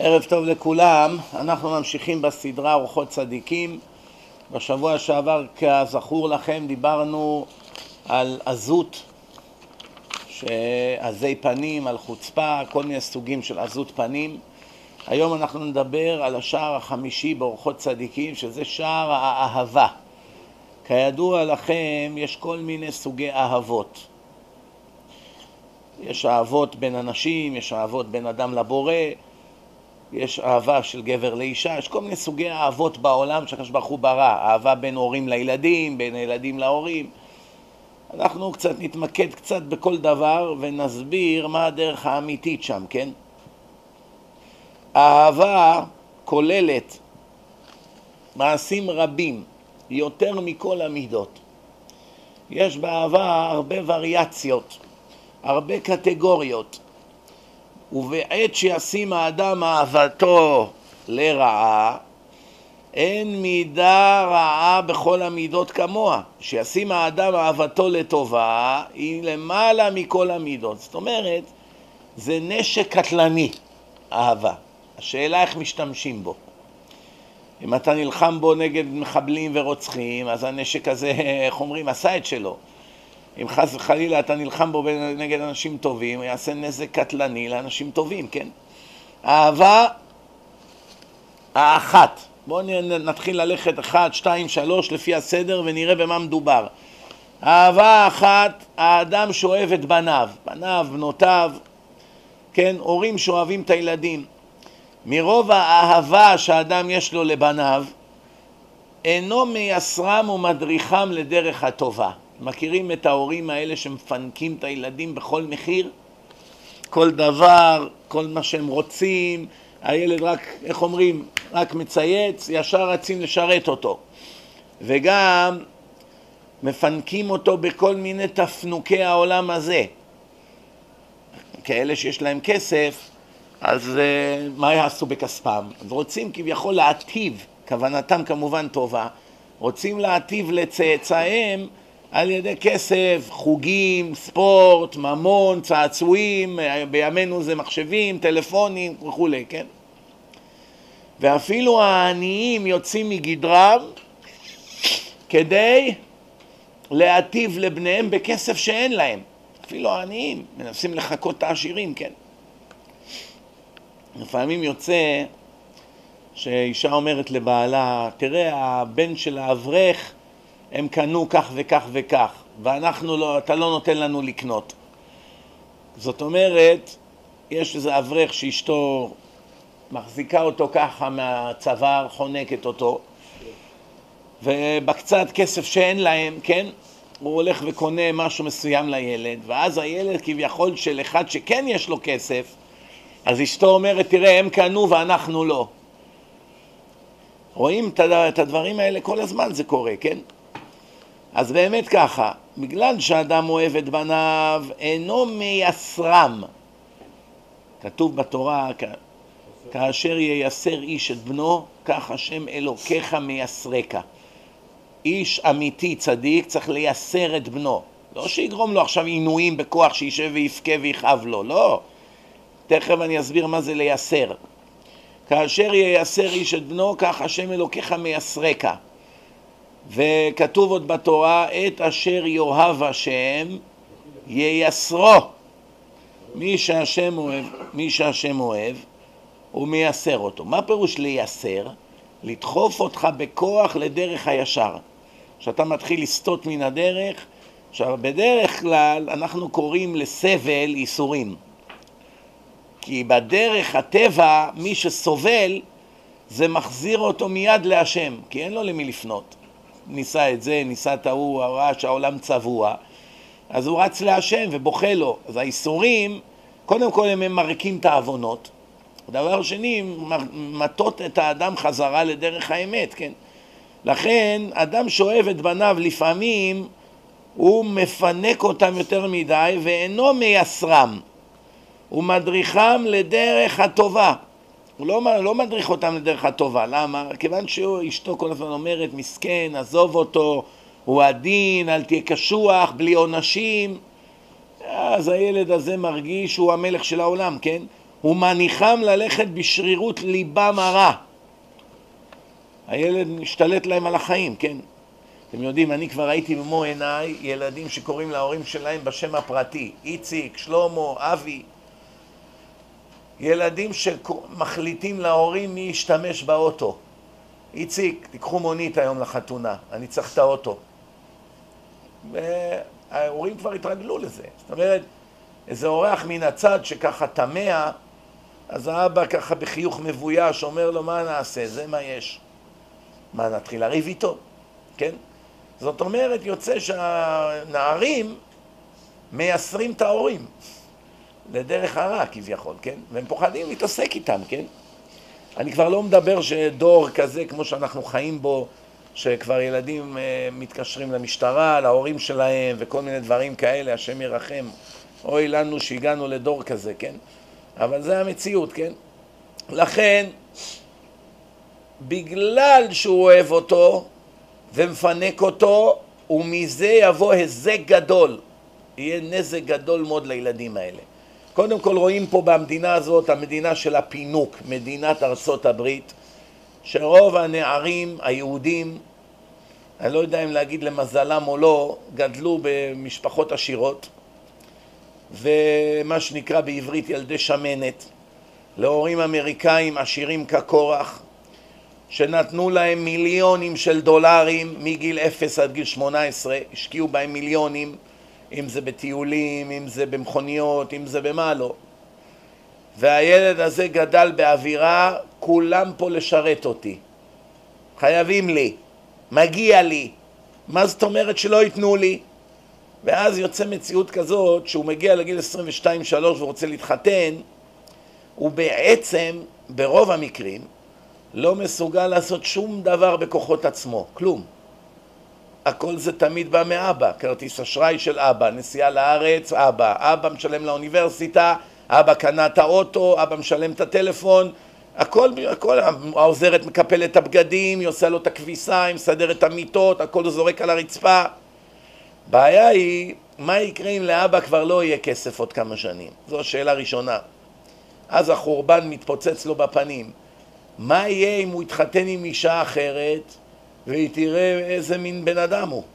ערב טוב לכולם, אנחנו ממשיכים בסדרה אורחות צדיקים. בשבוע שעבר, כזכור לכם, דיברנו על עזות, עזי פנים, על חוצפה, כל מיני סוגים של עזות פנים. היום אנחנו נדבר על השער החמישי באורחות צדיקים, שזה שער האהבה. כידוע לכם, יש כל מיני סוגי אהבות. יש אהבות בין אנשים, יש אהבות בין אדם לבורא, יש אהבה של גבר לאישה, יש כל מיני סוגי אהבות בעולם שהקדוש ברוך הוא ברא, אהבה בין הורים לילדים, בין ילדים להורים. אנחנו קצת נתמקד קצת בכל דבר ונסביר מה הדרך האמיתית שם, כן? האהבה כוללת מעשים רבים, יותר מכל המידות. יש באהבה הרבה וריאציות, הרבה קטגוריות. ובעת שישים האדם אהבתו לרעה, אין מידה רעה בכל המידות כמוה. שישים האדם אהבתו לטובה, היא למעלה מכל המידות. זאת אומרת, זה נשק קטלני, אהבה. השאלה איך משתמשים בו. אם אתה נלחם בו נגד מחבלים ורוצחים, אז הנשק הזה, איך אומרים, עשה את שלו. אם חס וחלילה אתה נלחם בו נגד אנשים טובים, הוא יעשה נזק קטלני לאנשים טובים, כן? אהבה האחת. בואו נתחיל ללכת 1, 2, 3 לפי הסדר ונראה במה מדובר. אהבה האחת, האדם שאוהב את בניו, בנותיו, כן? הורים שאוהבים את הילדים. מרוב האהבה שהאדם יש לו לבניו, אינו מייסרם ומדריכם לדרך הטובה. מכירים את ההורים האלה שמפנקים את הילדים בכל מחיר? כל דבר, כל מה שהם רוצים, הילד רק, איך אומרים, רק מצייץ, ישר רצים לשרת אותו. וגם מפנקים אותו בכל מיני תפנוקי העולם הזה. כאלה שיש להם כסף, אז מה יעשו בכספם? אז רוצים כביכול להטיב, כוונתם כמובן טובה, רוצים להטיב לצאצאיהם על ידי כסף, חוגים, ספורט, ממון, צעצועים, בימינו זה מחשבים, טלפונים וכו', כן? ואפילו העניים יוצאים מגדרם כדי להטיב לבניהם בכסף שאין להם. אפילו העניים מנסים לחכות את העשירים, כן? לפעמים יוצא שאישה אומרת לבעלה, תראה, הבן של האברך, הם קנו כך וכך וכך, ואנחנו לא, אתה לא נותן לנו לקנות. זאת אומרת, יש איזה אברך שאשתו מחזיקה אותו ככה מהצוואר, חונקת אותו, ובקצת כסף שאין להם, כן? הוא הולך וקונה משהו מסוים לילד, ואז הילד כביכול של אחד שכן יש לו כסף, אז אשתו אומרת, תראה, הם קנו ואנחנו לא. רואים את הדברים האלה כל הזמן, זה קורה, כן? אז באמת ככה, בגלל שאדם אוהב את בניו, אינו מייסרם. כתוב בתורה, כאשר ייסר איש את בנו, כך השם אלוקיך מייסרק. איש אמיתי, צדיק, צריך לייסר את בנו. לא שיגרום לו עכשיו עינויים בכוח שישב ויפקה ויכאב לו, לא. תכף אני אסביר מה זה לייסר. כאשר ייסר איש את בנו, כך השם אלוקיך מייסרק. וכתוב עוד בתורה, את אשר יאהב השם ייסרו. מי שהשם אוהב הוא מייסר אותו. מה פירוש לייסר? לדחוף אותך בכוח לדרך הישר. כשאתה מתחיל לסטות מן הדרך, עכשיו בדרך כלל אנחנו קוראים לסבל איסורים. כי בדרך הטבע מי שסובל זה מחזיר אותו מיד להשם, כי אין לו למי לפנות. ניסה את זה, ניסה את ההוא, ראה שהעולם צבוע, אז הוא רץ להשם ובוכה לו. אז האיסורים, קודם כל הם ממרקים את העוונות, דבר שני, מטות את האדם חזרה לדרך האמת, כן? לכן, אדם שאוהב את בניו לפעמים, הוא מפנק אותם יותר מדי ואינו מייסרם. הוא מדריכם לדרך הטובה. הוא לא מדריך אותם לדרך הטובה. למה? כיוון שאשתו כל הזמן אומרת, מסכן, עזוב אותו, הוא עדין, אל תהיה קשוח, בלי עונשים. אז הילד הזה מרגיש שהוא המלך של העולם, כן? ומניחם ללכת בשרירות ליבם הרע. הילד משתלט להם על החיים, כן? אתם יודעים, אני כבר ראיתי במו עיניי ילדים שקוראים להורים שלהם בשם הפרטי, איציק, שלמה, אבי. ילדים שמחליטים להורים מי ישתמש באוטו. איציק, תיקחו מונית היום לחתונה, אני צריך את האוטו. וההורים כבר התרגלו לזה. זאת אומרת, איזה אורח מן הצד שככה תמה, אז האבא ככה בחיוך מבויש אומר לו, מה נעשה? זה מה יש. מה, נתחיל לריב איתו? כן? זאת אומרת, יוצא שהנערים מייסרים את ההורים לדרך הרע כביכול, כן? והם פוחדים להתעסק איתם, כן? אני כבר לא מדבר שדור כזה כמו שאנחנו חיים בו, שכבר ילדים מתקשרים למשטרה, להורים שלהם וכל מיני דברים כאלה, השם ירחם. אוי לנו שהגענו לדור כזה, כן? אבל זה המציאות, כן? לכן, בגלל שהוא אוהב אותו ומפנק אותו, ומזה יבוא היזק גדול. יהיה נזק גדול מאוד לילדים האלה. קודם כל רואים פה במדינה הזאת, המדינה של הפינוק, מדינת ארצות הברית, שרוב הנערים היהודים, אני לא יודע אם להגיד למזלם או לא, גדלו במשפחות עשירות, ומה שנקרא בעברית ילדי שמנת, להורים אמריקאים עשירים כקורח, שנתנו להם מיליונים של דולרים מגיל 0 עד גיל 18, השקיעו בהם מיליונים, אם זה בטיולים, אם זה במכוניות, אם זה במה לא. והילד הזה גדל באווירה, כולם פה לשרת אותי. חייבים לי, מגיע לי. מה זאת אומרת שלא ייתנו לי? ואז יוצא מציאות כזאת, שהוא מגיע לגיל 22-3 ורוצה להתחתן, הוא בעצם, ברוב המקרים, לא מסוגל לעשות שום דבר בכוחות עצמו, כלום. הכל זה תמיד בא מאבא, כרטיס אשראי של אבא, נסיעה לארץ, אבא משלם לאוניברסיטה, אבא קנה את האוטו, אבא משלם את הטלפון, הכל, העוזרת מקפלת את הבגדים, היא עושה לו את הכביסה, היא מסדרת את המיטות, הכל זורק על הרצפה. בעיה היא, מה יקרה אם לאבא כבר לא יהיה כסף עוד כמה שנים? זו השאלה ראשונה. אז החורבן מתפוצץ לו בפנים. מה יהיה אם הוא יתחתן עם אישה אחרת, והיא תראה איזה מין בן אדם הוא?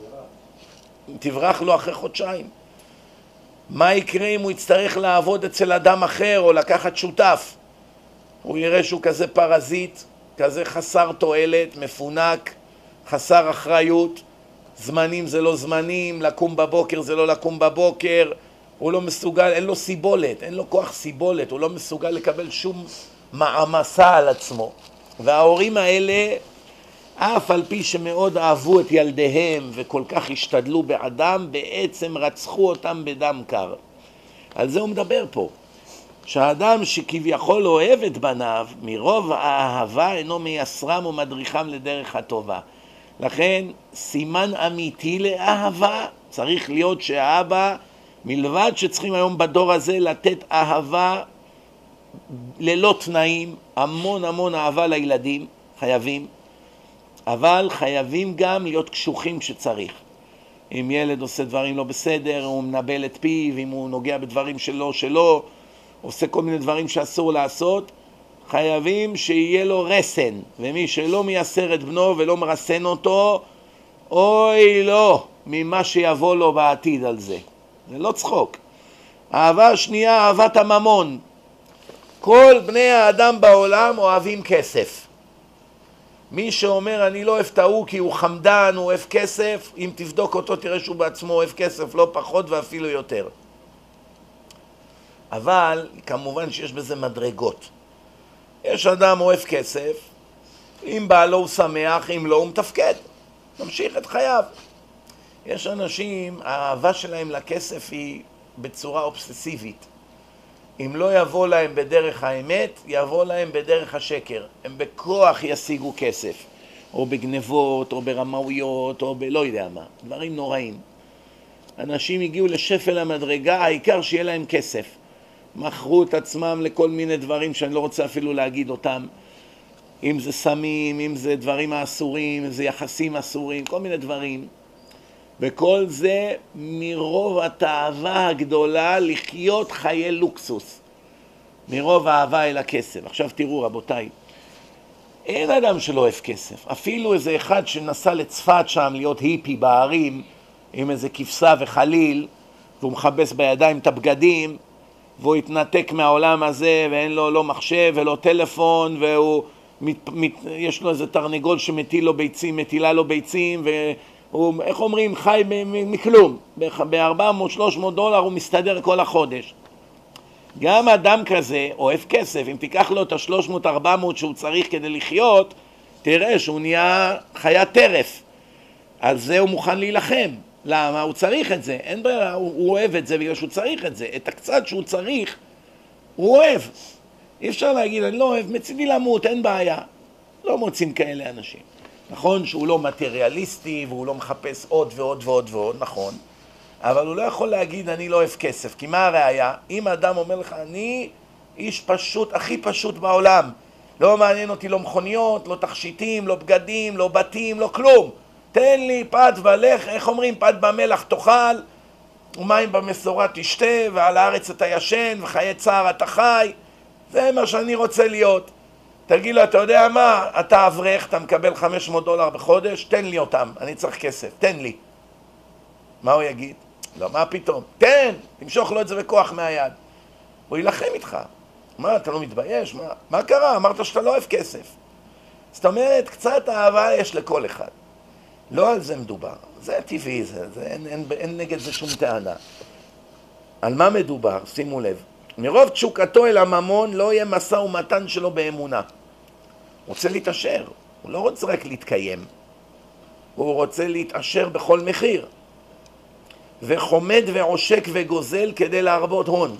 תברח לו אחרי חודשיים. מה יקרה אם הוא יצטרך לעבוד אצל אדם אחר או לקחת שותף? הוא יראה שהוא כזה פרזיט, כזה חסר תועלת, מפונק, חסר אחריות, זמנים זה לא זמנים, לקום בבוקר זה לא לקום בבוקר, הוא לא מסוגל, אין לו סיבולת, אין לו כוח סיבולת, הוא לא מסוגל לקבל שום מעמסה על עצמו. וההורים האלה, אף על פי שמאוד אהבו את ילדיהם וכל כך השתדלו בעדם, בעצם רצחו אותם בדם קר. על זה הוא מדבר פה. שהאדם שכביכול אוהב את בניו, מרוב האהבה אינו מייסרם ומדריכם לדרך הטובה. לכן סימן אמיתי לאהבה צריך להיות שהאבא, מלבד שצריכים היום בדור הזה לתת אהבה ללא תנאים, המון אהבה לילדים, חייבים, אבל חייבים גם להיות קשוחים שצריך. אם ילד עושה דברים לא בסדר, הוא מנבל את פיו, אם הוא נוגע בדברים שלו, עושה כל מיני דברים שאסור לעשות, חייבים שיהיה לו רסן, ומי שלא מייסר את בנו ולא מרסן אותו, אוי לא, ממה שיבוא לו בעתיד על זה. זה לא צחוק. אהבה השנייה, אהבת הממון. כל בני האדם בעולם אוהבים כסף. מי שאומר אני לא אוהב את ההוא כי הוא חמדן, הוא אוהב כסף, אם תבדוק אותו תראה שהוא בעצמו אוהב כסף, לא פחות ואפילו יותר. אבל כמובן שיש בזה מדרגות. יש אדם אוהב כסף, אם בא לו הוא שמח, אם לא הוא מתפקד, ממשיך את חייו. יש אנשים, האהבה שלהם לכסף היא בצורה אובססיבית. אם לא יבוא להם בדרך האמת, יבוא להם בדרך השקר. הם בכוח ישיגו כסף, או בגנבות, או ברמאויות, או בלא יודע מה. דברים נוראים. אנשים הגיעו לשפל המדרגה, העיקר שיהיה להם כסף. מכרו את עצמם לכל מיני דברים שאני לא רוצה אפילו להגיד אותם. אם זה סמים, אם זה דברים אסורים, אם זה יחסים אסורים, כל מיני דברים. וכל זה מרוב התאווה הגדולה לחיות חיי לוקסוס. מרוב אהבה אל הכסף. עכשיו תראו רבותיי, אין אדם שלא אוהב כסף. אפילו איזה אחד שנסע לצפת שם להיות היפי בערים עם איזה כבשה וחליל, והוא מחבש בידיים את הבגדים, והוא התנתק מהעולם הזה, ואין לו לא מחשב ולא טלפון, והוא יש לו איזה תרנגול מטילה לו ביצים, והוא, איך אומרים, חי מכלום. ב-400-300 דולר הוא מסתדר כל החודש. גם אדם כזה אוהב כסף. אם תיקח לו את ה-300-400 שהוא צריך כדי לחיות, תראה שהוא נהיה חיית טרף. על זה הוא מוכן להילחם. למה? הוא צריך את זה. אין בעיה, הוא אוהב את זה בגלל שהוא צריך את זה. את הקצת שהוא צריך, הוא אוהב. אי אפשר להגיד, אני לא אוהב, מצידי למות, אין בעיה. לא מוצאים כאלה אנשים. נכון שהוא לא מטריאליסטי והוא לא מחפש עוד ועוד ועוד ועוד, נכון. אבל הוא לא יכול להגיד, אני לא אוהב כסף. כי מה הראיה? אם האדם אומר לך, אני איש פשוט, הכי פשוט בעולם. לא מעניין אותי לא מכוניות, לא תכשיטים, לא בגדים, לא בתים, לא כלום. תן לי פת ולך, איך אומרים, פת במלח תאכל, ומים במסורה תשתה, ועל הארץ אתה ישן, וחיי צער אתה חי. זה מה שאני רוצה להיות. תגיד לו, אתה יודע מה? אתה אברך, אתה מקבל $500 בחודש, תן לי אותם, אני צריך כסף, תן לי. מה הוא יגיד? לא, מה פתאום? תן, תמשוך לו את זה בכוח מהיד. הוא ילחם איתך. מה, אתה לא מתבייש? מה קרה? אמרת שאתה לא אוהב כסף. זאת אומרת, קצת אהבה יש לכל אחד. לא על זה מדובר. זה טבעי, אין נגד זה שום טענה. על מה מדובר? שימו לב. מרוב תשוקתו אל הממון לא יהיה משא ומתן שלו באמונה. הוא רוצה להתעשר. הוא לא רוצה רק להתקיים. הוא רוצה להתעשר בכל מחיר. וחומד ועושק וגוזל כדי להרבות הון.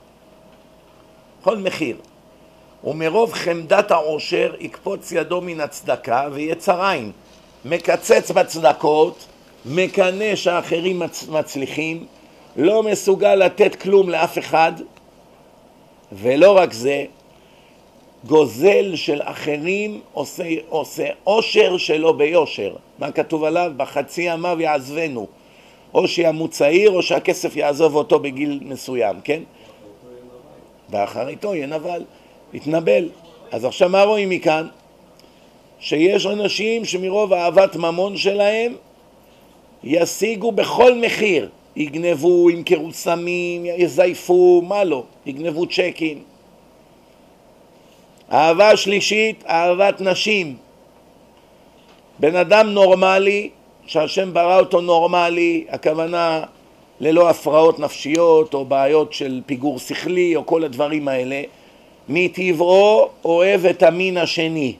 כל מחיר. ומרוב חמדת העושר יקפוץ ידו מן הצדקה ויצר עין. מקצץ בצדקות, מקנה שהאחרים מצליחים, לא מסוגל לתת כלום לאף אחד, ולא רק זה, גוזל של אחרים עושה עושר שלו ביושר. מה כתוב עליו? בחצי ימיו יעזבנו. או שימות צעיר או שהכסף יעזוב אותו בגיל מסוים, כן? ואחריתו ינבל, יתנבל. אז עכשיו מה רואים מכאן? שיש אנשים שמרוב אהבת ממון שלהם ישיגו בכל מחיר, יגנבו, ימכרו סמים, יזייפו, מה לא, יגנבו צ'קים. אהבה שלישית, אהבת נשים. בן אדם נורמלי, שהשם ברא אותו נורמלי, הכוונה ללא הפרעות נפשיות או בעיות של פיגור שכלי או כל הדברים האלה, מטבעו אוהב את המין השני.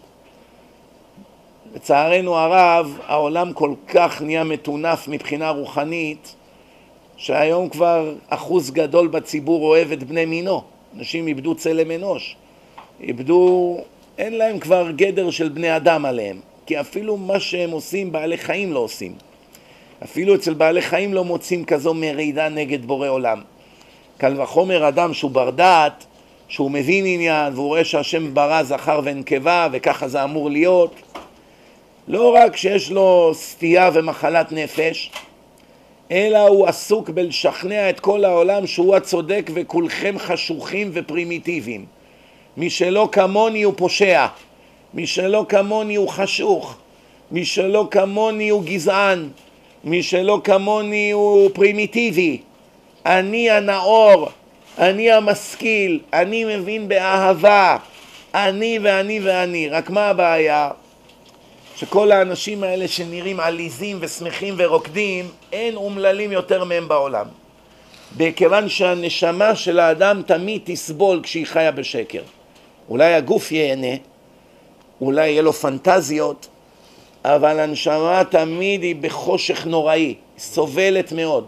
לצערנו הרב, העולם כל כך נהיה מטונף מבחינה רוחנית, שהיום כבר אחוז גדול בציבור אוהב את בני מינו. אנשים איבדו צלם אנוש, אין להם כבר גדר של בני אדם עליהם, כי אפילו מה שהם עושים בעלי חיים לא עושים. אפילו אצל בעלי חיים לא מוצאים כזו מרידה נגד בורא עולם. קל וחומר אדם שהוא בר דעת, שהוא מבין עניין והוא רואה שהשם ברא זכר ונקבה וככה זה אמור להיות, לא רק שיש לו סטייה ומחלת נפש, אלא הוא עסוק בלשכנע את כל העולם שהוא הצודק וכולכם חשוכים ופרימיטיביים. מי שלא כמוני הוא פושע, מי שלא כמוני הוא חשוך, מי שלא כמוני הוא גזען, מי שלא כמוני הוא פרימיטיבי. אני הנאור, אני המשכיל, אני מבין באהבה, אני ואני ואני. רק מה הבעיה? שכל האנשים האלה שנראים עליזים ושמחים ורוקדים, אין אומללים יותר מהם בעולם. בכיוון שהנשמה של האדם תמיד תסבול כשהיא חיה בשקר. אולי הגוף ייהנה, אולי יהיה לו פנטזיות, אבל הנשמה תמיד היא בחושך נוראי, סובלת מאוד.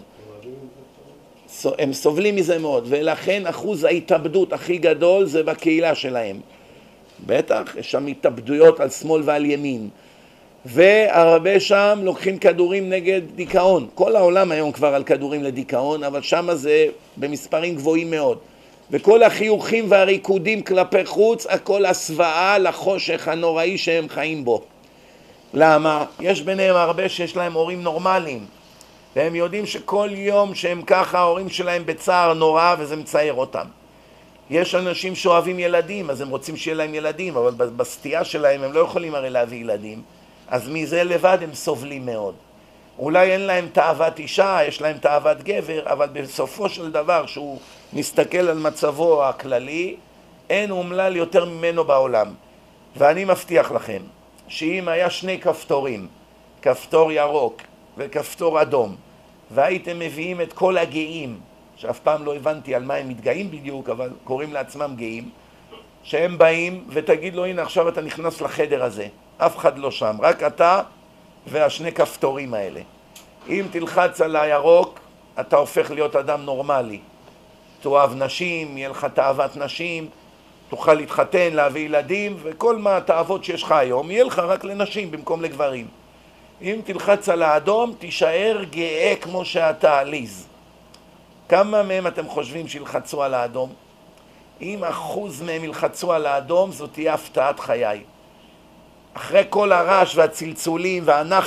הם סובלים מזה מאוד, ולכן אחוז ההתאבדות הכי גדול זה בקהילה שלהם. בטח, יש שם התאבדויות על שמאל ועל ימין. והרבה שם לוקחים כדורים נגד דיכאון. כל העולם היום כבר על כדורים לדיכאון, אבל שם זה במספרים גבוהים מאוד. וכל החיוכים והריקודים כלפי חוץ, הכל הסוואה לחושך הנוראי שהם חיים בו. למה? יש ביניהם הרבה שיש להם הורים נורמליים, והם יודעים שכל יום שהם ככה, ההורים שלהם בצער נורא, וזה מצייר אותם. יש אנשים שאוהבים ילדים, אז הם רוצים שיהיה להם ילדים, אבל בסטייה שלהם הם לא יכולים הרי להביא ילדים, אז מזה לבד הם סובלים מאוד. אולי אין להם תאוות אישה, יש להם תאוות גבר, אבל בסופו של דבר, שהוא מסתכל על מצבו הכללי, אין אומלל יותר ממנו בעולם. ואני מבטיח לכם, שאם היה שני כפתורים, כפתור ירוק וכפתור אדום, והייתם מביאים את כל הגאים, שאף פעם לא הבנתי על מה הם מתגאים בדיוק, אבל קוראים לעצמם גאים, שהם באים ותגיד לו, הנה עכשיו אתה נכנס לחדר הזה, אף אחד לא שם, רק אתה והשני כפתורים האלה. אם תלחץ על הירוק, אתה הופך להיות אדם נורמלי. תאהב נשים, יהיה לך תאוות נשים, תוכל להתחתן, להביא ילדים, וכל מה התאוות שיש לך היום, יהיה לך רק לנשים במקום לגברים. אם תלחץ על האדום, תישאר גאה כמו שאתה עליז. כמה מהם אתם חושבים שילחצו על האדום? אם 1% מהם ילחצו על האדום, זאת תהיה הפתעת חיי. אחרי כל הרעש והצלצולים,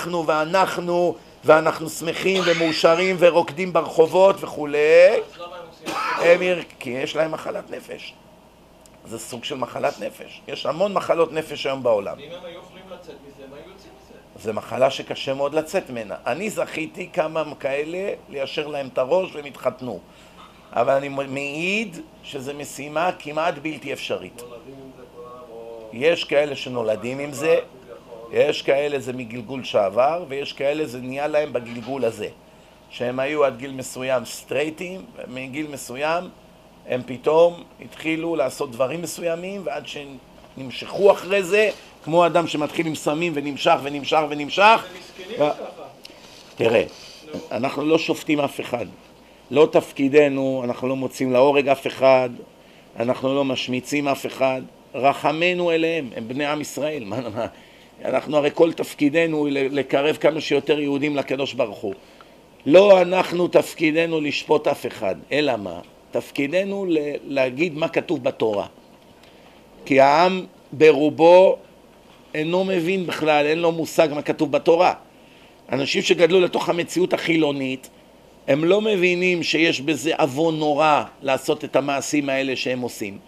ואנחנו שמחים ומאושרים ורוקדים ברחובות וכו', כי יש להם מחלת נפש. זה סוג של מחלת נפש. יש המון מחלות נפש היום בעולם. אם הם היו יכולים לצאת מזה, הם היו יוצאים מזה. זה מחלה שקשה מאוד לצאת ממנה. אני זכיתי כמה כאלה ליישר להם את הראש והם התחתנו. אבל אני מעיד שזו משימה כמעט בלתי אפשרית. יש כאלה שנולדים עם זה, יש כאלה זה מגלגול שעבר, ויש כאלה זה נהיה להם בגלגול הזה. שהם היו עד גיל מסוים סטרייטים, ומגיל מסוים הם פתאום התחילו לעשות דברים מסוימים, ועד שנמשכו אחרי זה, כמו אדם שמתחיל עם סמים ונמשך ונמשך ונמשך. תראה, אנחנו לא שופטים אף אחד. לא תפקידנו, אנחנו לא מוצאים להורג אף אחד, אנחנו לא משמיצים אף אחד. רחמנו אליהם, הם בני עם ישראל. אנחנו הרי כל תפקידנו לקרב כמה שיותר יהודים לקדוש ברוך הוא. לא אנחנו תפקידנו לשפוט אף אחד, אלא מה? תפקידנו להגיד מה כתוב בתורה. כי העם ברובו אינו מבין בכלל, אין לו מושג מה כתוב בתורה. אנשים שגדלו לתוך המציאות החילונית, הם לא מבינים שיש בזה עוון נורא לעשות את המעשים האלה שהם עושים.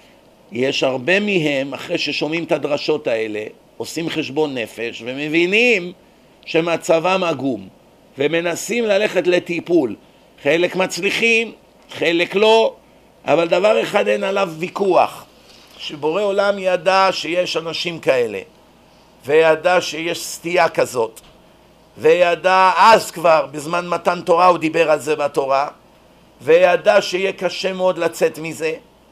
יש הרבה מהם, אחרי ששומעים את הדרשות האלה, עושים חשבון נפש ומבינים שמצבם עגום, ומנסים ללכת לטיפול. חלק מצליחים, חלק לא, אבל דבר אחד אין עליו ויכוח, שבורא עולם ידע שיש אנשים כאלה, וידע שיש סטייה כזאת, וידע אז כבר, בזמן מתן תורה הוא דיבר על זה בתורה, וידע שיהיה קשה מאוד לצאת מזה,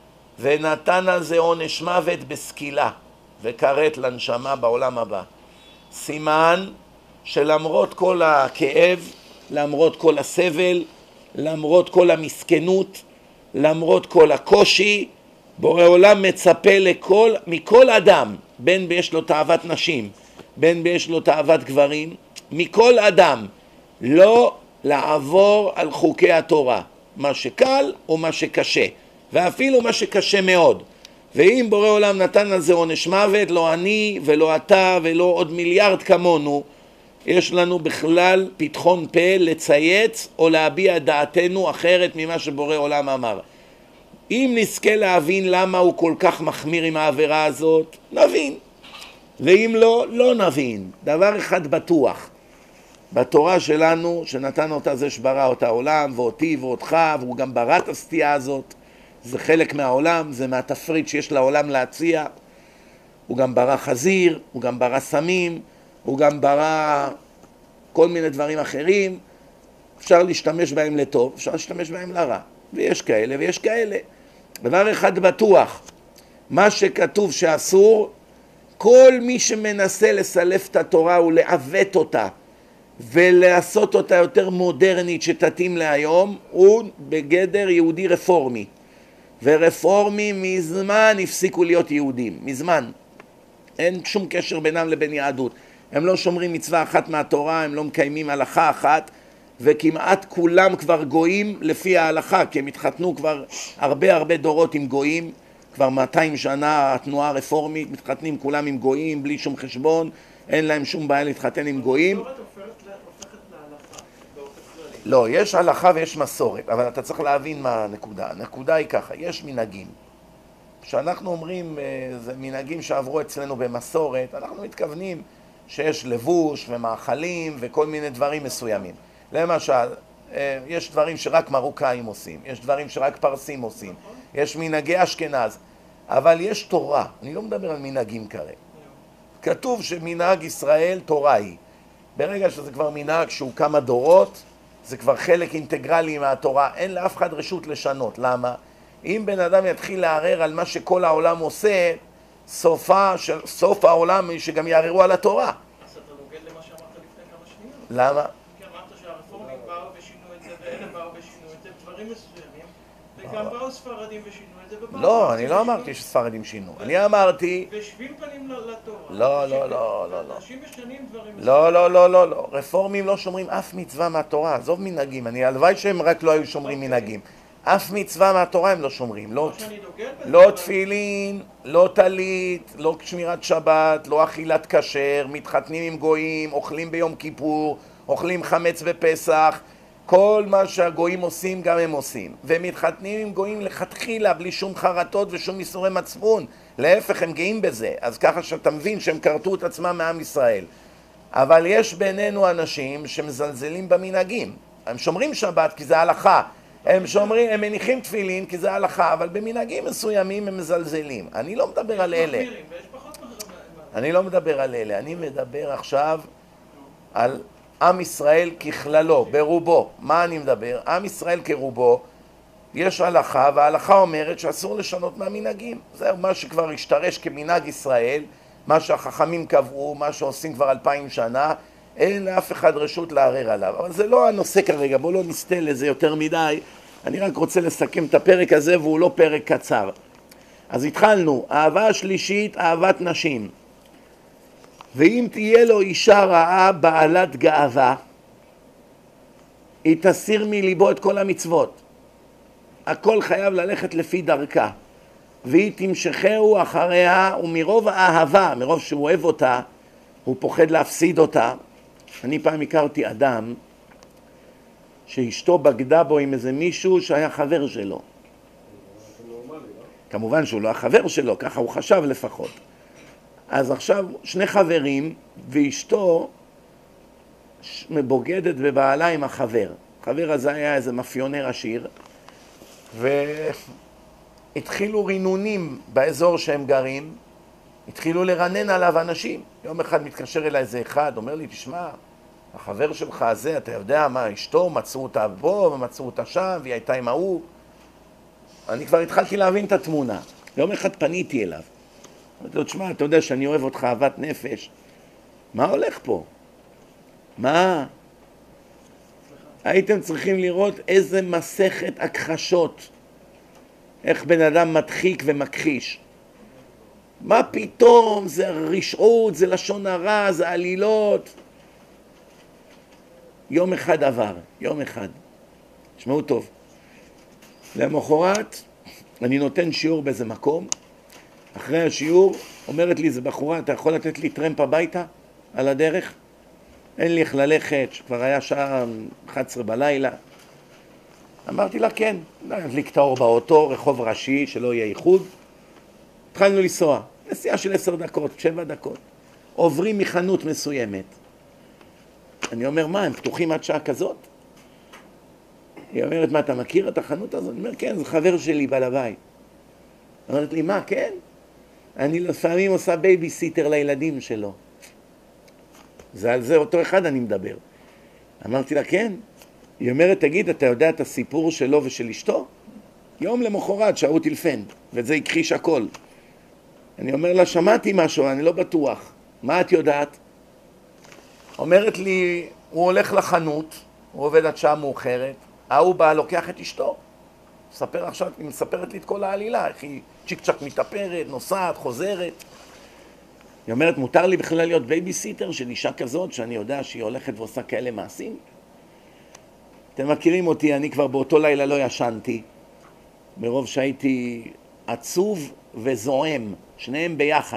ונתן על זה עונש מוות בסקילה, וקראת לנשמה בעולם הבא. סימן שלמרות כל הכאב, למרות כל הסבל, למרות כל המסכנות, למרות כל הקושי, בורא עולם מצפה מכל אדם, בין יש לו תאוות נשים, בין יש לו תאוות גברים, מכל אדם לא לעבור על חוקי התורה, מה שקל או מה שקשה, ואפילו מה שקשה מאוד. ואם בורא עולם נתן על זה עונש מוות, לא אני ולא אתה ולא עוד מיליארד כמונו, יש לנו בכלל פתחון פה לצייץ או להביע דעתנו אחרת ממה שבורא עולם אמר. אם נזכה להבין למה הוא כל כך מחמיר עם העבירה הזאת, נבין. ואם לא, לא נבין. דבר אחד בטוח, בתורה שלנו, שנתן אותה זה שברא אותה עולם, ואותי ואותך, והוא גם ברא את הסטייה הזאת, זה חלק מהעולם, זה מהתפריט שיש לעולם להציע. הוא גם ברא חזיר, הוא גם ברא סמים, הוא גם ברא כל מיני דברים אחרים. אפשר להשתמש בהם לטוב, אפשר להשתמש בהם לרע. ויש כאלה ויש כאלה. דבר אחד בטוח, מה שכתוב שאסור, כל מי שמנסה לסלף את התורה ולעוות אותה ולעשות אותה יותר מודרנית שתתאים להיום, הוא בגדר יהודי רפורמי. ורפורמים מזמן הפסיקו להיות יהודים, מזמן. אין שום קשר בינם לבין יהדות. הם לא שומרים מצווה אחת מהתורה, הם לא מקיימים הלכה אחת, וכמעט כולם כבר גויים לפי ההלכה, כי הם התחתנו כבר הרבה דורות עם גויים, כבר 200 שנה התנועה הרפורמית, מתחתנים כולם עם גויים, בלי שום חשבון, אין להם שום בעיה להתחתן עם גויים. מסורת הופכת להלכה, באופן כללי. לא, יש הלכה ויש מסורת, אבל אתה צריך להבין מה הנקודה. הנקודה היא ככה, יש מנהגים. כשאנחנו אומרים, זה מנהגים שעברו אצלנו במסורת, אנחנו מתכוונים שיש לבוש ומאכלים וכל מיני דברים מסוימים. למשל, יש דברים שרק מרוקאים עושים, יש דברים שרק פרסים עושים, יש מנהגי אשכנז, אבל יש תורה, אני לא מדבר על מנהגים כרגע. כתוב שמנהג ישראל תורה היא. ברגע שזה כבר מנהג שהוא כמה דורות, זה כבר חלק אינטגרלי מהתורה, אין לאף אחד רשות לשנות. למה? אם בן אדם יתחיל לערער על מה שכל העולם עושה, סוף העולם שגם יערערו על התורה. אז אתה נוגד למה שאמרת לפני כמה שניות. למה? כי אמרת שהרפורמים באו ושינו את זה, ואלה באו ושינו את זה, דברים מסוימים, וגם באו ספרדים ושינו את זה, ובאו... לא, אני לא אמרתי שספרדים שינו. אני אמרתי... ושבים פנים לתורה. לא, לא, לא, לא, לא. אנשים משנים דברים מסוימים. לא, לא, לא, לא, לא. רפורמים לא שומרים אף מצווה מהתורה. עזוב מנהגים. אני הלוואי שהם רק לא היו שומרים מנהגים. אף מצווה מהתורה הם לא שומרים. לא תפילין, לא טלית, לא שמירת שבת, לא אכילת כשר, מתחתנים עם גויים, אוכלים ביום כיפור, אוכלים חמץ בפסח. כל מה שהגויים עושים גם הם עושים. ומתחתנים עם גויים לכתחילה בלי שום חרטות ושום איסורי מצפון. להפך, הם גאים בזה. אז ככה שאתה מבין שהם קרטו את עצמם מעם ישראל. אבל יש בינינו אנשים שמזלזלים במנהגים. הם שומרים שבת כי זה הלכה. הם מניחים תפילין כי זה הלכה, אבל במנהגים מסוימים הם מזלזלים. אני לא מדבר על אלה. אני לא מדבר על אלה. אני מדבר עכשיו על עם ישראל ככללו, ברובו. מה אני מדבר? עם ישראל כרובו, יש הלכה, וההלכה אומרת שאסור לשנות מהמנהגים. זהו מה שכבר השתרש כמנהג ישראל, מה שהחכמים קבעו, מה שעושים כבר 2000 שנה, אין לאף אחד רשות לערער עליו. אבל זה לא הנושא כרגע, בואו לא נסתה לזה יותר מדי. אני רק רוצה לסכם את הפרק הזה, והוא לא פרק קצר. אז התחלנו, אהבה שלישית, אהבת נשים. ואם תהיה לו אישה רעה בעלת גאווה, היא תסיר מליבו את כל המצוות. הכל חייב ללכת לפי דרכה. והיא תמשכהו אחריה, ומרוב האהבה, מרוב שהוא אוהב אותה, הוא פוחד להפסיד אותה. אני פעם הכרתי אדם שאשתו בגדה בו עם איזה מישהו שהיה חבר שלו. כמובן שהוא לא החבר שלו, ככה הוא חשב לפחות. אז עכשיו שני חברים ואשתו מבוגדת בבעלה עם החבר. החבר הזה היה איזה מאפיונר עשיר, והתחילו רינונים באזור שהם גרים, התחילו לרנן עליו אנשים. יום אחד מתקשר אליי איזה אחד, אומר לי, תשמע, החבר שלך הזה, אתה יודע מה, אשתו, מצאו אותה פה ומצאו אותה שם, והיא הייתה עם ההוא. אני כבר התחלתי להבין את התמונה. יום אחד פניתי אליו. אמרתי לו, תשמע, אתה יודע שאני אוהב אותך אהבת נפש. מה הולך פה? מה? הייתם צריכים לראות איזה מסכת הכחשות. איך בן אדם מדחיק ומכחיש. מה פתאום? זה רשעות, זה לשון הרע, זה עלילות. יום אחד עבר, יום אחד. תשמעו טוב. למחרת אני נותן שיעור באיזה מקום. אחרי השיעור אומרת לי, זה בחורה, אתה יכול לתת לי טרמפ הביתה על הדרך? אין לי איך ללכת, שכבר היה שעה 11 בלילה. אמרתי לה, כן, נדליק את האור באוטו, רחוב ראשי, שלא יהיה איחוד. התחלנו לנסוע, נסיעה של 10 דקות, 7 דקות. עוברים מחנות מסוימת. אני אומר, מה, הם פתוחים עד שעה כזאת? היא אומרת, מה, אתה מכיר את החנות הזאת? אני אומר, כן, זה חבר שלי בעל הבית. אמרת לי, מה, כן? אני לפעמים עושה בייביסיטר לילדים שלו. זה על זה אותו אחד אני מדבר. אמרתי לה, כן. היא אומרת, תגיד, אתה יודע את הסיפור שלו ושל אשתו? יום למחרת שערו טלפן, וזה הכחיש הכל. אני אומר לה, שמעתי משהו, אני לא בטוח. מה את יודעת? אומרת לי, הוא הולך לחנות, הוא עובד עד שעה מאוחרת, ההוא בא, לוקח את אשתו. היא מספרת לי את כל העלילה, איך היא צ'יק צ'ק מתאפרת, נוסעת, חוזרת. היא אומרת, מותר לי בכלל להיות בייביסיטר של אישה כזאת, שאני יודע שהיא הולכת ועושה כאלה מעשים? אתם מכירים אותי, אני כבר באותו לילה לא ישנתי, מרוב שהייתי עצוב וזועם, שניהם ביחד.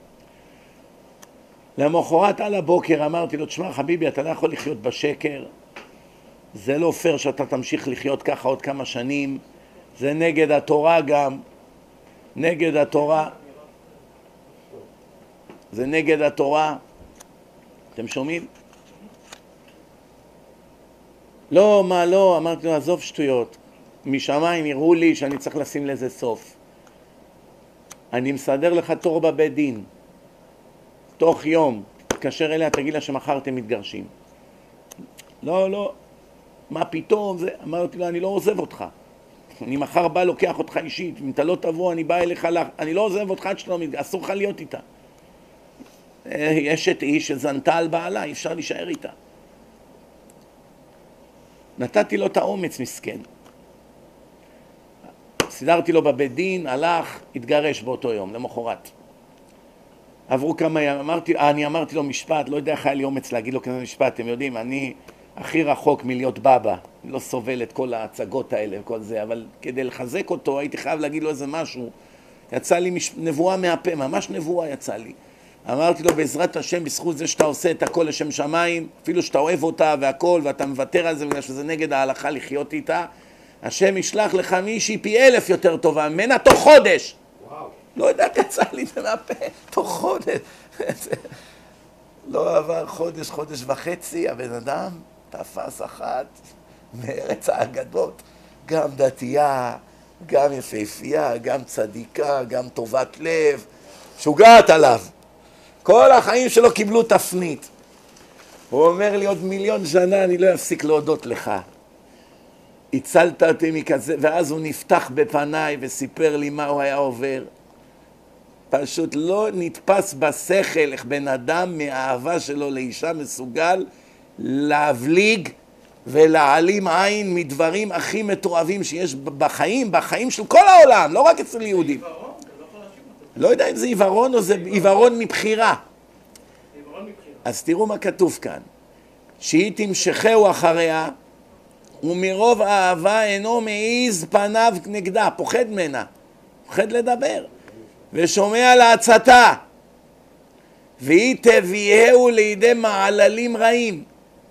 למחרת על הבוקר אמרתי לו, תשמע חביבי, אתה לא יכול לחיות בשקר, זה לא פייר שאתה תמשיך לחיות ככה עוד כמה שנים, זה נגד התורה גם. נגד התורה. זה נגד התורה. אתם שומעים? לא, מה לא? אמרתי לו, עזוב שטויות. משמיים יראו לי שאני צריך לשים לזה סוף. אני מסדר לך תור בבית דין. תוך יום. תתקשר אליה, תגיד לה שמחר אתם מתגרשים. לא, לא. מה פתאום? זה... אמרתי לו, אני לא עוזב אותך. אני מחר בא, לוקח אותך אישית. אם אתה לא תבוא, אני בא אליך לך. אני לא עוזב אותך עד שאתה לא מתגרש. אסור לך להיות איתה. יש את איש שזנתה על בעלה, אי אפשר להישאר איתה. נתתי לו את האומץ, מסכן. סידרתי לו בבית דין, הלך, התגרש באותו יום, למחרת. עברו כמה ימים, אני אמרתי לו משפט, לא יודע איך היה לי אומץ להגיד לו כזה משפט, אתם יודעים, אני הכי רחוק מלהיות בבא, אני לא סובל את כל ההצגות האלה וכל זה, אבל כדי לחזק אותו הייתי חייב להגיד לו איזה משהו. יצא לי נבואה מהפה, ממש נבואה יצא לי. אמרתי לו, בעזרת השם, בזכות זה שאתה עושה את הכל לשם שמיים, אפילו שאתה אוהב אותה והכל, ואתה מוותר על זה בגלל שזה נגד ההלכה לחיות איתה, השם ישלח לך מישהי פי 1000 יותר טובה ממנה תוך חודש. וואו. לא יודעת, יצא לי זה מהפה, תוך חודש. לא עבר חודש, חודש וחצי, הבן אדם תפס אחת מארץ האגדות, גם דתייה, גם יפהפייה, גם צדיקה, גם טובת לב, שוגעת עליו. כל החיים שלו קיבלו תפנית. הוא אומר לי, עוד 1,000,000 שנה אני לא אפסיק להודות לך. הצלת אותי מכזה, ואז הוא נפתח בפניי וסיפר לי מה הוא היה עובר. פשוט לא נתפס בשכל איך בן אדם מהאהבה שלו לאישה מסוגל להבליג ולהעלים עין מדברים הכי מתועבים שיש בחיים של כל העולם, לא רק אצל יהודים. לא יודע אם זה עיוורון או זה עיוורון מבחירה. אז תראו מה כתוב כאן. שהיא תמשכהו אחריה, ומרוב האהבה אינו מעיז פניו נגדה, פוחד ממנה, פוחד לדבר, ושומע לעצתה, והיא תביאהו לידי מעללים רעים.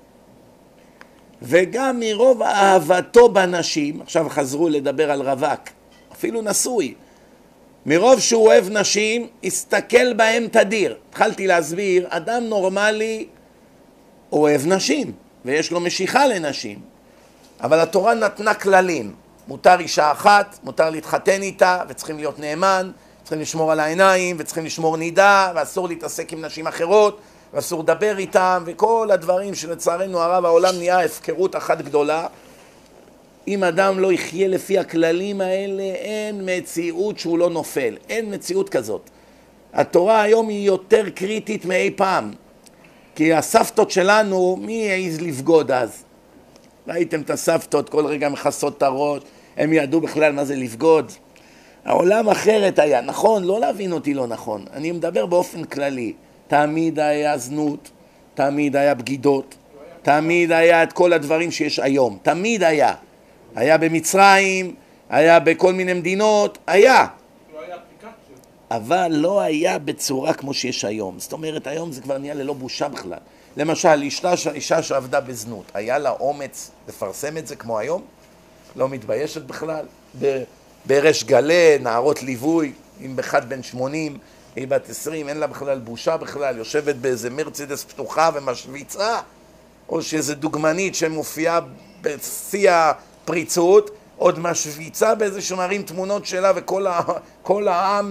וגם מרוב אהבתו בנשים, עכשיו חזרו לדבר על רווק, אפילו נשוי, מרוב שהוא אוהב נשים, הסתכל בהם תדיר. התחלתי להסביר, אדם נורמלי אוהב נשים, ויש לו משיכה לנשים. אבל התורה נתנה כללים. מותר אישה אחת, מותר להתחתן איתה, וצריכים להיות נאמן, צריכים לשמור על העיניים, וצריכים לשמור נידה, ואסור להתעסק עם נשים אחרות, ואסור לדבר איתם, וכל הדברים שלצערנו הרב העולם נהיה הפקרות אחת גדולה. אם אדם לא יחיה לפי הכללים האלה, אין מציאות שהוא לא נופל. אין מציאות כזאת. התורה היום היא יותר קריטית מאי פעם. כי הסבתות שלנו, מי העז לבגוד אז? ראיתם את הסבתות, כל רגע מכסות את הראש, הם ידעו בכלל מה זה לבגוד. העולם אחרת היה, נכון, לא להבין אותי לא נכון. אני מדבר באופן כללי. תמיד היה זנות, תמיד היה בגידות, תמיד היה את כל הדברים שיש היום. תמיד היה. היה במצרים, היה בכל מיני מדינות, היה. לא היה אפליקציות. אבל לא היה בצורה כמו שיש היום. זאת אומרת, היום זה כבר נהיה ללא בושה בכלל. למשל, אישה שעבדה בזנות, היה לה אומץ לפרסם את זה כמו היום? לא מתביישת בכלל? ברש גלה, נערות ליווי, עם אחד בן 80, היא בת 20, אין לה בכלל בושה בכלל, יושבת באיזה מרצדס פתוחה ומשוויצה, או שאיזה דוגמנית שמופיעה בשיא הפריצות, עוד משוויצה באיזה שמרים תמונות שלה, וכל העם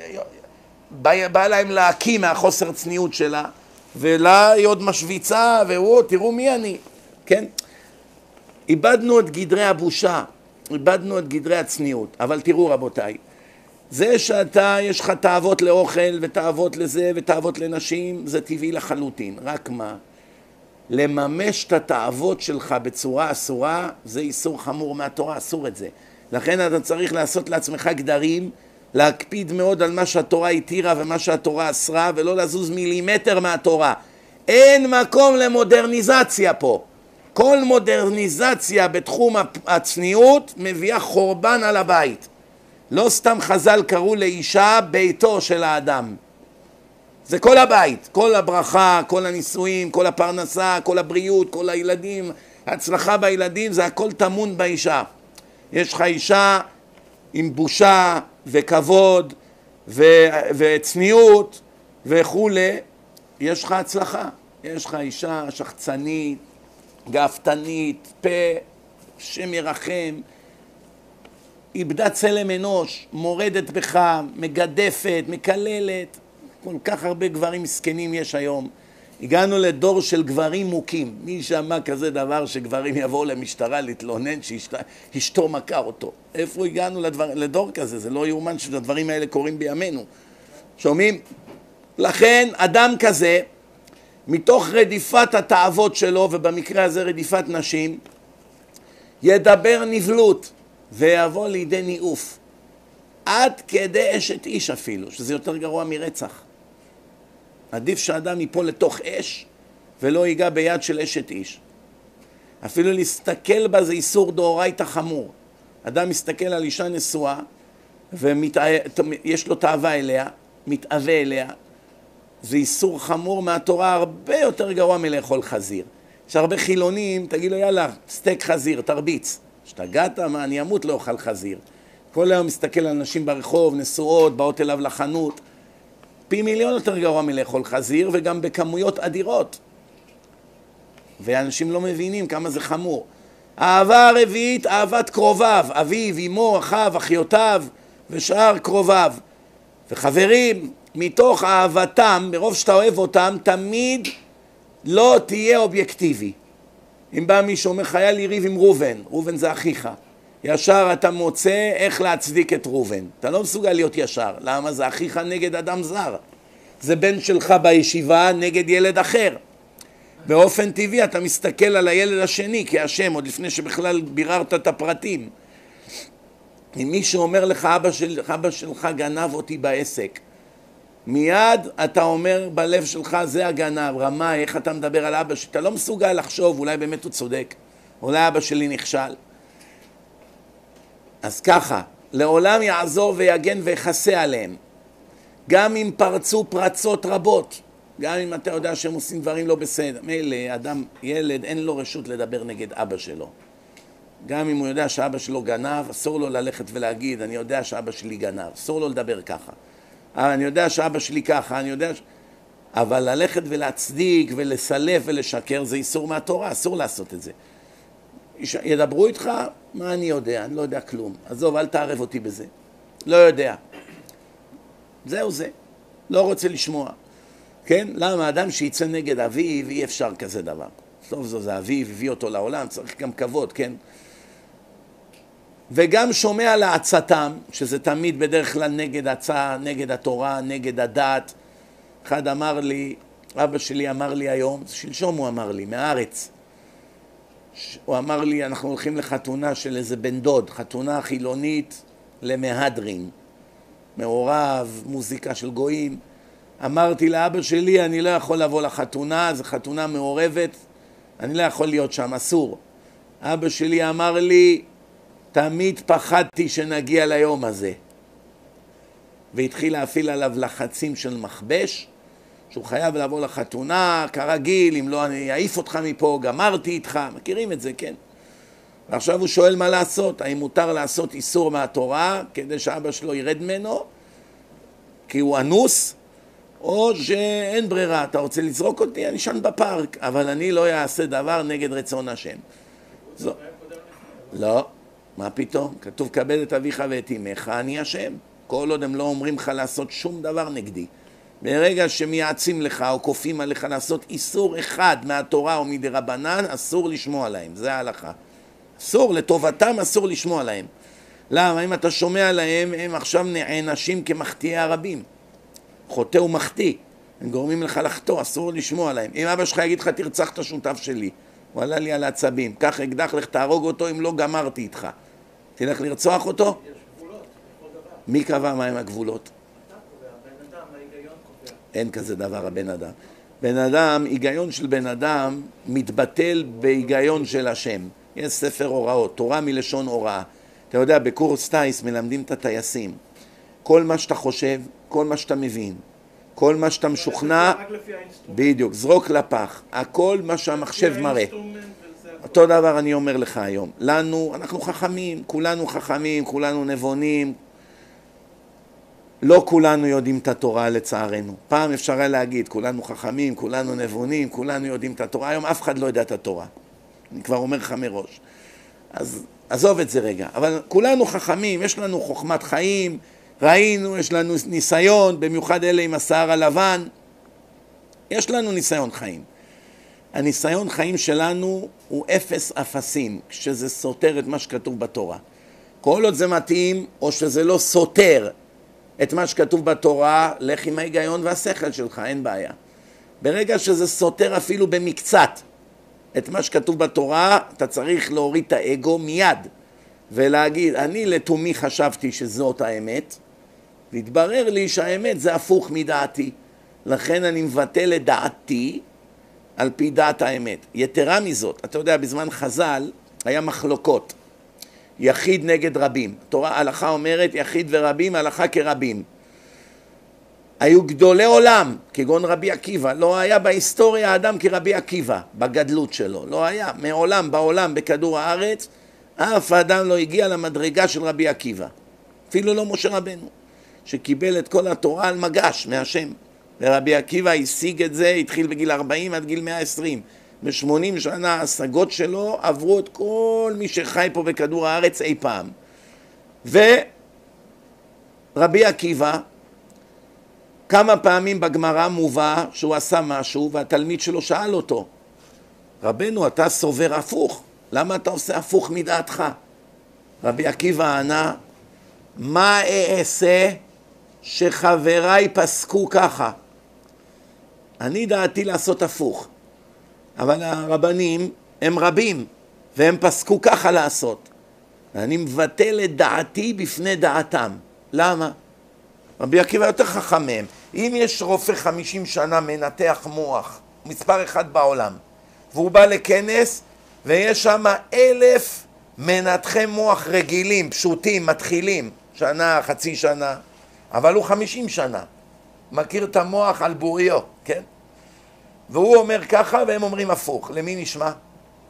בא להם להקים מהחוסר צניעות שלה, ולה היא עוד משוויצה, תראו מי אני, כן? איבדנו את גדרי הבושה, איבדנו את גדרי הצניעות, אבל תראו רבותיי, זה שאתה, יש לך תאוות לאוכל ותאוות לזה ותאוות לנשים, זה טבעי לחלוטין, רק מה? לממש את התאוות שלך בצורה אסורה, זה איסור חמור מהתורה, אסור את זה. לכן אתה צריך לעשות לעצמך גדרים, להקפיד מאוד על מה שהתורה התירה ומה שהתורה אסרה, ולא לזוז מילימטר מהתורה. אין מקום למודרניזציה פה. כל מודרניזציה בתחום הצניעות מביאה חורבן על הבית. לא סתם חז"ל קראו לאישה ביתו של האדם. זה כל הבית, כל הברכה, כל הנישואים, כל הפרנסה, כל הבריאות, כל הילדים, ההצלחה בילדים, זה הכל טמון באישה. יש לך אישה עם בושה, וכבוד וצניעות וכולי, יש לך הצלחה. יש לך אישה שחצנית, גאוותנית, פה, שם ירחם, איבדה צלם אנוש, מורדת בך, מגדפת, מקללת. כל כך הרבה גברים מסכנים יש היום. הגענו לדור של גברים מוכים. מי שמע כזה דבר שגברים יבואו למשטרה להתלונן שאשתו מכה אותו? איפה הגענו לדור כזה? זה לא יאומן שהדברים האלה קורים בימינו. שומעים? לכן אדם כזה, מתוך רדיפת התאוות שלו, ובמקרה הזה רדיפת נשים, ידבר נבלות ויבוא לידי ניאוף. עד כדי אשת איש אפילו, שזה יותר גרוע מרצח. עדיף שאדם ייפול לתוך אש ולא ייגע ביד של אשת איש. אפילו להסתכל בה זה איסור דאורייתא חמור. אדם מסתכל על אישה נשואה ויש לו תאווה אליה, מתאווה אליה, זה איסור חמור מהתורה, הרבה יותר גרוע מלאכול חזיר. יש הרבה חילונים, תגיד לו יאללה, סטייק חזיר, תרביץ. השתגעת? מה, אני אמות לא אוכל חזיר. כל היום מסתכל על נשים ברחוב, נשואות, באות אליו לחנות. פי מיליון יותר גרוע מלאכול חזיר, וגם בכמויות אדירות. ואנשים לא מבינים כמה זה חמור. האהבה הרביעית, אהבת קרוביו, אביו, אמו, אחיו, אחיותיו, ושאר קרוביו. וחברים, מתוך אהבתם, ברוב שאתה אוהב אותם, תמיד לא תהיה אובייקטיבי. אם בא מישהו אומר, היה לי ריב עם ראובן, ראובן זה אחיך. ישר אתה מוצא איך להצדיק את ראובן. אתה לא מסוגל להיות ישר. למה? זה אחיך נגד אדם זר. זה בן שלך בישיבה נגד ילד אחר. באופן טבעי אתה מסתכל על הילד השני כאשם, עוד לפני שבכלל ביררת את הפרטים. אם מישהו אומר לך, אבא שלך גנב אותי בעסק, מיד אתה אומר בלב שלך, זה הגנב, רמה, איך אתה מדבר על אבא שלי? אתה לא מסוגל לחשוב, אולי באמת הוא צודק, אולי אבא שלי נכשל. אז ככה, לעולם יעזור ויגן ויחסה עליהם. גם אם פרצו פרצות רבות, גם אם אתה יודע שהם עושים דברים לא בסדר. מילא, אדם, ילד, אין לו רשות לדבר נגד אבא שלו. גם אם הוא יודע שאבא שלו גנב, אסור לו ללכת ולהגיד, אני יודע שאבא שלי גנב. אסור לו לדבר ככה. אני יודע שאבא שלי ככה, אני יודע אבל ללכת ולהצדיק ולסלף ולשקר זה איסור מהתורה, אסור לעשות את זה. ידברו איתך, מה אני יודע? אני לא יודע כלום. עזוב, אל תערב אותי בזה. לא יודע. זהו זה. לא רוצה לשמוע. כן? למה? אדם שיצא נגד אביו, אי אפשר כזה דבר. טוב, זה אביו, הביא אותו לעולם, צריך גם כבוד, כן? וגם שומע לעצתם, שזה תמיד בדרך כלל נגד עצה, נגד התורה, נגד הדת. אחד אמר לי, אבא שלי אמר לי היום, שלשום הוא אמר לי, מהארץ. הוא אמר לי, אנחנו הולכים לחתונה של איזה בן דוד, חתונה חילונית למהדרין. מעורב, מוזיקה של גויים. אמרתי לאבא שלי, אני לא יכול לבוא לחתונה, זו חתונה מעורבת, אני לא יכול להיות שם, אסור. אבא שלי אמר לי, תמיד פחדתי שנגיע ליום הזה. והתחיל להפעיל עליו לחצים של מכבש, שהוא חייב לבוא לחתונה, כרגיל, אם לא אני אעיף אותך מפה, גמרתי איתך, מכירים את זה, כן? ועכשיו הוא שואל מה לעשות, האם מותר לעשות איסור מהתורה, כדי שאבא שלו ירד ממנו, כי הוא אנוס, או שאין ברירה, אתה רוצה לזרוק אותי, אני שם בפארק, אבל אני לא אעשה דבר נגד רצון השם. לא, מה פתאום? כתוב, כבד את אביך ואת אמך, אני השם. כל עוד הם לא אומרים לך לעשות שום דבר נגדי. ברגע שמייעצים לך או כופים עליך לעשות איסור אחד מהתורה או מדרבנן, אסור לשמוע להם, זה ההלכה. אסור, לטובתם אסור לשמוע להם. למה? אם אתה שומע להם, הם עכשיו נענשים כמחטיאי הרבים. חוטא ומחטיא, הם גורמים לך לחטוא, אסור לשמוע להם. אם אבא שלך יגיד לך, תרצח את השותף שלי, הוא עלה לי על העצבים, קח אקדח, לך תהרוג אותו אם לא גמרתי איתך. תלך לרצוח אותו? יש גבולות, בכל דבר. מי קבע מהם הגבולות? אתה קובע, בן אדם, ההיגיון קובע. אין כזה דבר הבן אדם. בן אדם, היגיון של בן אדם מתבטל בהיגיון של השם. יש ספר הוראות, תורה מלשון הוראה. אתה יודע, בקורס טייס מלמדים את הטייסים. כל מה שאתה חושב, כל מה שאתה מבין, כל מה שאתה משוכנע, בדיוק, זרוק לפח. הכל מה שהמחשב מראה. אותו דבר אני אומר לך היום. לנו, אנחנו חכמים, כולנו נבונים. לא כולנו יודעים את התורה לצערנו. פעם אפשר היה להגיד, כולנו חכמים, כולנו נבונים, כולנו יודעים את התורה. היום אף אחד לא יודע את התורה. אני כבר אומר לך מראש. אז עזוב את זה רגע. אבל כולנו חכמים, יש לנו חוכמת חיים, ראינו, יש לנו ניסיון, במיוחד אלה עם השיער הלבן. יש לנו ניסיון חיים. הניסיון חיים שלנו הוא אפס אפסים, כשזה סותר את מה שכתוב בתורה. כל עוד זה מתאים, או שזה לא סותר את מה שכתוב בתורה, לך עם ההיגיון והשכל שלך, אין בעיה. ברגע שזה סותר אפילו במקצת את מה שכתוב בתורה, אתה צריך להוריד את האגו מיד, ולהגיד, אני לתומי חשבתי שזאת האמת, והתברר לי שהאמת זה הפוך מדעתי, לכן אני מבטל את דעתי על פי דעת האמת. יתרה מזאת, אתה יודע, בזמן חז"ל היה מחלוקות, יחיד נגד רבים. התורה, ההלכה אומרת יחיד ורבים, ההלכה כרבים. היו גדולי עולם, כגון רבי עקיבא. לא היה בהיסטוריה אדם כרבי עקיבא, בגדלות שלו. לא היה. מעולם, בעולם, בכדור הארץ, אף אדם לא הגיע למדרגה של רבי עקיבא. אפילו לא משה רבנו, שקיבל את כל התורה על מגש מהשם. ורבי עקיבא השיג את זה, התחיל בגיל 40 עד גיל 120. ב-80 שנה ההשגות שלו עברו את כל מי שחי פה בכדור הארץ אי פעם. ורבי עקיבא, כמה פעמים בגמרא מובא שהוא עשה משהו, והתלמיד שלו שאל אותו, רבנו, אתה סובר הפוך, למה אתה עושה הפוך מדעתך? רבי עקיבא ענה, מה אעשה שחבריי פסקו ככה? אני דעתי לעשות הפוך, אבל הרבנים הם רבים, והם פסקו ככה לעשות. אני מבטל את דעתי בפני דעתם. למה? רבי עקיבא יותר חכם מהם. אם יש רופא 50 שנה מנתח מוח, מספר אחד בעולם, והוא בא לכנס, ויש שם 1,000 מנתחי מוח רגילים, פשוטים, מתחילים, שנה, חצי שנה, אבל הוא 50 שנה. מכיר את המוח על בוריו, כן? והוא אומר ככה והם אומרים הפוך. למי נשמע? עדיין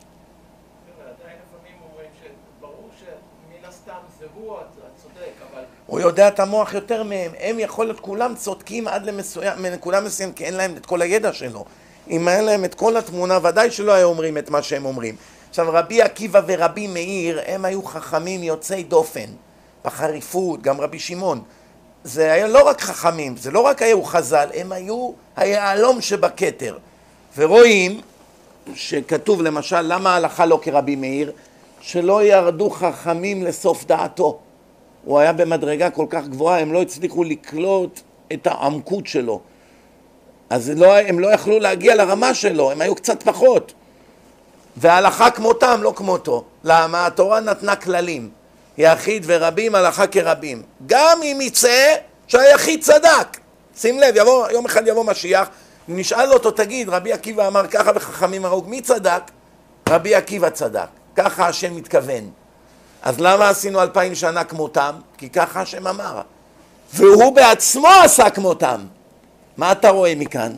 לפעמים אומרים שברור שמן הסתם זה הוא הצודק, אבל... הוא יודע את המוח יותר מהם. הם יכול להיות כולם צודקים עד לנקודה מסוים, כי אין להם את כל הידע שלו. אם אין להם את כל התמונה, ודאי שלא היו אומרים את מה שהם אומרים. עכשיו, רבי עקיבא ורבי מאיר, הם היו חכמים יוצאי דופן, בחריפות, גם רבי שמעון. זה היה לא רק חכמים, זה לא רק היו חז"ל, הם היו היהלום שבכתר. ורואים שכתוב למשל, למה ההלכה לא כרבי מאיר? שלא ירדו חכמים לסוף דעתו. הוא היה במדרגה כל כך גבוהה, הם לא הצליחו לקלוט את העמקות שלו. אז הם לא יכלו להגיע לרמה שלו, הם היו קצת פחות. וההלכה כמותם, לא כמותו. למה? התורה נתנה כללים. יחיד ורבים, הלכה כרבים. גם אם יצא שהיחיד צדק. שים לב, יום אחד יבוא משיח, נשאל אותו, תגיד, רבי עקיבא אמר ככה וחכמים הרוג, מי צדק? רבי עקיבא צדק. ככה השם מתכוון. אז למה עשינו 2000 שנה כמותם? כי ככה השם אמר. והוא בעצמו עשה כמותם. מה אתה רואה מכאן?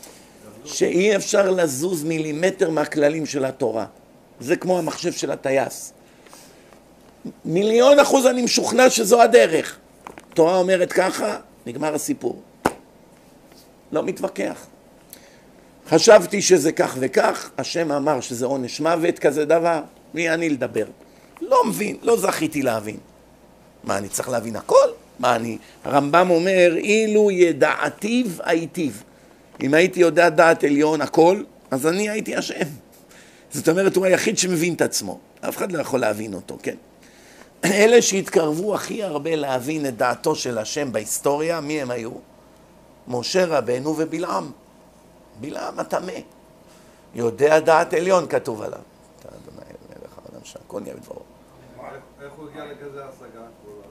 שאי אפשר לזוז מילימטר מהכללים של התורה. זה כמו המחשב של הטייס. 1,000,000% אני משוכנע שזו הדרך. התורה אומרת ככה, נגמר הסיפור. לא מתווכח. חשבתי שזה כך וכך, השם אמר שזה עונש מוות, כזה דבר, מי אני לדבר? לא מבין, לא זכיתי להבין. מה, אני צריך להבין הכל? מה אני? הרמב"ם אומר, אילו ידעתיו הייתיו. אם הייתי יודע דעת עליון הכל, אז אני הייתי השם. זאת אומרת, הוא היחיד שמבין את עצמו. אף אחד לא יכול להבין אותו, כן? אלה שהתקרבו הכי הרבה להבין את דעתו של השם בהיסטוריה, מי הם היו? משה רבנו ובלעם. בלעם הטמא. יודע דעת עליון כתוב עליו. אתה אדוני מלך העולם שהכל נהיה בדברו. איך הוא הגיע לכזה השגה?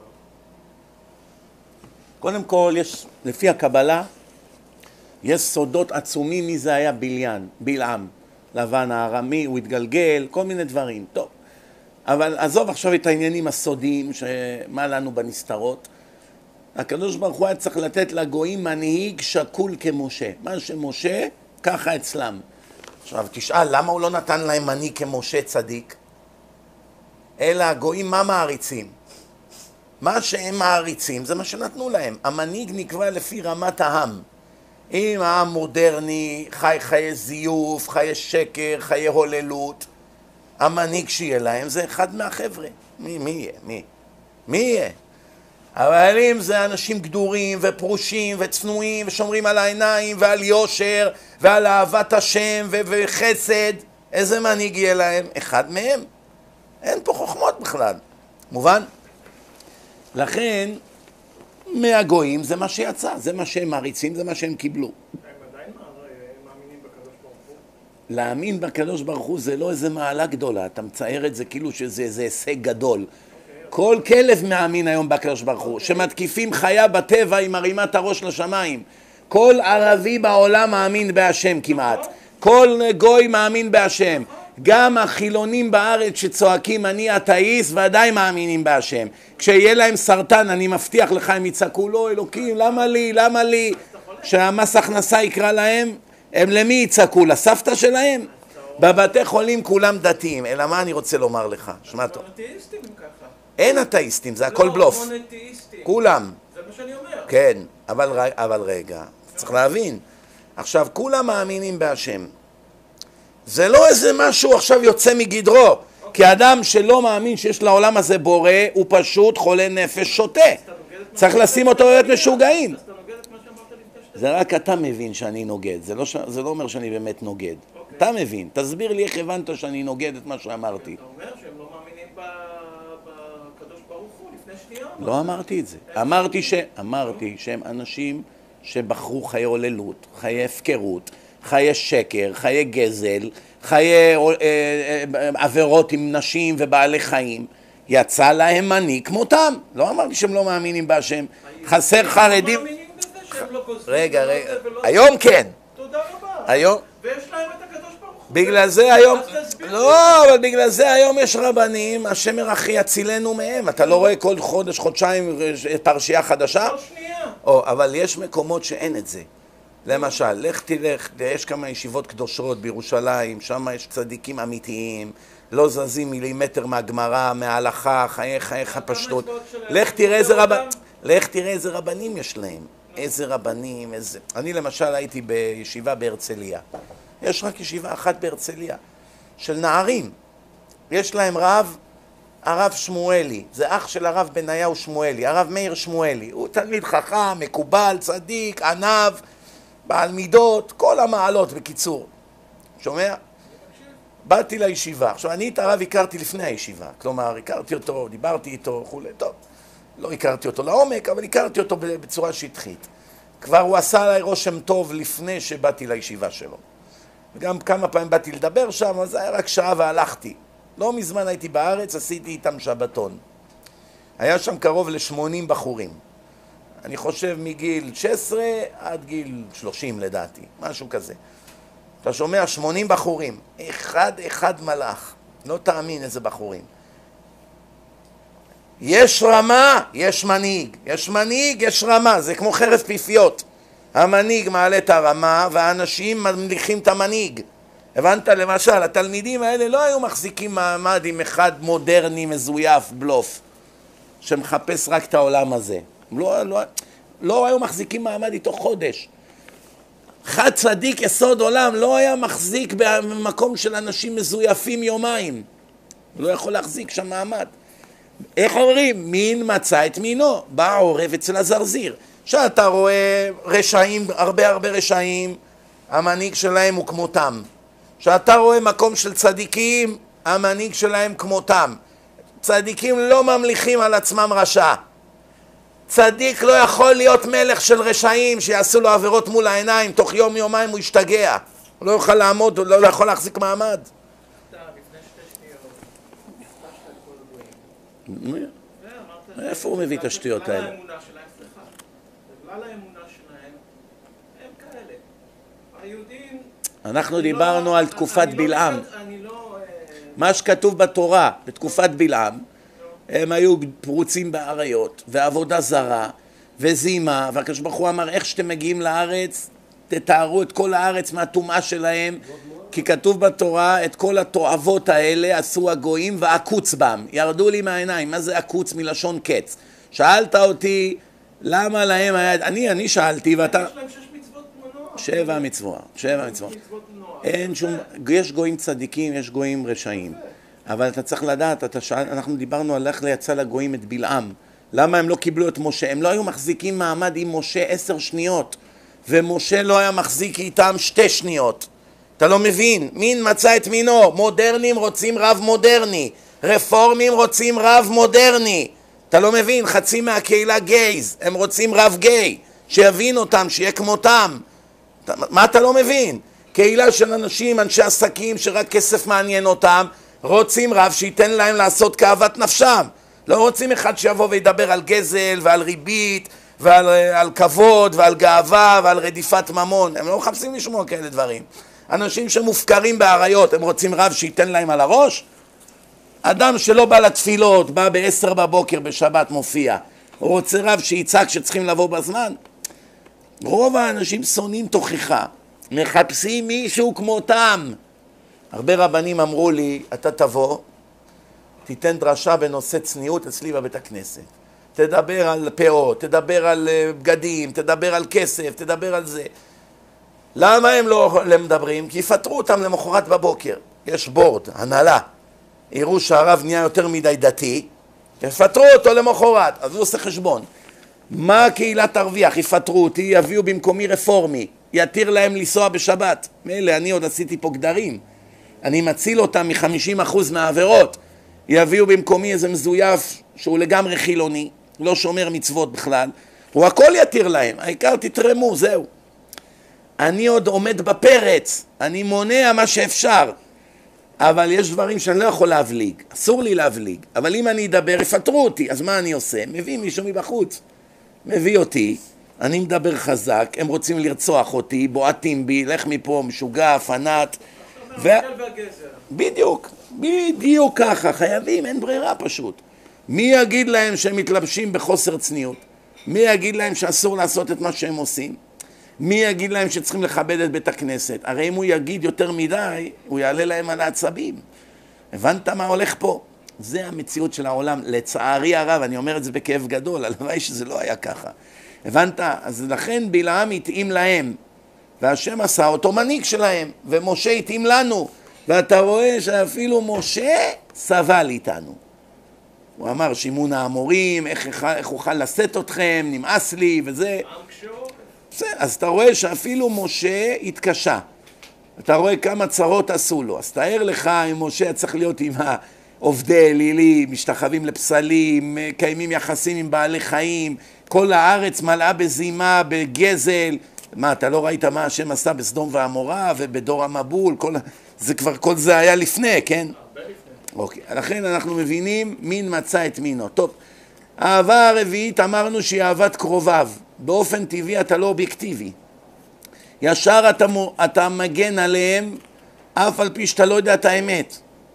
קודם כל, לפי הקבלה, יש סודות עצומים מי זה היה בלעם. לבן הארמי, הוא התגלגל, כל מיני דברים. טוב. אבל עזוב עכשיו את העניינים הסודיים, שמה לנו בנסתרות. הקדוש ברוך הוא היה צריך לתת לגויים מנהיג שקול כמשה. מה שמשה, ככה אצלם. עכשיו תשאל, למה הוא לא נתן להם מנהיג כמשה צדיק? אלא הגויים מה מעריצים? מה שהם מעריצים זה מה שנתנו להם. המנהיג נקבע לפי רמת העם. אם העם מודרני, חי חיי זיוף, חיי שקר, חיי הוללות, המנהיג שיהיה להם זה אחד מהחבר'ה. מי יהיה? מי יהיה? אבל אם זה אנשים גדורים ופרושים וצנועים ושומרים על העיניים ועל יושר ועל אהבת השם וחסד, איזה מנהיג יהיה להם? אחד מהם. אין פה חוכמות בכלל. מובן? לכן, מהגויים זה מה שיצא, זה מה שהם מעריצים, זה מה שהם קיבלו. הם עדיין מאמינים בקדוש ברוך הוא? להאמין בקדוש ברוך הוא זה לא איזה מעלה גדולה, אתה מצייר את זה כאילו שזה איזה הישג גדול. כל כלב מאמין היום בקדוש ברוך הוא, שמתקיפים חיה בטבע עם הרימת הראש לשמיים. כל ערבי בעולם מאמין בהשם כמעט, כל גוי מאמין בהשם. גם החילונים בארץ שצועקים אני אתאיסט ועדיין מאמינים בהשם. כשיהיה להם סרטן אני מבטיח לך הם יצעקו לא אלוקים למה לי שהמס הכנסה יקרא להם, הם למי יצעקו? לסבתא שלהם? בבתי חולים כולם דתיים. אלא מה אני רוצה לומר לך? שמע טוב, מונותאיסטים הם ככה. אין אתאיסטים, זה הכל בלוף. לא, מונותאיסטים. כולם. זה מה שאני אומר. כן, אבל רגע, צריך להבין. עכשיו, כולם מאמינים בהשם. זה לא איזה משהו עכשיו יוצא מגדרו. כי אדם שלא מאמין שיש לעולם הזה בורא, הוא פשוט חולה נפש שוטה. צריך לשים אותו להיות משוגעים. אז אתה נוגד את מה שאמרת לפני שתי... זה רק אתה מבין שאני נוגד, זה לא אומר שאני באמת נוגד. אתה מבין, תסביר לי איך הבנת שאני נוגד את מה שאמרתי. אתה אומר שהם לא מאמינים בקדוש ברוך הוא לפני שנייה? לא אמרתי את זה. אמרתי שהם אנשים שבחרו חיי הוללות, חיי הפקרות, חיי שקר, חיי גזל, חיי עבירות עם נשים ובעלי חיים. יצא להם מנהיג כמותם. לא אמרתי שהם לא מאמינים בהשם. חסר חרדים. לא מאמינים בזה שהם לא גוזלים. רגע, היום כן. תודה רבה. היום. ויש להם את הקדוש ברוך הוא. בגלל זה היום, אז תסביר לי. לא, אבל בגלל זה היום יש רבנים, השם ירחי יצילנו מהם. אתה לא רואה כל חודש, חודשיים פרשייה חדשה? לא שנייה. אבל יש מקומות שאין את זה. למשל, לך תלך, יש כמה ישיבות קדושות בירושלים, שם יש צדיקים אמיתיים, לא זזים מילימטר מהגמרא, מההלכה, חייך פשטות. לך תראה איזה רבנים יש להם. איזה רבנים, איזה... אני למשל הייתי בישיבה בהרצליה. יש רק ישיבה אחת בהרצליה, של נערים. יש להם רב, הרב שמואלי. זה אח של הרב בניהו שמואלי, הרב מאיר שמואלי. הוא תלמיד חכם, מקובל, צדיק, ענב, בעל מידות, כל המעלות בקיצור. שומע? באתי לישיבה. עכשיו, אני את הרב הכרתי לפני הישיבה. כלומר, הכרתי אותו, דיברתי איתו, וכולי. טוב, לא הכרתי אותו לעומק, אבל הכרתי אותו בצורה שטחית. כבר הוא עשה עליי רושם טוב לפני שבאתי לישיבה שלו. וגם כמה פעמים באתי לדבר שם, אז זה היה רק שעה והלכתי. לא מזמן הייתי בארץ, עשיתי איתם שבתון. היה שם קרוב ל-80 בחורים. אני חושב מגיל 16 עד גיל 30 לדעתי, משהו כזה. אתה שומע 80 בחורים, אחד מלאך, לא תאמין איזה בחורים. יש רמה, יש מנהיג, יש מנהיג, יש רמה, זה כמו חרב פיפיות. המנהיג מעלה את הרמה והאנשים ממליכים את המנהיג. הבנת? למשל, התלמידים האלה לא היו מחזיקים מעמד עם אחד מודרני מזויף, בלוף, שמחפש רק את העולם הזה. לא היו מחזיקים מעמד איתו חודש. חד צדיק יסוד עולם לא היה מחזיק במקום של אנשים מזויפים יומיים. הוא לא יכול להחזיק שם מעמד. איך אומרים? מין מצא את מינו, בא עורב אצל הזרזיר. שאתה רואה רשעים, הרבה רשעים, המנהיג שלהם הוא כמותם. שאתה רואה מקום של צדיקים, המנהיג שלהם כמותם. צדיקים לא ממליכים על עצמם רשע. צדיק לא יכול להיות מלך של רשעים שיעשו לו עבירות מול העיניים, תוך יום יומיים הוא ישתגע. הוא לא יוכל לעמוד, הוא לא יכול להחזיק מעמד. לפני שתי שניות, איפה הוא מביא את השטויות האלה? בגלל האמונה שלהם, סליחה. בגלל האמונה שלהם, הם כאלה. היהודים... אנחנו דיברנו על תקופת בלעם. אני לא... מה שכתוב בתורה, בתקופת בלעם, הם היו פרוצים באריות, ועבודה זרה, וזימה, והקדוש ברוך הוא אמר, איך שאתם מגיעים לארץ, תתארו את כל הארץ מהטומאה שלהם, כי כתוב בתורה, את כל התועבות האלה עשו הגויים ועקוץ בם, ירדו לי מהעיניים. מה זה עקוץ? מלשון קץ. שאלת אותי למה להם היה, אני שאלתי ואתה... יש להם 6 מצוות מנוע. 7 מצוות, 7 מצוות. מנוע. אין שום, יש גויים צדיקים, יש גויים רשעים. אבל אתה צריך לדעת, אנחנו דיברנו על איך לייצא לגויים את בלעם. למה הם לא קיבלו את משה? הם לא היו מחזיקים מעמד עם משה 10 שניות, ומשה לא היה מחזיק איתם 2 שניות. אתה לא מבין? מין מצא את מינו. מודרנים רוצים רב מודרני, רפורמים רוצים רב מודרני. אתה לא מבין? חצי מהקהילה גייז, הם רוצים רב גיי, שיבין אותם, שיהיה כמותם. מה אתה לא מבין? קהילה של אנשים, אנשי עסקים שרק כסף מעניין אותם, רוצים רב שייתן להם לעשות כאוות נפשם. לא רוצים אחד שיבוא וידבר על גזל ועל ריבית ועל כבוד ועל גאווה ועל רדיפת ממון. הם לא מחפשים לשמוע כאלה דברים. אנשים שמופקרים בעריות, הם רוצים רב שייתן להם על הראש? אדם שלא בא לתפילות, בא ב10 בבוקר בשבת מופיע, הוא רוצה רב שיצעק שצריכים לבוא בזמן? רוב האנשים שונאים תוכחה, מחפשים מישהו כמותם. הרבה רבנים אמרו לי, אתה תבוא, תיתן דרשה בנושא צניעות אצלי בבית הכנסת. תדבר על פאות, תדבר על בגדים, תדבר על כסף, תדבר על זה. למה הם לא מדברים? כי יפטרו אותם למחרת בבוקר. יש בורד, הנהלה. יראו שהרב נהיה יותר מדי דתי, יפטרו אותו למחרת. אז הוא עושה חשבון. מה הקהילה תרוויח? יפטרו אותי, יביאו במקומי רפורמי, יתיר להם לנסוע בשבת. מילא, אני עוד עשיתי פה גדרים. אני מציל אותם מ50% מהעבירות. יביאו במקומי איזה מזויף שהוא לגמרי חילוני, לא שומר מצוות בכלל. הוא הכל יתיר להם, העיקר תתרמו, זהו. אני עוד עומד בפרץ, אני מונע מה שאפשר. אבל יש דברים שאני לא יכול להבליג, אסור לי להבליג. אבל אם אני אדבר, יפטרו אותי, אז מה אני עושה? מביא מישהו מבחוץ. מביא אותי, אני מדבר חזק, הם רוצים לרצוח אותי, בועטים בי, לך מפה, משוגע, פנאט. בדיוק ככה, חייבים, אין ברירה פשוט. מי יגיד להם שהם מתלבשים בחוסר צניעות? מי יגיד להם שאסור לעשות את מה שהם עושים? מי יגיד להם שצריכים לכבד את בית הכנסת? הרי אם הוא יגיד יותר מדי, הוא יעלה להם על העצבים. הבנת מה הולך פה? זה המציאות של העולם. לצערי הרב, אני אומר את זה בכאב גדול, הלוואי שזה לא היה ככה. הבנת? אז לכן בלעם התאים להם, והשם עשה אותו מנהיג שלהם, ומשה התאים לנו. ואתה רואה שאפילו משה סבל איתנו. הוא אמר, שימון האמורים, איך אוכל לשאת אתכם, נמאס לי וזה. אז אתה רואה שאפילו משה התקשה. אתה רואה כמה צרות עשו לו. אז תאר לך אם משה צריך להיות עם העובדי אלילים, משתחווים לפסלים, קיימים יחסים עם בעלי חיים, כל הארץ מלאה בזימה, בגזל. מה, אתה לא ראית מה השם עשה בסדום ועמורה ובדור המבול? כל זה היה לפני, כן? הרבה לפני. אוקיי, לכן אנחנו מבינים מין מצא את מינו. טוב, האהבה הרביעית אמרנו שהיא אהבת קרוביו. באופן טבעי אתה לא אובייקטיבי. ישר אתה מגן עליהם, אף על פי שאתה לא יודע את האמת.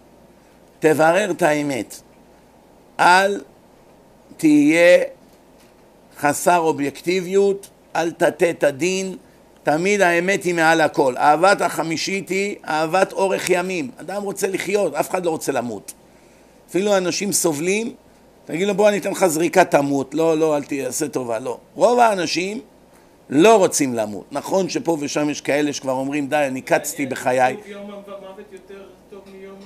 תברר את האמת. אל תהיה חסר אובייקטיביות, אל תטה את הדין, תמיד האמת היא מעל הכל. אהבת החמישית היא אהבת אורך ימים. אדם רוצה לחיות, אף אחד לא רוצה למות. אפילו אנשים סובלים, תגיד לו בוא אני אתן לך זריקה תמות, לא, אל תעשה טובה, לא. רוב האנשים לא רוצים למות. נכון שפה ושם יש כאלה שכבר אומרים די, אני קצתי בחיי. יום המוות יותר טוב מיום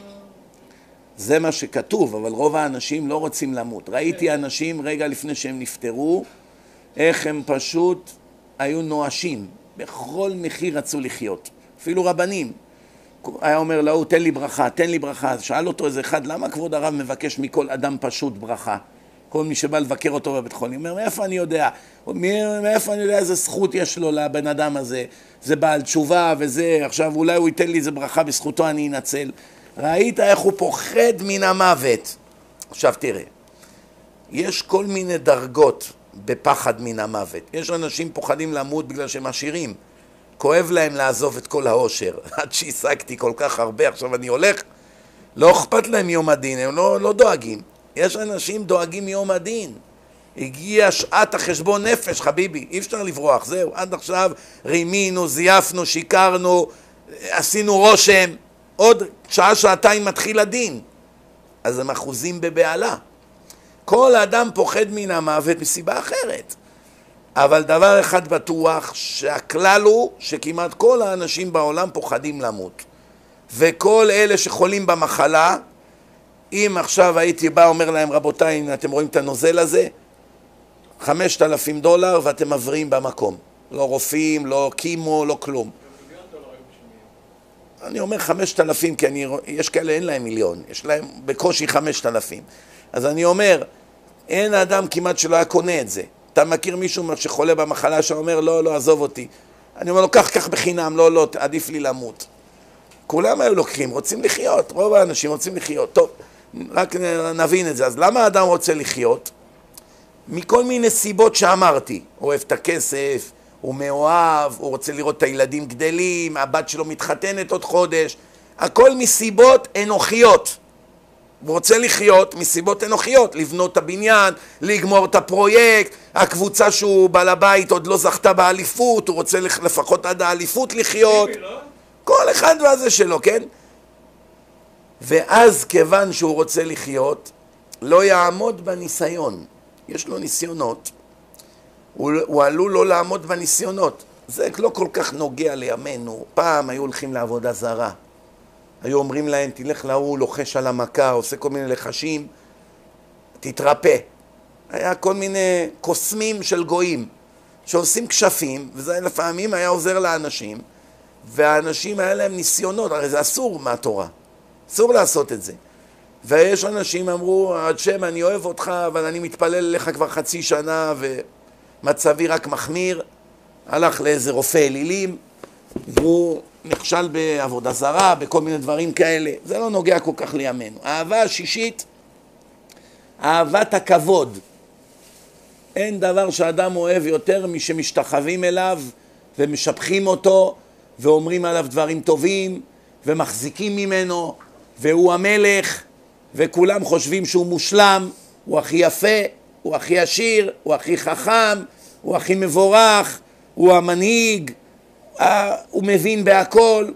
זה מה שכתוב, אבל רוב האנשים לא רוצים למות. ראיתי אנשים רגע לפני שהם נפטרו, איך הם פשוט היו נואשים. בכל מחיר רצו לחיות. אפילו רבנים. היה אומר לו, תן לי ברכה, תן לי ברכה. אז שאל אותו איזה אחד, למה כבוד הרב מבקש מכל אדם פשוט ברכה? כל מי שבא לבקר אותו בבית חולים. אומר, מאיפה אני יודע? מאיפה אני יודע איזה זכות יש לו לבן אדם הזה? זה בעל תשובה וזה, עכשיו אולי הוא ייתן לי איזה ברכה, בזכותו אני אנצל. ראית איך הוא פוחד מן המוות. עכשיו תראה, יש כל מיני דרגות בפחד מן המוות. יש אנשים פוחדים למות בגלל שהם עשירים. כואב להם לעזוב את כל העושר. עד שהשגתי כל כך הרבה, עכשיו אני הולך, לא אכפת להם יום הדין, הם לא דואגים. יש אנשים דואגים מיום הדין. הגיע שעת החשבון נפש, חביבי, אי אפשר לברוח, זהו. עד עכשיו רימינו, זייפנו, שיקרנו, עשינו רושם. עוד שעה, שעתיים מתחיל הדין. אז הם אחוזים בבעלה. כל אדם פוחד מן המוות מסיבה אחרת. אבל דבר אחד בטוח, שהכלל הוא שכמעט כל האנשים בעולם פוחדים למות. וכל אלה שחולים במחלה, אם עכשיו הייתי בא אומר להם, רבותיי, אתם רואים את הנוזל הזה? $5,000 ואתם מבריאים במקום. לא רופאים, לא קימו, לא כלום. אני אומר 5,000 כי יש כאלה אין להם מיליון, יש להם בקושי 5,000. אז אני אומר, אין אדם כמעט שלא היה קונה את זה. אתה מכיר מישהו שחולה במחלה שאומר, לא, לא, עזוב אותי. אני אומר לו, כך בחינם, לא, לא, עדיף לי למות. כולם היו לוקחים, רוצים לחיות, רוב האנשים רוצים לחיות. טוב, רק נבין את זה. אז למה האדם רוצה לחיות? מכל מיני סיבות שאמרתי. הוא אוהב את הכסף, הוא מאוהב, הוא רוצה לראות את הילדים גדלים, הבת שלו מתחתנת עוד חודש. הכל מסיבות אנוכיות. הוא רוצה לחיות מסיבות אנוכיות, לבנות את הבניין, לגמור את הפרויקט, הקבוצה שהוא בעל הבית עוד לא זכתה באליפות, הוא רוצה לפחות עד האליפות לחיות. כל אחד והזה שלו, כן? ואז כיוון שהוא רוצה לחיות, לא יעמוד בניסיון. יש לו ניסיונות. הוא עלול לא לעמוד בניסיונות. זה לא כל כך נוגע לימינו. פעם היו הולכים לעבודה זרה. היו אומרים להם, תלך להוא, לוחש על המכה, עושה כל מיני לחשים, תתרפא. היה כל מיני קוסמים של גויים שעושים כשפים, וזה לפעמים היה עוזר לאנשים, והאנשים היה להם ניסיונות, הרי זה אסור מהתורה, אסור לעשות את זה. ויש אנשים אמרו, עד שם אני אוהב אותך, אבל אני מתפלל לך כבר חצי שנה, ומצבי רק מחמיר, הלך לאיזה רופא אלילים, והוא נכשל בעבודה זרה, בכל מיני דברים כאלה. זה לא נוגע כל כך לימינו. האהבה השישית, אהבת הכבוד. אין דבר שאדם אוהב יותר משמשתחווים אליו ומשבחים אותו ואומרים עליו דברים טובים ומחזיקים ממנו, והוא המלך וכולם חושבים שהוא מושלם, הוא הכי יפה, הוא הכי עשיר, הוא הכי חכם, הוא הכי מבורך, הוא המנהיג, הוא מבין בהכל.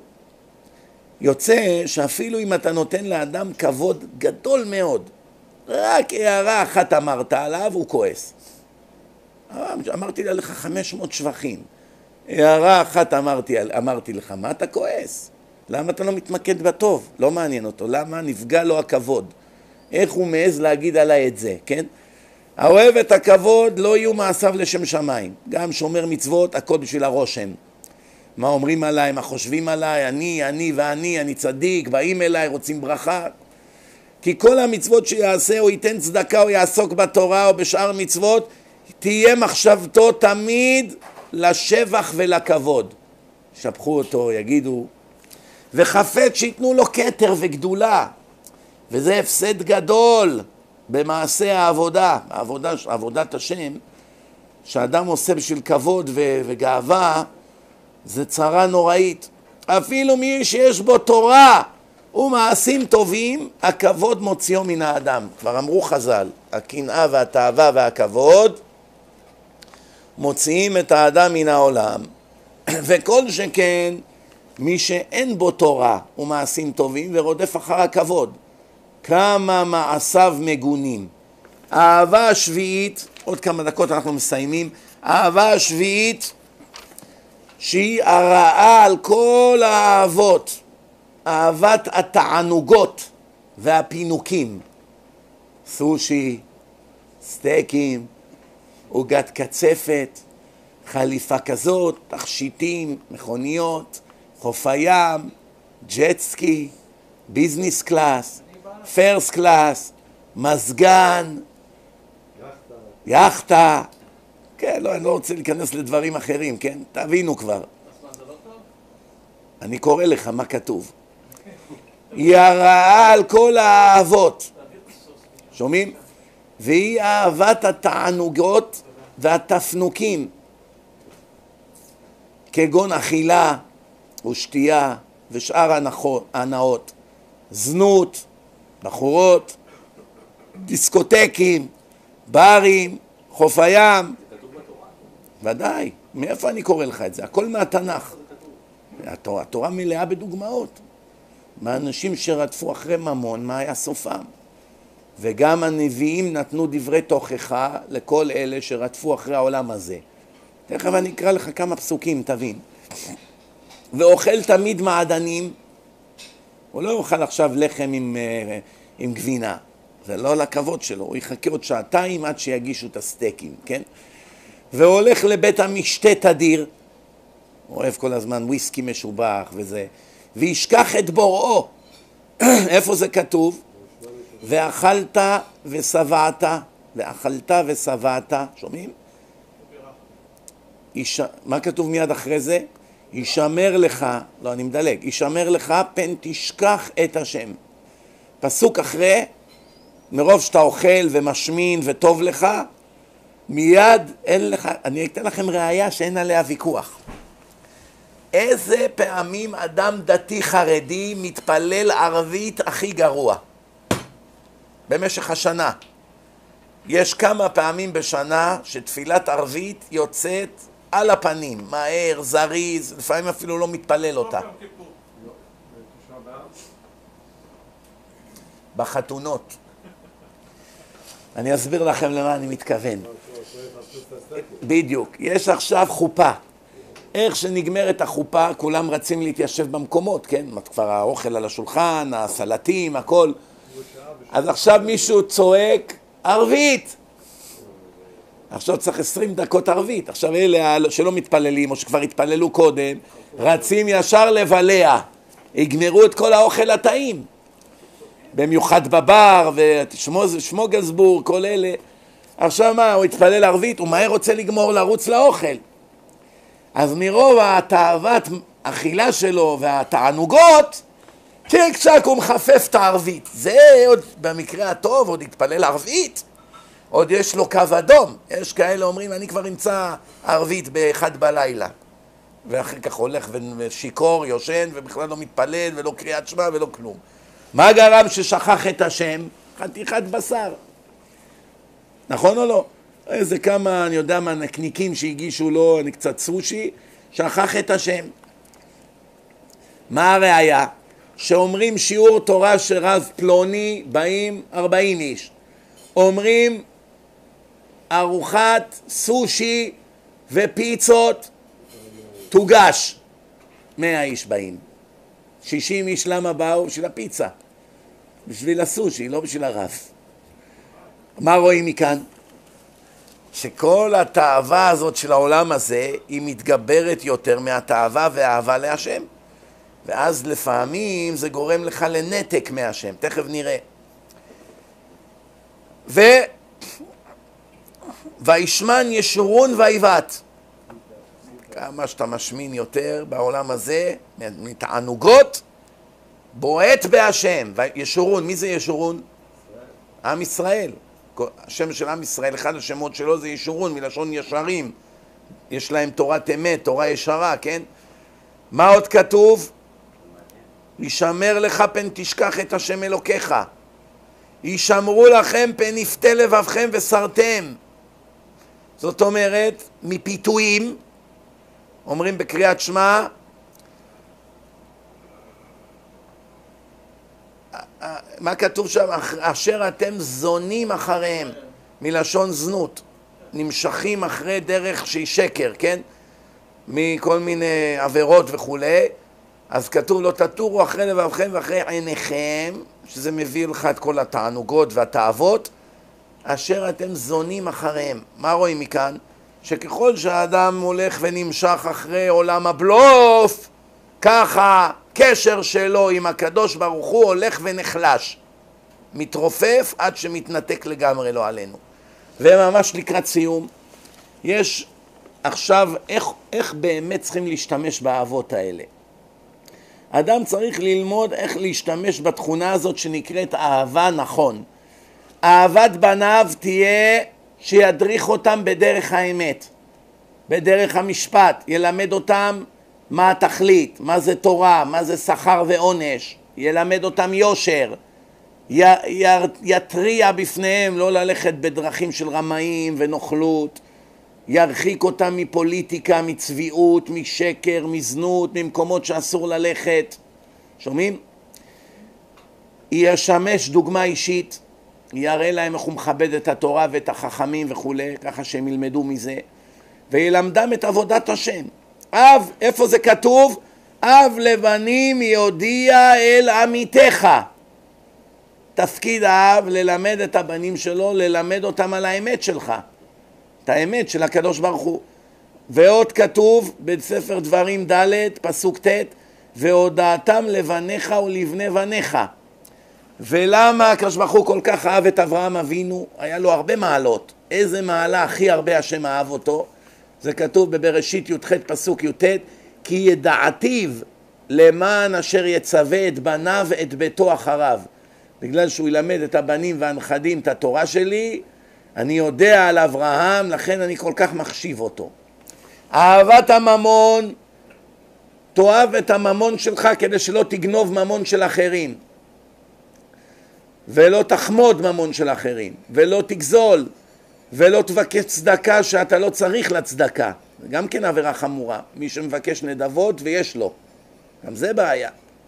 יוצא שאפילו אם אתה נותן לאדם כבוד גדול מאוד, רק הערה אחת אמרת עליו, הוא כועס. אמרתי לך 500 שבחים, הערה אחת אמרתי לך, מה אתה כועס? למה אתה לא מתמקד בטוב? לא מעניין אותו. למה? נפגע לו הכבוד. איך הוא מעז להגיד עליי את זה, כן? האוהב את הכבוד, לא יהיו מעשיו לשם שמיים. גם שומר מצוות, הכל בשביל הרושם. מה אומרים עליי, מה חושבים עליי, אני צדיק, באים אליי, רוצים ברכה. כי כל המצוות שיעשה, או ייתן צדקה, או יעסוק בתורה, או בשאר מצוות, תהיה מחשבתו תמיד לשבח ולכבוד. שפחו אותו, יגידו, וחפץ שיתנו לו כתר וגדולה, וזה הפסד גדול במעשה העבודה, עבודת השם, שאדם עושה בשביל כבוד וגאווה, זה צרה נוראית. אפילו מי שיש בו תורה ומעשים טובים, הכבוד מוציאו מן האדם. כבר אמרו חז"ל, הקנאה והתאווה והכבוד מוציאים את האדם מן העולם, וכל שכן מי שאין בו תורה ומעשים טובים ורודף אחר הכבוד, כמה מעשיו מגונים. האהבה השביעית, עוד כמה דקות אנחנו מסיימים, האהבה השביעית שהיא הרעה על כל האהבות, אהבת התענוגות והפינוקים, סושי, סטייקים, עוגת קצפת, חליפה כזאת, תכשיטים, מכוניות, חוף הים, ג'טסקי, ביזנס קלאס, פרסט קלאס, מזגן, יחטה. כן, לא, אני לא רוצה להיכנס לדברים אחרים, כן? תבינו כבר. אני קורא לך מה כתוב. היא הרעה על כל האהבות. שומעים? והיא אהבת התענוגות והתפנוקים, כגון אכילה ושתייה ושאר הנאות, זנות, בחורות, דיסקוטקים, ברים, חוף הים. ודאי, מאיפה אני קורא לך את זה? הכל מהתנ"ך. התורה מלאה בדוגמאות. מהאנשים שרדפו אחרי ממון, מה היה סופם? וגם הנביאים נתנו דברי תוכחה לכל אלה שרדפו אחרי העולם הזה. תכף אני אקרא לך כמה פסוקים, תבין. ואוכל תמיד מעדנים, הוא לא יאכל עכשיו לחם עם גבינה, זה לא לכבוד שלו, הוא יחכה עוד שעתיים עד שיגישו את הסטייקים, כן? והולך לבית המשתה תדיר, הוא אוהב כל הזמן וויסקי משובח וזה, וישכח את בוראו. איפה זה כתוב? ואכלת ושבעת, ואכלת ושבעת, שומעים? מה כתוב מיד אחרי זה? ישמר לך, לא אני מדלג, ישמר לך פן תשכח את השם. פסוק אחרי, מרוב שאתה אוכל ומשמין וטוב לך, מיד אין לך, אני אתן לכם ראיה שאין עליה ויכוח. איזה פעמים אדם דתי חרדי מתפלל ערבית הכי גרוע? במשך השנה. יש כמה פעמים בשנה שתפילת ערבית יוצאת על הפנים, מהר, זריז, לפעמים אפילו לא מתפלל אותה. בחתונות. אני אסביר לכם למה אני מתכוון. בדיוק. יש עכשיו חופה. איך שנגמרת החופה, כולם רצים להתיישב במקומות, כן? כבר האוכל על השולחן, הסלטים, הכל. אז עכשיו מישהו צועק ערבית. עכשיו צריך 20 דקות ערבית. עכשיו אלה שלא מתפללים או שכבר התפללו קודם, רצים ישר לבלע. יגמרו את כל האוכל הטעים. במיוחד בבר ושמוגלסבורג, כל אלה. עכשיו מה, הוא התפלל ערבית, הוא מהר רוצה לגמור לרוץ לאוכל. אז מרוב התאוות אכילה שלו והתענוגות, צ'יק צ'ק הוא מחפף את הערבית. זה עוד במקרה הטוב, עוד התפלל ערבית, עוד יש לו קו אדום. יש כאלה אומרים, אני כבר אמצא ערבית באחד בלילה. ואחר כך הולך ושיקור, יושן, ובכלל לא מתפלל ולא קריאת שמע ולא כלום. מה גרם ששכח את השם? חתיכת בשר. נכון או לא? איזה כמה, אני יודע מה, נקניקים שהגישו לו, אני קצת סושי, שכח את השם. מה הראיה? שאומרים שיעור תורה שרב פלוני, באים 40 איש. אומרים ארוחת סושי ופיצות תוגש. 100 איש באים. 60 איש למה באו? בשביל הפיצה. בשביל הסושי, לא בשביל הרב. מה רואים מכאן? שכל התאווה הזאת של העולם הזה היא מתגברת יותר מהתאווה והאהבה להשם. ואז לפעמים זה גורם לך לנתק מהשם. תכף נראה. וישמן ישורון ויבעט. כמה שאתה משמין יותר בעולם הזה, מתענוגות, בועט בהשם. ישורון, מי זה ישורון? עם ישראל. השם של עם ישראל, אחד השמות שלו זה ישורון, מלשון ישרים. יש להם תורת אמת, תורה ישרה, כן? מה עוד כתוב? ישמר לך פן תשכח את השם אלוקיך. ישמרו לכם פן יפתה לבבכם וסרתם. זאת אומרת, מפיתויים, אומרים בקריאת שמע, מה כתוב שם? אשר אתם זונים אחריהם, מלשון זנות, נמשכים אחרי דרך שהיא שקר, כן? מכל מיני עבירות וכולי. אז כתוב לא תטורו אחרי לבבכם ואחרי עיניכם, שזה מביא לך את כל התענוגות והתאוות, אשר אתם זונים אחריהם. מה רואים מכאן? שככל שהאדם הולך ונמשך אחרי עולם הבלוף, ככה קשר שלו עם הקדוש ברוך הוא הולך ונחלש, מתרופף עד שמתנתק לגמרי, לא עלינו. וממש לקראת סיום, יש עכשיו איך באמת צריכים להשתמש באהבות האלה. אדם צריך ללמוד איך להשתמש בתכונה הזאת שנקראת אהבה נכון. אהבת בניו תהיה שידריך אותם בדרך האמת, בדרך המשפט, ילמד אותם מה התכלית, מה זה תורה, מה זה שכר ועונש, ילמד אותם יושר, יתריע בפניהם לא ללכת בדרכים של רמאים ונוכלות, ירחיק אותם מפוליטיקה, מצביעות, משקר, מזנות, ממקומות שאסור ללכת. שומעים? ישמש דוגמה אישית. יראה להם איך הוא מכבד את התורה ואת החכמים וכולי, ככה שהם ילמדו מזה, וילמדם את עבודת השם. אב, איפה זה כתוב? אב לבנים יודיע אל עמיתך. תפקיד האב ללמד את הבנים שלו, ללמד אותם על האמת שלך, את האמת של הקדוש ברוך הוא. ועוד כתוב בספר דברים ד' פסוק ט', והודעתם לבניך ולבני בניך. ולמה הקדוש ברוך הוא כל כך אהב את אברהם אבינו? היה לו הרבה מעלות. איזה מעלה הכי הרבה השם אהב אותו? זה כתוב בבראשית י"ח פסוק י"ט, כי ידעתיו למען אשר יצווה את בניו את ביתו אחריו. בגלל שהוא ילמד את הבנים והנכדים את התורה שלי, אני יודע על אברהם, לכן אני כל כך מחשיב אותו. אהבת הממון, תאהב את הממון שלך כדי שלא תגנוב ממון של אחרים, ולא תחמוד ממון של אחרים, ולא תגזול, ולא תבקש צדקה שאתה לא צריך לצדקה. זה גם כן עבירה חמורה, מי שמבקש נדבות ויש לו, גם זה בעיה.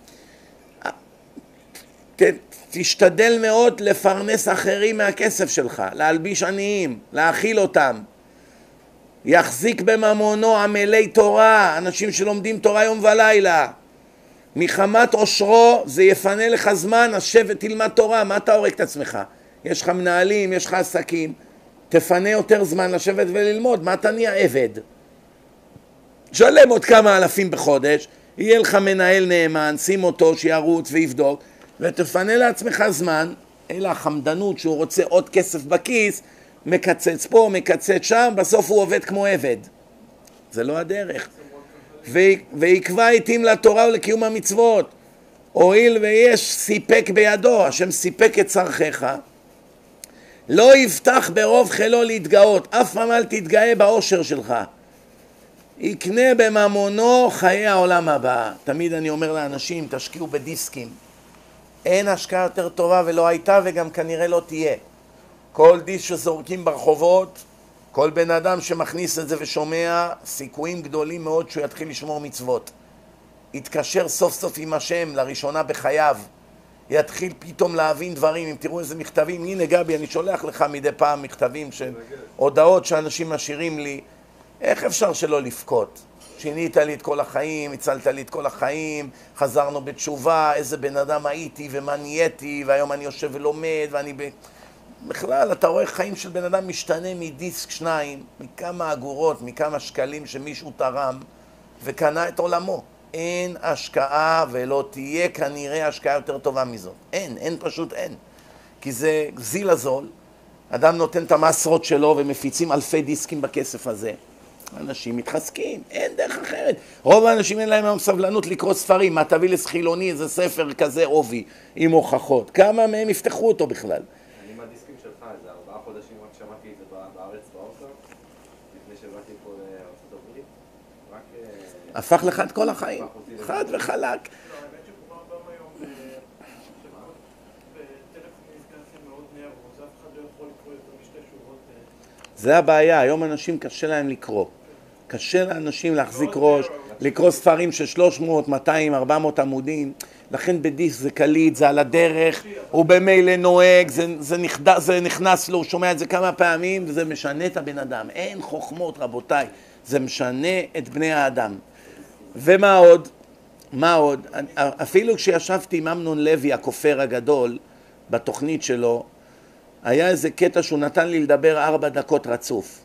תשתדל מאוד לפרנס אחרים מהכסף שלך, להלביש עניים, להאכיל אותם. יחזיק בממונו עמלי תורה, אנשים שלומדים תורה יום ולילה. מחמת עושרו זה יפנה לך זמן, אז שב ותלמד תורה. מה אתה הורג את עצמך? יש לך מנהלים, יש לך עסקים, תפנה יותר זמן לשבת וללמוד. מה אתה נהיה עבד? שלם עוד כמה אלפים בחודש, יהיה לך מנהל נאמן, שים אותו שירוץ ויבדוק, ותפנה לעצמך זמן. אלא החמדנות שהוא רוצה עוד כסף בכיס, מקצץ פה, מקצץ שם, בסוף הוא עובד כמו עבד. זה לא הדרך. ויקבע עתים לתורה ולקיום המצוות. הואיל ויש סיפק בידו, השם סיפק את צרכיך, לא יבטח ברוב חילו להתגאות, אף פעם אל תתגאה באושר שלך. יקנה בממונו חיי העולם הבא. תמיד אני אומר לאנשים, תשקיעו בדיסקים. אין השקעה יותר טובה ולא הייתה וגם כנראה לא תהיה. כל דיסק שזורקים ברחובות, כל בן אדם שמכניס את זה ושומע, סיכויים גדולים מאוד שהוא יתחיל לשמור מצוות. יתקשר סוף סוף עם השם לראשונה בחייו, יתחיל פתאום להבין דברים. אם תראו איזה מכתבים, הנה גבי, אני שולח לך מדי פעם מכתבים של הודעות שאנשים משאירים לי. איך אפשר שלא לפקות? שינית לי את כל החיים, הצלת לי את כל החיים, חזרנו בתשובה, איזה בן אדם הייתי ומה נהייתי, והיום אני יושב ולומד, ואני בכלל, אתה רואה חיים של בן אדם משתנה מדיסק 2, מכמה אגורות, מכמה שקלים שמישהו תרם וקנה את עולמו. אין השקעה ולא תהיה כנראה השקעה יותר טובה מזאת. אין פשוט אין. כי זה גזיל הזול, אדם נותן את המסרות שלו ומפיצים אלפי דיסקים בכסף הזה. אנשים מתחזקים, אין דרך אחרת. רוב האנשים אין להם היום סבלנות לקרוא ספרים. מה תביא לחילוני איזה ספר כזה עובי עם הוכחות? כמה מהם יפתחו אותו בכלל? אני עם הדיסקים שלך, איזה 4 חודשים רק שמעתי את זה בארץ באוטו, לפני שבאתי פה לארצות הברית, רק... הפך לך את כל החיים, חד וחלק. לא, האמת שכבר גם היום בטלפון נזכרתי מאוד נערוז, אף אחד לא יכול לקרוא יותר משתי שורות. זה הבעיה, היום אנשים קשה להם לקרוא. קשה לאנשים להחזיק ראש, לקרוא ספרים של 300, 200, 400 עמודים. לכן בדיסק זה קליט, זה על הדרך, הוא במילא נוהג, זה נכנס לו, הוא שומע את זה כמה פעמים, וזה משנה את הבן אדם. אין חוכמות, רבותיי, זה משנה את בני האדם. ומה עוד? מה עוד? אפילו כשישבתי עם אמנון לוי, הכופר הגדול, בתוכנית שלו, היה איזה קטע שהוא נתן לי לדבר 4 דקות רצוף.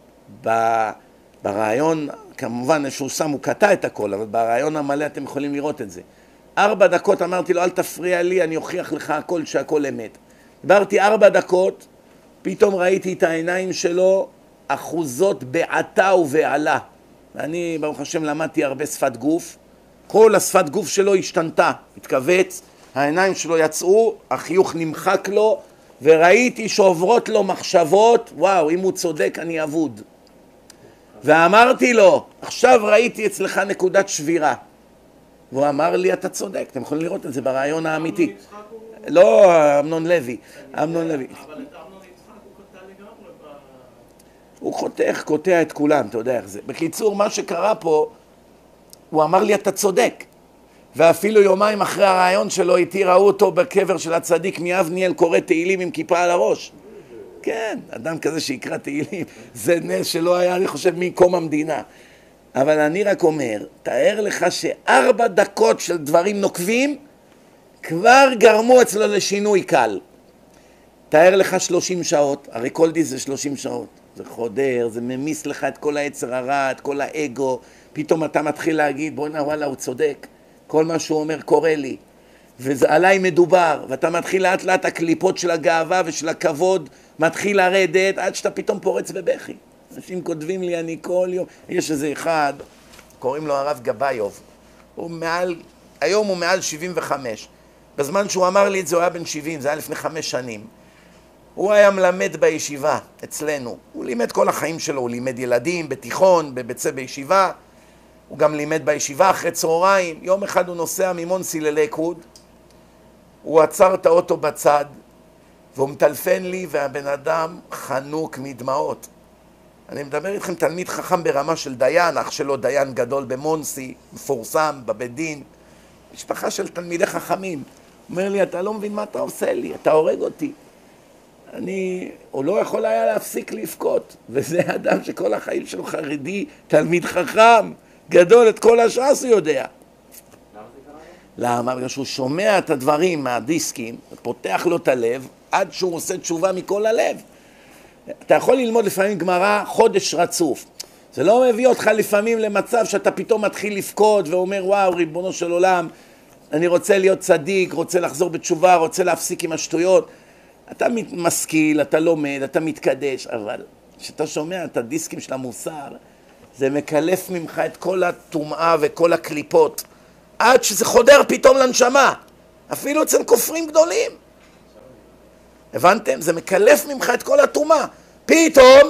ברעיון, כמובן, איזשהו שם, הוא קטע את הכל, אבל ברעיון המלא אתם יכולים לראות את זה. 4 דקות אמרתי לו, אל תפריע לי, אני אוכיח לך הכל, שהכל אמת. דיברתי 4 דקות, פתאום ראיתי את העיניים שלו, אחוזות בעתה ובעלה. ואני, ברוך השם, למדתי הרבה שפת גוף. כל השפת גוף שלו השתנתה, התכווץ, העיניים שלו יצאו, החיוך נמחק לו, וראיתי שעוברות לו מחשבות, וואו, אם הוא צודק אני אבוד. ואמרתי לו, עכשיו ראיתי אצלך נקודת שבירה. והוא אמר לי, אתה צודק, אתם יכולים לראות את זה ברעיון האמיתי. לא, אמנון לוי, אמנון לוי. אבל את אמנון יצחק הוא קטע לגמרי הוא קוטע את כולם, אתה יודע איך זה. בקיצור, מה שקרה פה, הוא אמר לי, אתה צודק. ואפילו יומיים אחרי הרעיון שלו איתי ראו אותו בקבר של הצדיק מיבניאל קורא תהילים עם כיפה על הראש. כן, אדם כזה שיקרא תהילים, זה נס שלא היה, אני חושב, מקום המדינה. אבל אני רק אומר, תאר לך ש4 דקות של דברים נוקבים כבר גרמו אצלו לשינוי קל. תאר לך 30 שעות, הרי כל דיס זה 30 שעות. זה חודר, זה ממיס לך את כל היצר הרע, את כל האגו. פתאום אתה מתחיל להגיד, בוא'נה וואלה, הוא צודק. כל מה שהוא אומר קורה לי. וזה עליי מדובר. ואתה מתחיל לאט לאט הקליפות של הגאווה ושל הכבוד מתחיל לרדת עד שאתה פתאום פורץ בבכי. אנשים כותבים לי, אני כל יום... יש איזה אחד, קוראים לו הרב גבאיוב. היום הוא מעל 75. בזמן שהוא אמר לי את זה הוא היה בן 70, זה היה לפני 5 שנים. הוא היה מלמד בישיבה אצלנו. הוא לימד כל החיים שלו, הוא לימד ילדים בתיכון, בישיבה. הוא גם לימד בישיבה אחרי צהריים. יום אחד הוא נוסע ממונסי ללקווד. הוא עצר את האוטו בצד, והוא מטלפן לי, והבן אדם חנוק מדמעות. אני מדבר איתכם תלמיד חכם ברמה של דיין, אח שלו דיין גדול במונסי, מפורסם, בבית דין. משפחה של תלמידי חכמים. הוא אומר לי, אתה לא מבין מה אתה עושה לי, אתה הורג אותי. הוא לא יכול היה להפסיק לבכות, וזה אדם שכל החיים שלו חרדי, תלמיד חכם, גדול, את כל הש"ס הוא יודע. למה זה קרה? למה? בגלל שהוא שומע את הדברים מהדיסקים, פותח לו את הלב, עד שהוא עושה תשובה מכל הלב. אתה יכול ללמוד לפעמים גמרא חודש רצוף. זה לא מביא אותך לפעמים למצב שאתה פתאום מתחיל לבכות ואומר, וואו, ריבונו של עולם, אני רוצה להיות צדיק, רוצה לחזור בתשובה, רוצה להפסיק עם השטויות. אתה משכיל, אתה לומד, אתה מתקדש, אבל כשאתה שומע את הדיסקים של המוסר, זה מקלף ממך את כל הטומאה וכל הקליפות, עד שזה חודר פתאום לנשמה, אפילו אצל כופרים גדולים. הבנתם? זה מקלף ממך את כל הטומאה. פתאום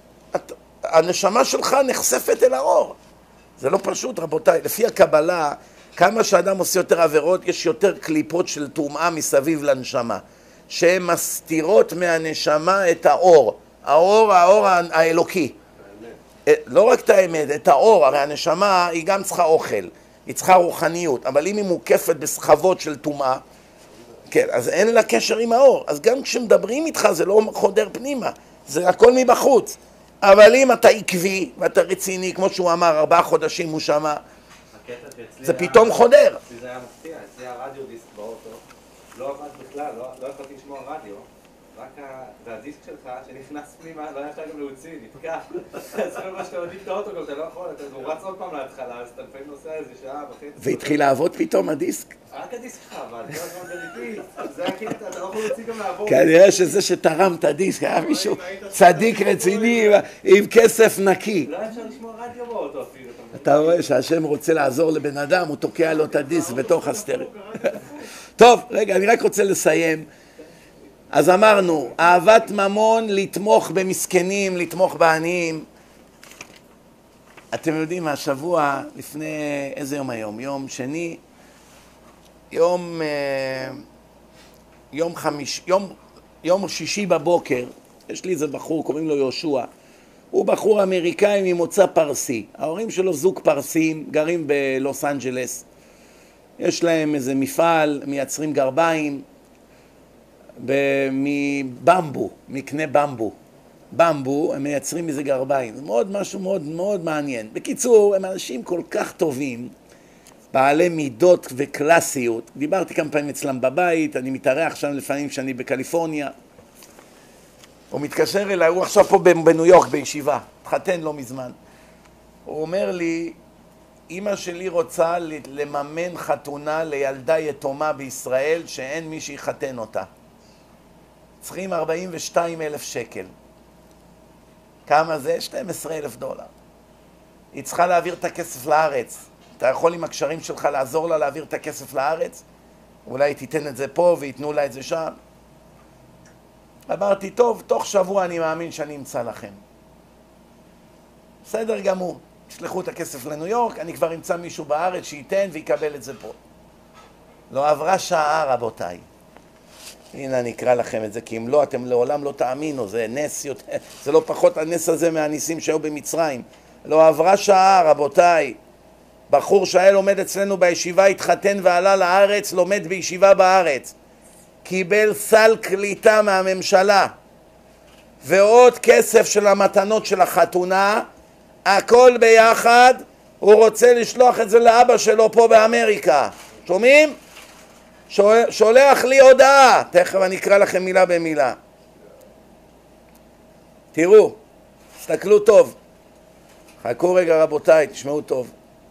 הנשמה שלך נחשפת אל האור. זה לא פשוט, רבותיי. לפי הקבלה, כמה שאדם עושה יותר עבירות, יש יותר קליפות של טומאה מסביב לנשמה, שהן מסתירות מהנשמה את האור. האור האלוקי. לא רק את האמת, את האור. הרי הנשמה היא גם צריכה אוכל, היא צריכה רוחניות, אבל אם היא מוקפת בסחבות של טומאה, כן, אז אין לה קשר עם האור. אז גם כשמדברים איתך זה לא חודר פנימה, זה הכל מבחוץ. אבל אם אתה עקבי ואתה רציני, כמו שהוא אמר, 4 חודשים הוא שמע, זה פתאום חודר. אצלי זה היה מפתיע, אצלי הרדיו דיסק באוטו, לא עבד בכלל, לא יכולתי לשמוע רדיו, רק והדיסק שלך שנכנס פנימה, לא היה גם להוציא, נתקע. אז כל מה שאתה מדיק את האוטו, גם אתה לא יכול, הוא רץ עוד פעם להתחלה, אז אתה לפעמים נוסע איזה שעה וחצי. והתחיל לעבוד פתאום הדיסק? רק הדיסק חבל, כל הזמן בליפי, זה היה כאילו, אתה לא יכול להוציא גם לעבור. כנראה שזה שתרם את הדיסק, היה מישהו צדיק רציני עם כסף נקי. לא אפשר לשמוע רדיו באוטו אפילו. אתה רואה שהשם רוצה לעזור לבן אדם, הוא תוקע לו את הדיסק בתוך הסטריאו. טוב, רגע, אני רק רוצה לסיים. אז אמרנו, אהבת ממון, לתמוך במסכנים, לתמוך בעניים. אתם יודעים, השבוע, לפני איזה יום היום? יום שני, יום שישי בבוקר, יש לי איזה בחור, קוראים לו יהושע. הוא בחור אמריקאי ממוצא פרסי. ההורים שלו זוג פרסים, גרים בלוס אנג'לס. יש להם איזה מפעל, מייצרים גרביים, מבמבו, מקנה במבו. במבו, הם מייצרים איזה גרביים. זה משהו מאוד מעניין. בקיצור, הם אנשים כל כך טובים, בעלי מידות וקלאסיות. דיברתי כמה פעמים אצלם בבית, אני מתארח שם לפעמים שאני בקליפורניה. הוא מתקשר אליי, הוא עכשיו פה בניו יורק בישיבה, התחתן לא מזמן. הוא אומר לי, אמא שלי רוצה לממן חתונה לילדה יתומה בישראל שאין מי שיחתן אותה. צריכים 42,000 שקל. כמה זה? $12,000. היא צריכה להעביר את הכסף לארץ. אתה יכול עם הקשרים שלך לעזור לה להעביר את הכסף לארץ? אולי תיתן את זה פה ויתנו לה את זה שם. אמרתי, טוב, תוך שבוע אני מאמין שאני אמצא לכם. בסדר גמור. תשלחו את הכסף לניו יורק, אני כבר אמצא מישהו בארץ שייתן ויקבל את זה פה. לא עברה שעה, רבותיי. הנה אני אקרא לכם את זה, כי אם לא, אתם לעולם לא תאמינו, זה נס יותר, זה לא פחות הנס הזה מהניסים שהיו במצרים. לא עברה שעה, רבותיי. בחור שהיה לומד אצלנו בישיבה, התחתן ועלה לארץ, לומד בישיבה בארץ. קיבל סל קליטה מהממשלה, ועוד כסף של המתנות של החתונה, הכל ביחד, הוא רוצה לשלוח את זה לאבא שלו פה באמריקה. שומעים? שולח לי הודעה, תכף אני אקרא לכם מילה במילה. תראו, תסתכלו טוב. חכו רגע רבותיי, תשמעו טוב.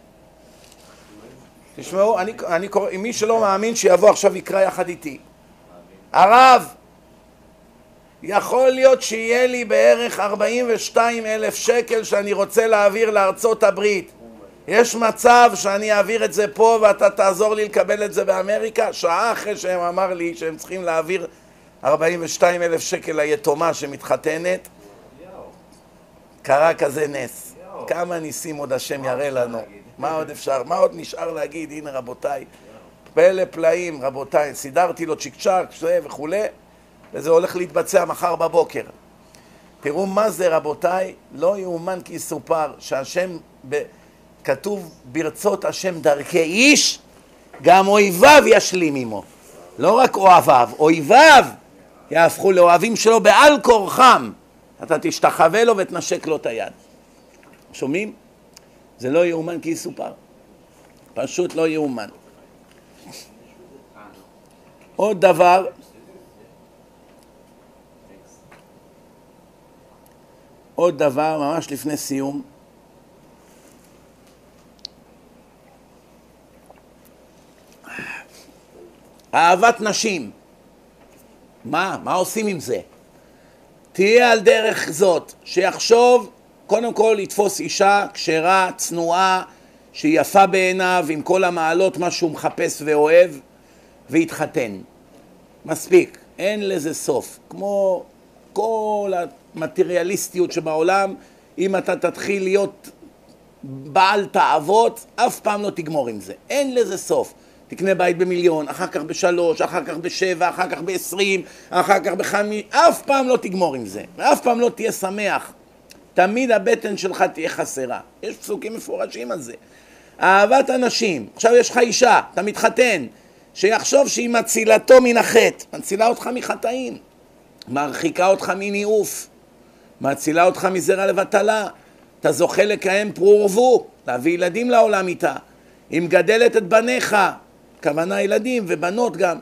תשמעו, אני קורא, מי שלא מאמין שיבוא עכשיו יקרא יחד איתי. הרב, יכול להיות שיהיה לי בערך 42,000 שקל שאני רוצה להעביר לארצות הברית. יש מצב שאני אעביר את זה פה ואתה תעזור לי לקבל את זה באמריקה? שעה אחרי שהם אמר לי שהם צריכים להעביר 42,000 שקל ליתומה שמתחתנת, קרה כזה נס. כמה ניסים עוד השם יראה לנו. מה עוד אפשר? מה עוד נשאר להגיד? הנה רבותיי, פלא פלאים רבותיי, סידרתי לו צ'יק צ'ק וכו', וזה הולך להתבצע מחר בבוקר. תראו מה זה רבותיי, לא יאומן כי יסופר שהשם, כתוב ברצות השם דרכי איש, גם אויביו ישלים עמו. לא רק אוהביו, אויביו יהפכו לאוהבים שלו בעל כורחם. אתה תשתחווה לו ותנשק לו את היד. שומעים? זה לא יאומן כי יסופר. פשוט לא יאומן. עוד דבר ממש לפני סיום. אהבת נשים. מה עושים עם זה? תהיה על דרך זאת, שיחשוב, קודם כל יתפוס אישה כשרה, צנועה, שהיא יפה בעיניו, עם כל המעלות, מה שהוא מחפש ואוהב, והתחתן. מספיק, אין לזה סוף. כמו כל המטריאליסטיות שבעולם, אם אתה תתחיל להיות בעל תאוות, אף פעם לא תגמור עם זה. אין לזה סוף. תקנה בית ב1,000,000, אחר כך ב3, אחר כך ב7, אחר כך ב20, אחר כך ב5, אף פעם לא תגמור עם זה. ואף פעם לא תהיה שמח. תמיד הבטן שלך תהיה חסרה. יש פסוקים מפורשים על זה. אהבת אנשים. עכשיו יש לך אישה, אתה מתחתן, שיחשוב שהיא מצילתו מן החטא. מצילה אותך מחטאים. מרחיקה אותך מניאוף. מצילה אותך מזרע לבטלה. אתה זוכה לקיים פרו ורבו, להביא ילדים לעולם איתה. היא מגדלת את בניך, כוונה ילדים ובנות גם.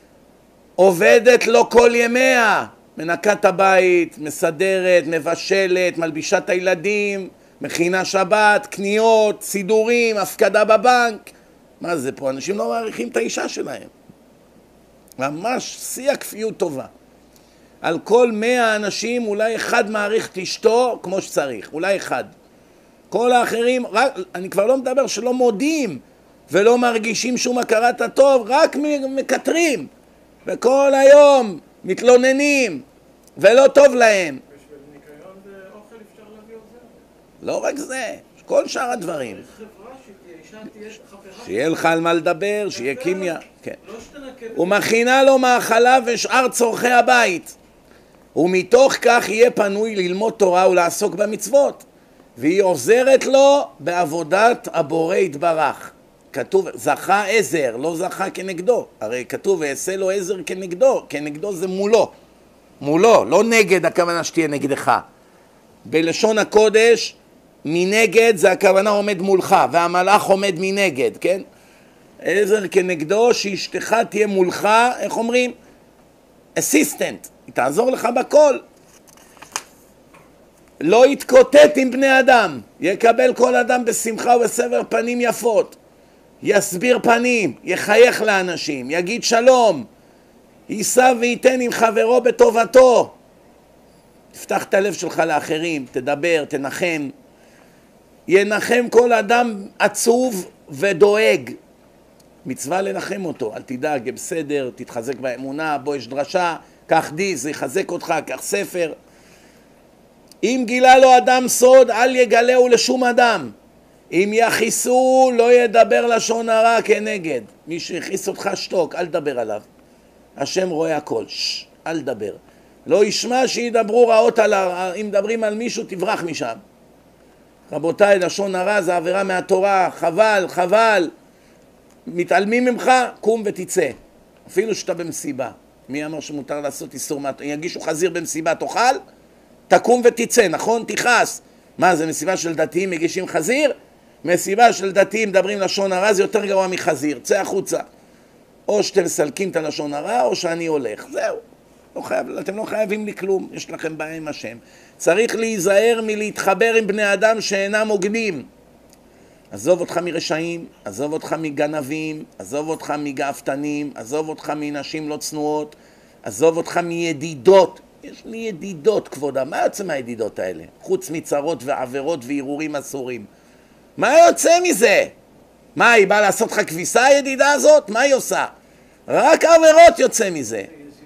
עובדת לו כל ימיה, מנקה את הבית, מסדרת, מבשלת, מלבישה את הילדים, מכינה שבת, קניות, סידורים, הפקדה בבנק. מה זה פה? אנשים לא מעריכים את האישה שלהם. ממש שיא הכפיות טובה. על כל 100 אנשים אולי אחד מעריך את אשתו כמו שצריך, אולי אחד. כל האחרים, אני כבר לא מדבר שלא מודים ולא מרגישים שום הכרת הטוב, רק מקטרים. וכל היום מתלוננים ולא טוב להם. בשביל ניקיון ואוכל אפשר להביא עוד זה? לא רק זה, כל שאר הדברים. חברה שתהיה, אישה תהיה חברה. שיהיה לך על מה לדבר, שיהיה קימיה. כן. לא שתנקה. ומכינה לו מאכלה ושאר צורכי הבית. ומתוך כך יהיה פנוי ללמוד תורה ולעסוק במצוות. והיא עוזרת לו בעבודת הבורא יתברך. כתוב זכה עזר, לא זכה כנגדו. הרי כתוב ועשה לו עזר כנגדו. כנגדו זה מולו. מולו, לא נגד, הכוונה שתהיה נגדך. בלשון הקודש, מנגד זה הכוונה עומד מולך, והמלאך עומד מנגד, כן? עזר כנגדו, שאשתך תהיה מולך, איך אומרים? אסיסטנט, היא תעזור לך בכל. לא יתקוטט עם בני אדם, יקבל כל אדם בשמחה ובסבר פנים יפות. יסביר פנים, יחייך לאנשים, יגיד שלום, יישא וייתן עם חברו בטובתו. תפתח את הלב שלך לאחרים, תדבר, תנחם. ינחם כל אדם עצוב ודואג. מצווה לנחם אותו, אל תדאג, בסדר, תתחזק באמונה, בו יש דרשה, קח דיס, זה יחזק אותך, קח ספר. אם גילה לו אדם סוד, אל יגלהו לשום אדם. אם יחיסו, לא ידבר לשון הרע כנגד. מי שיחיס אותך שתוק, אל תדבר עליו. השם רואה הכל, אל תדבר. לא ישמע שידברו רעות עליו, אם מדברים על מישהו תברח משם. רבותיי, לשון הרע זה עבירה מהתורה, חבל, חבל. מתעלמים ממך, קום ותצא. אפילו שאתה במסיבה. מי אמר שמותר לעשות איסור מהתורה? יגישו חזיר במסיבה, תאכל? תקום ותצא, נכון? תכעס. מה, זה מסיבה של דתיים מגישים חזיר? מסיבה של דתיים מדברים לשון הרע, זה יותר גרוע מחזיר. צא החוצה. או שאתם מסלקים את הלשון הרע, או שאני הולך. זהו. אתם לא חייבים לי כלום, יש לכם בעיה עם השם. צריך להיזהר מלהתחבר עם בני אדם שאינם הוגנים. עזוב אותך מרשעים, עזוב אותך מגנבים, עזוב אותך מגאפתנים, עזוב אותך מנשים לא צנועות, עזוב אותך מידידות. יש לי ידידות, כבודה. מה יוצא מהידידות האלה? חוץ מצרות ועבירות וערעורים אסורים. מה יוצא מזה? מה, היא באה לעשות לך כביסה, הידידה הזאת? מה היא עושה? רק עבירות יוצא מזה.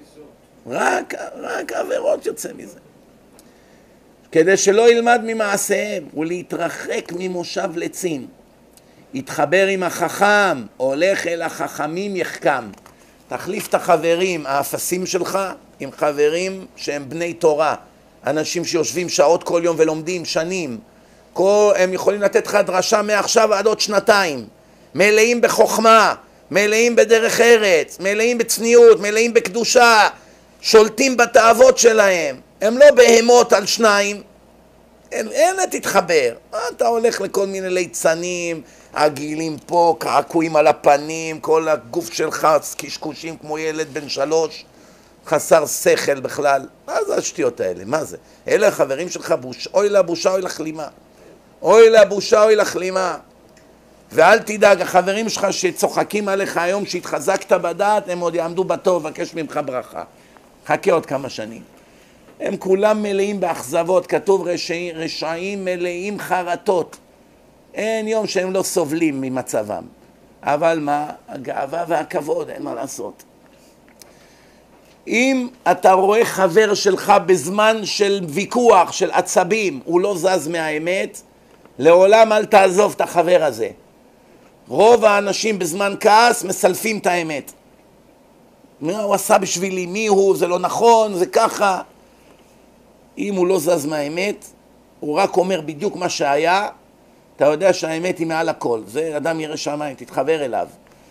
רק עבירות יוצא מזה. כדי שלא ילמד ממעשיהם ולהתרחק ממושב לצים. יתחבר עם החכם, הולך אל החכמים יחכם. תחליף את החברים האפסים שלך עם חברים שהם בני תורה. אנשים שיושבים שעות כל יום ולומדים שנים. הם יכולים לתת לך דרשה מעכשיו עד עוד שנתיים. מלאים בחוכמה, מלאים בדרך ארץ, מלאים בצניעות, מלאים בקדושה. שולטים בתאוות שלהם. הם לא בהמות על שניים. אין תתחבר. אתה הולך לכל מיני ליצנים, עגילים פה, קעקועים על הפנים, כל הגוף שלך קשקושים כמו ילד בן 3, חסר שכל בכלל. מה זה השטויות האלה? מה זה? אלה החברים שלך, אוי לבושה, אוי לכלימה. אוי לבושה, אוי לכלימה. ואל תדאג, החברים שלך שצוחקים עליך היום, שהתחזקת בדעת, הם עוד יעמדו בתור, ובקש ממך ברכה. חכה עוד כמה שנים. הם כולם מלאים באכזבות, כתוב רשעים מלאים חרטות. אין יום שהם לא סובלים ממצבם. אבל מה? הגאווה והכבוד, אין מה לעשות. אם אתה רואה חבר שלך בזמן של ויכוח, של עצבים, הוא לא זז מהאמת, לעולם אל תעזוב את החבר הזה. רוב האנשים בזמן כעס מסלפים את האמת. מה הוא עשה בשבילי? מי הוא? זה לא נכון, זה ככה. אם הוא לא זז מהאמת, הוא רק אומר בדיוק מה שהיה, אתה יודע שהאמת היא מעל הכל. זה אדם ירא שמיים, תתחבר אליו.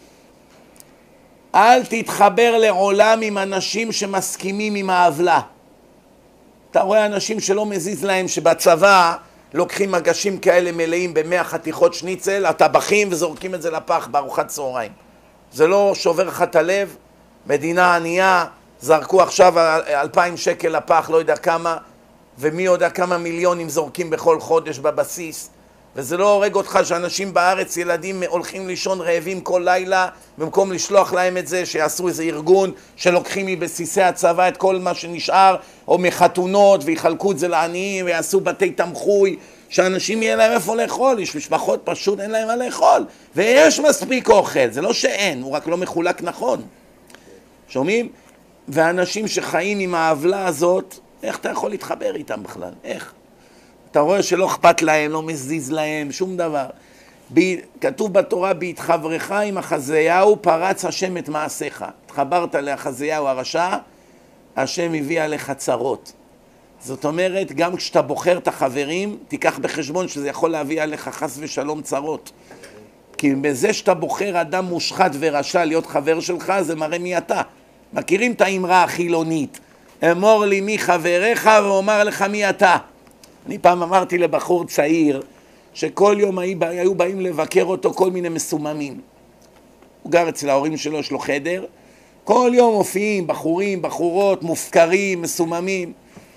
אל תתחבר לעולם עם אנשים שמסכימים עם העוולה. אתה רואה אנשים שלא מזיז להם שבצבא לוקחים מגשים כאלה מלאים ב100 חתיכות שניצל, הטבחים וזורקים את זה לפח בארוחת צהריים. זה לא שובר לך את הלב? מדינה ענייה, זרקו עכשיו 2,000 שקל לפח, לא יודע כמה, ומי יודע כמה מיליונים זורקים בכל חודש בבסיס. וזה לא הורג אותך שאנשים בארץ, ילדים הולכים לישון רעבים כל לילה, במקום לשלוח להם את זה, שיעשו איזה ארגון שלוקחים מבסיסי הצבא את כל מה שנשאר, או מחתונות, ויחלקו את זה לעניים, ויעשו בתי תמחוי, שאנשים יהיה להם איפה לאכול. יש משפחות פשוט אין להם מה לאכול, ויש מספיק אוכל, זה לא שאין, הוא רק לא מחולק נכון. שומעים? ואנשים שחיים עם העוולה הזאת, איך אתה יכול להתחבר איתם בכלל? איך? אתה רואה שלא אכפת להם, לא מזיז להם, שום דבר. כתוב בתורה, בהתחברך עם החזיהו פרץ השם את מעשיך. התחברת לחזיהו הרשע, השם הביא עליך צרות. זאת אומרת, גם כשאתה בוחר את החברים, תיקח בחשבון שזה יכול להביא עליך חס ושלום צרות. כי בזה שאתה בוחר אדם מושחת ורשע להיות חבר שלך, זה מראה מי אתה. מכירים את האמרה החילונית? אמור לי מי חבריך ואומר לך מי אתה. אני פעם אמרתי לבחור צעיר שכל יום היו באים לבקר אותו כל מיני מסוממים. הוא גר אצל ההורים שלו, יש לו חדר. כל יום מופיעים בחורים, בחורות, מופקרים, מסוממים.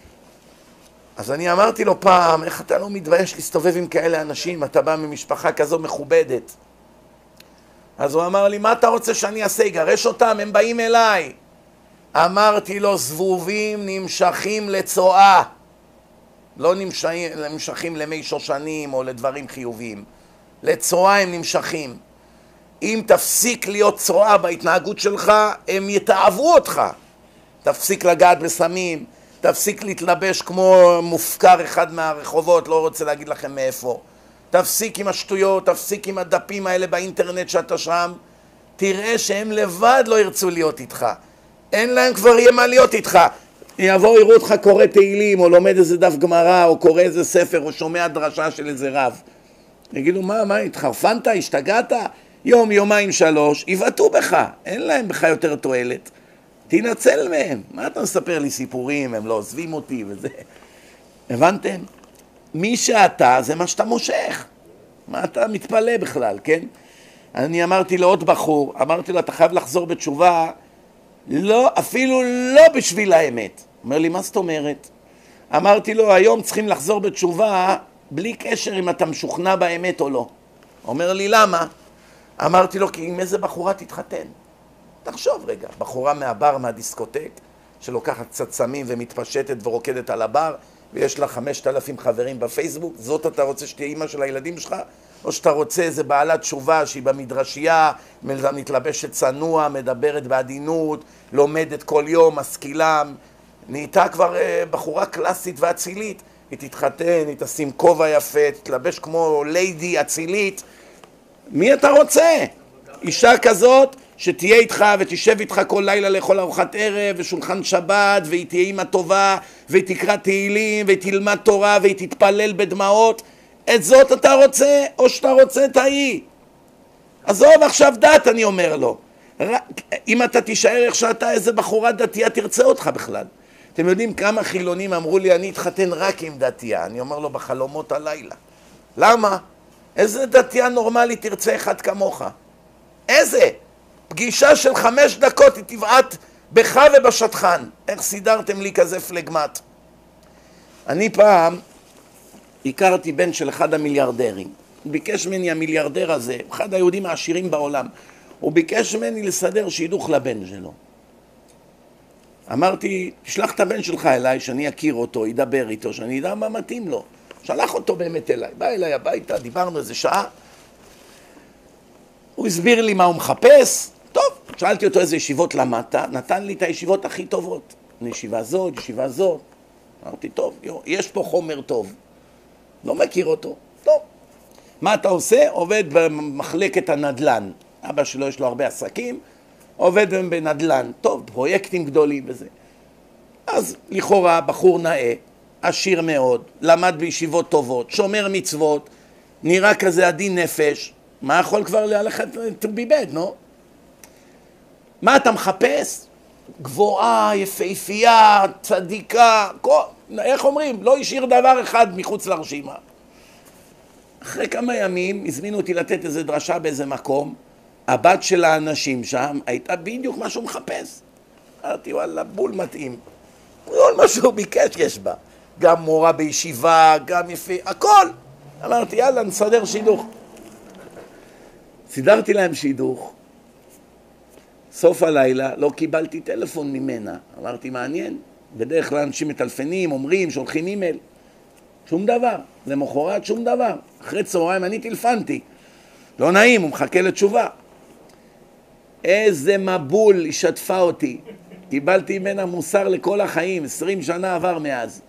אז אני אמרתי לו פעם, איך אתה לא מתבייש להסתובב עם כאלה אנשים? אתה בא ממשפחה כזו מכובדת. אז הוא אמר לי, מה אתה רוצה שאני אעשה? יגרש אותם? הם באים אליי. אמרתי לו, זבובים נמשכים לצועה. לא נמשכים למי שושנים או לדברים חיוביים. לצועה הם נמשכים. אם תפסיק להיות צועה בהתנהגות שלך, הם יתאהבו אותך. תפסיק לגעת בסמים, תפסיק להתלבש כמו מופקר אחד מהרחובות, לא רוצה להגיד לכם מאיפה. תפסיק עם השטויות, תפסיק עם הדפים האלה באינטרנט שאתה שם. תראה שהם לבד לא ירצו להיות איתך. אין להם כבר יהיה מה להיות איתך. יבואו, יראו אותך קורא תהילים, או לומד איזה דף גמרא, או קורא איזה ספר, או שומע דרשה של איזה רב. יגידו, מה, התחרפנת, השתגעת? יום, יומיים, 3, יבטאו בך, אין להם בך יותר תועלת. תנצל מהם. מה אתה מספר לי סיפורים, הם לא עוזבים אותי וזה. הבנתם? מי שאתה, זה מה שאתה מושך. מה אתה מתפלא בכלל, כן? אני אמרתי לעוד בחור, אמרתי לו, אתה חייב לחזור בתשובה, לא, אפילו לא בשביל האמת. אומר לי, מה זאת אומרת? אמרתי לו, היום צריכים לחזור בתשובה, בלי קשר אם אתה משוכנע באמת או לא. אומר לי, למה? אמרתי לו, כי עם איזה בחורה תתחתן? תחשוב רגע, בחורה מהבר, מהדיסקוטק, שלוקחת קצת סמים ומתפשטת ורוקדת על הבר, ויש לה 5,000 חברים בפייסבוק, זאת אתה רוצה שתהיה אימא של הילדים שלך? או שאתה רוצה איזה בעלת תשובה שהיא במדרשייה, מתלבשת צנוע, מדברת בעדינות, לומדת כל יום, משכילה, נהייתה כבר בחורה קלאסית ואצילית, היא תתחתן, היא תשים כובע יפה, תתלבש כמו ליידי אצילית. מי אתה רוצה? אישה כזאת שתהיה איתך ותשב איתך כל לילה לאכול ארוחת ערב ושולחן שבת, והיא תהיה אימא טובה, והיא תקרא תהילים והיא תלמד תורה והיא תתפלל בדמעות. את זאת אתה רוצה, או שאתה רוצה את ההיא? עזוב עכשיו דת, אני אומר לו. אם אתה תישאר איך שאתה, איזה בחורה דתייה תרצה אותך בכלל. אתם יודעים כמה חילונים אמרו לי, אני אתחתן רק עם דתייה. אני אומר לו, בחלומות הלילה. למה? איזה דתייה נורמלית תרצה אחד כמוך? איזה? פגישה של 5 דקות היא תבעט בך ובשטחן. איך סידרתם לי כזה פלגמט? אני פעם הכרתי בן של אחד המיליארדרים. הוא ביקש ממני, המיליארדר הזה, אחד היהודים העשירים בעולם, הוא ביקש ממני לסדר שידוך לבן שלו. אמרתי, תשלח את הבן שלך אליי, שאני אכיר אותו, ידבר איתו, שאני אדע מה מתאים לו. שלח אותו באמת אליי, בא אליי הביתה, דיברנו איזה שעה, הוא הסביר לי מה הוא מחפש. טוב, שאלתי אותו איזה ישיבות למדת, נתן לי את הישיבות הכי טובות. ישיבה זאת, ישיבה זאת. אמרתי, טוב, יש פה חומר טוב. לא מכיר אותו. טוב. מה אתה עושה? עובד במחלקת הנדל"ן. אבא שלו יש לו הרבה עסקים, עובד בנדל"ן. טוב, פרויקטים גדולים וזה. אז לכאורה בחור נאה, עשיר מאוד, למד בישיבות טובות, שומר מצוות, נראה כזה עדין נפש. מה יכול כבר ללכת to be bad, no? מה אתה מחפש? גבוהה, יפהפייה, צדיקה, איך אומרים? לא השאיר דבר אחד מחוץ לרשימה. אחרי כמה ימים הזמינו אותי לתת איזה דרשה באיזה מקום, הבת של האנשים שם הייתה בדיוק מה שהוא מחפש. אמרתי, וואלה, בול מתאים. כל מה שהוא ביקש יש בה. גם מורה בישיבה, גם יפה, הכל. אמרתי, יאללה, נסדר שידוך. סידרתי להם שידוך. סוף הלילה לא קיבלתי טלפון ממנה. אמרתי, מעניין. בדרך כלל אנשים מטלפנים, אומרים, שולחים אימייל. שום דבר. למחרת שום דבר. אחרי צהריים אני טלפנתי. לא נעים, הוא מחכה לתשובה. איזה מבול היא שתפה אותי. קיבלתי ממנה מוסר לכל החיים. 20 שנה עבר מאז.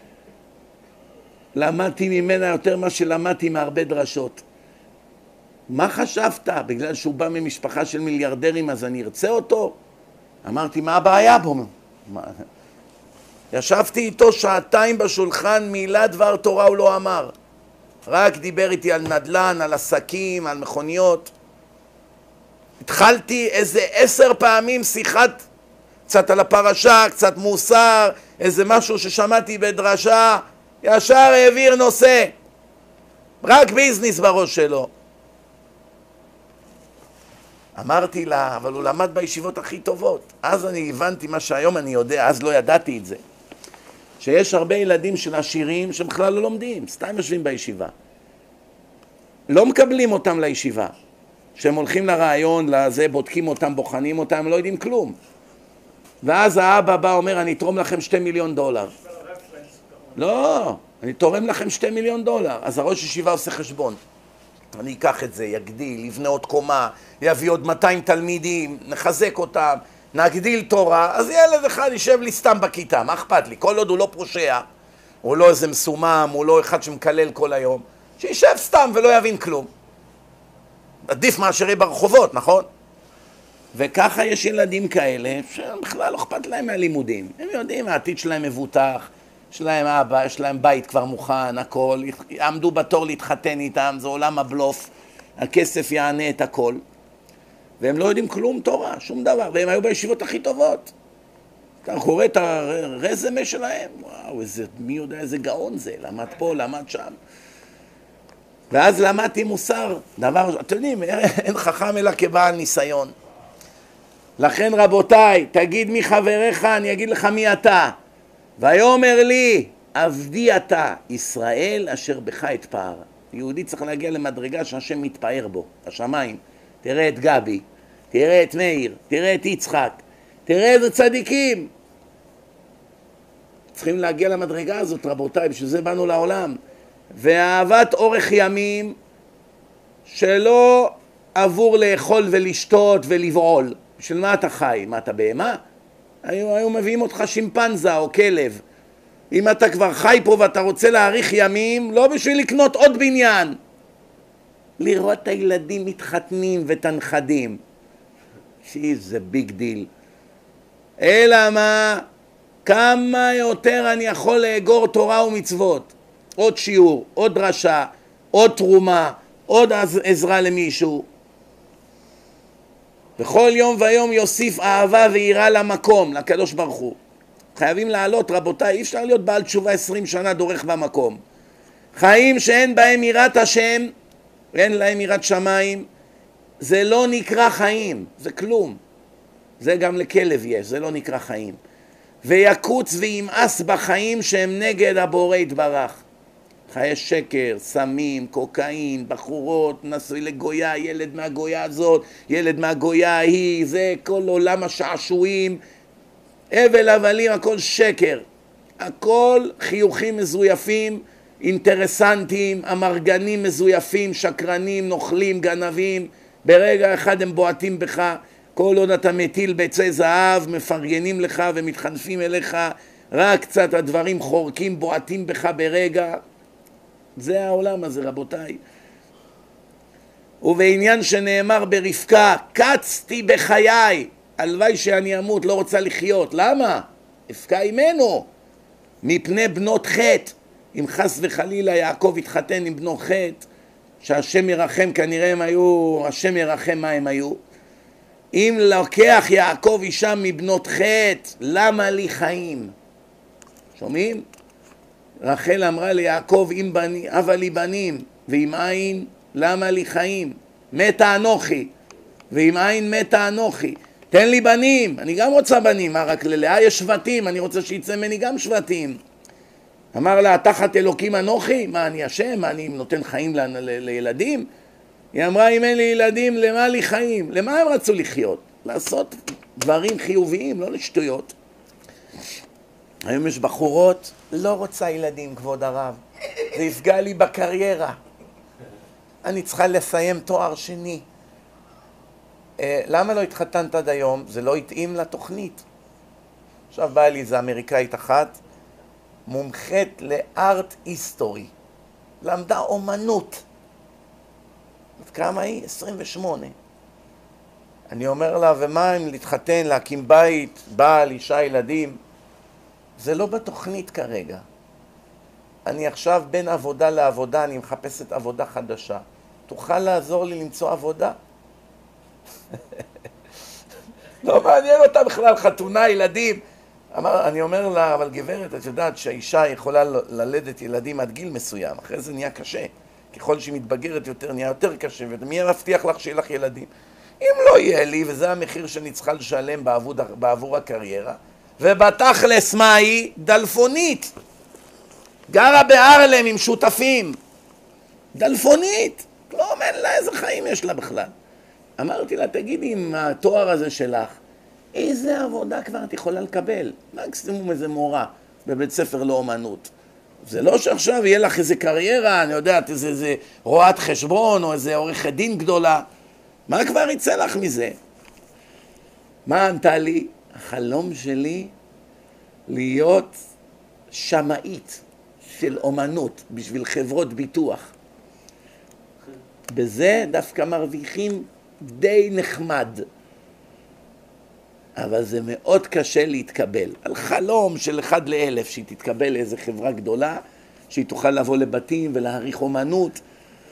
למדתי ממנה יותר מה שלמדתי מהרבה דרשות. מה חשבת? בגלל שהוא בא ממשפחה של מיליארדרים אז אני ארצה אותו? אמרתי, מה הבעיה בו? ישבתי איתו 2 בשולחן, מילה דבר תורה הוא לא אמר. רק דיבר איתי על נדל"ן, על עסקים, על מכוניות. התחלתי איזה 10 פעמים שיחת, קצת על הפרשה, קצת מוסר, איזה משהו ששמעתי בדרשה, ישר העביר נושא. רק ביזניס בראש שלו. אמרתי לה, אבל הוא למד בישיבות הכי טובות. אז אני הבנתי מה שהיום אני יודע, אז לא ידעתי את זה. שיש הרבה ילדים של עשירים שבכלל לא לומדים, סתם יושבים בישיבה. לא מקבלים אותם לישיבה. כשהם הולכים לרעיון, לזה, בודקים אותם, בוחנים אותם, לא יודעים כלום. ואז האבא בא, אומר, אני אתרום לכם $2 מיליון. לא, אני תורם לכם $2 מיליון. אז הראש ישיבה עושה חשבון. אני אקח את זה, יגדיל, יבנה עוד קומה, יביא עוד 200 תלמידים, נחזק אותם, נגדיל תורה, אז ילד אחד יישב לי סתם בכיתה, מה אכפת לי? כל עוד הוא לא פושע, הוא לא איזה מסומם, הוא לא אחד שמקלל כל היום, שישב סתם ולא יבין כלום. עדיף מאשר יהיה ברחובות, נכון? וככה יש ילדים כאלה שבכלל לא אכפת להם מהלימודים. הם יודעים, העתיד שלהם מבוטח, יש להם אבא, יש להם בית כבר מוכן, הכל, עמדו בתור להתחתן איתם, זה עולם הבלוף, הכסף יענה את הכל. והם לא יודעים כלום תורה, שום דבר, והם היו בישיבות הכי טובות. אתה קורא את הרזמה שלהם, וואו, מי יודע איזה גאון זה, למד פה, למד שם. ואז למדתי מוסר, דבר, אתם יודעים, אין חכם אלא כבעל ניסיון. לכן רבותיי, תגיד מי חבריך, אני אגיד לך מי אתה. ויאמר לי, עבדי אתה, ישראל אשר בך אתפאר. יהודי צריך להגיע למדרגה שהשם מתפאר בו, השמיים. תראה את גבי, תראה את מאיר, תראה את יצחק, תראה איזה צדיקים. צריכים להגיע למדרגה הזאת, רבותיי, בשביל זה באנו לעולם. ואהבת אורך ימים שלא עבור לאכול ולשתות ולבעול. בשביל מה אתה חי? מה אתה בהמה? היו מביאים אותך שימפנזה או כלב. אם אתה כבר חי פה ואתה רוצה להאריך ימים, לא בשביל לקנות עוד בניין. לראות את הילדים מתחתנים ותנכדים. שזה ביג דיל. אלא מה? כמה יותר אני יכול לאגור תורה ומצוות. עוד שיעור, עוד דרשה, עוד תרומה, עוד עזרה למישהו. בכל יום ויום יוסיף אהבה ויראה למקום, לקדוש ברוך הוא. חייבים לעלות, רבותיי, אי אפשר להיות בעל תשובה 20 שנה דורך במקום. חיים שאין בהם יראת השם, אין להם יראת שמיים, זה לא נקרא חיים, זה כלום. זה גם לכלב יש, זה לא נקרא חיים. ויקוץ וימאס בחיים שהם נגד הבורא יתברך. חיי שקר, סמים, קוקאין, בחורות, נשוי לגויה, ילד מהגויה הזאת, ילד מהגויה ההיא, זה כל עולם השעשועים, אבל הבלים, הכל שקר. הכל חיוכים מזויפים, אינטרסנטים, אמרגנים מזויפים, שקרנים, נוכלים, גנבים. ברגע אחד הם בועטים בך, כל עוד אתה מטיל ביצי זהב, מפרגנים לך ומתחנפים אליך, רק קצת הדברים חורקים, בועטים בך ברגע. זה העולם הזה, רבותיי. ובעניין שנאמר ברבקה, קצתי בחיי, הלוואי שאני אמות, לא רוצה לחיות. למה? רבקה אימנו, מפני בנות חטא. אם חס וחלילה יעקב התחתן עם בנות חטא, שהשם ירחם, כנראה הם היו, השם ירחם מה הם היו. אם לוקח יעקב אישה מבנות חטא, למה לי חיים? שומעים? רחל אמרה ליעקב, אם בני, אבל לי בנים, ואם אין, למה לי חיים? מתה אנוכי, ואם אין מתה אנוכי. תן לי בנים, אני גם רוצה בנים, מה רק ללאה יש שבטים, אני רוצה שיצא ממני גם שבטים. אמר לה, תחת אלוקים אנוכי? מה, אני השם? מה, אני נותן חיים לילדים? היא אמרה, אם אין לי ילדים, למה לי חיים? למה הם רצו לחיות? לעשות דברים חיוביים, לא לשטויות. היום יש בחורות, לא רוצה ילדים, כבוד הרב. זה יפגע לי בקריירה. אני צריכה לסיים תואר שני. למה לא התחתנת עד היום? זה לא התאים לתוכנית. עכשיו באה לי איזו אמריקאית אחת, מומחית לארט היסטורי. למדה אומנות. כמה היא? 28. אני אומר לה, ומה אם להתחתן, להקים בית, בעל, אישה, ילדים? זה לא בתוכנית כרגע. אני עכשיו בין עבודה לעבודה, אני מחפשת עבודה חדשה. תוכל לעזור לי למצוא עבודה? לא מעניין אותה בכלל, חתונה, ילדים. אני אומר לה, אבל גברת, את יודעת שהאישה יכולה ללדת ילדים עד גיל מסוים, אחרי זה נהיה קשה. ככל שהיא מתבגרת יותר, נהיה יותר קשה, ומי יבטיח לך שיהיה לך ילדים? אם לא יהיה לי, וזה המחיר שאני צריכה לשלם בעבור הקריירה, ובתכלס מה היא? דלפונית. גרה בהרלם עם שותפים. דלפונית. לא אומר לה איזה חיים יש לה בכלל. אמרתי לה, תגידי, עם התואר הזה שלך, איזה עבודה כבר את יכולה לקבל? מקסימום איזה מורה בבית ספר לאומנות. זה לא שעכשיו יהיה לך איזה קריירה, אני יודעת, איזה רואת חשבון או איזה עורכת דין גדולה. מה כבר יצא לך מזה? מה ענתה לי? החלום שלי להיות שמאית של אומנות בשביל חברות ביטוח. בזה דווקא מרוויחים די נחמד. אבל זה מאוד קשה להתקבל. על חלום של 1 ל-1000 שהיא תתקבל לאיזו חברה גדולה, שהיא תוכל לבוא לבתים ולהעריך אומנות.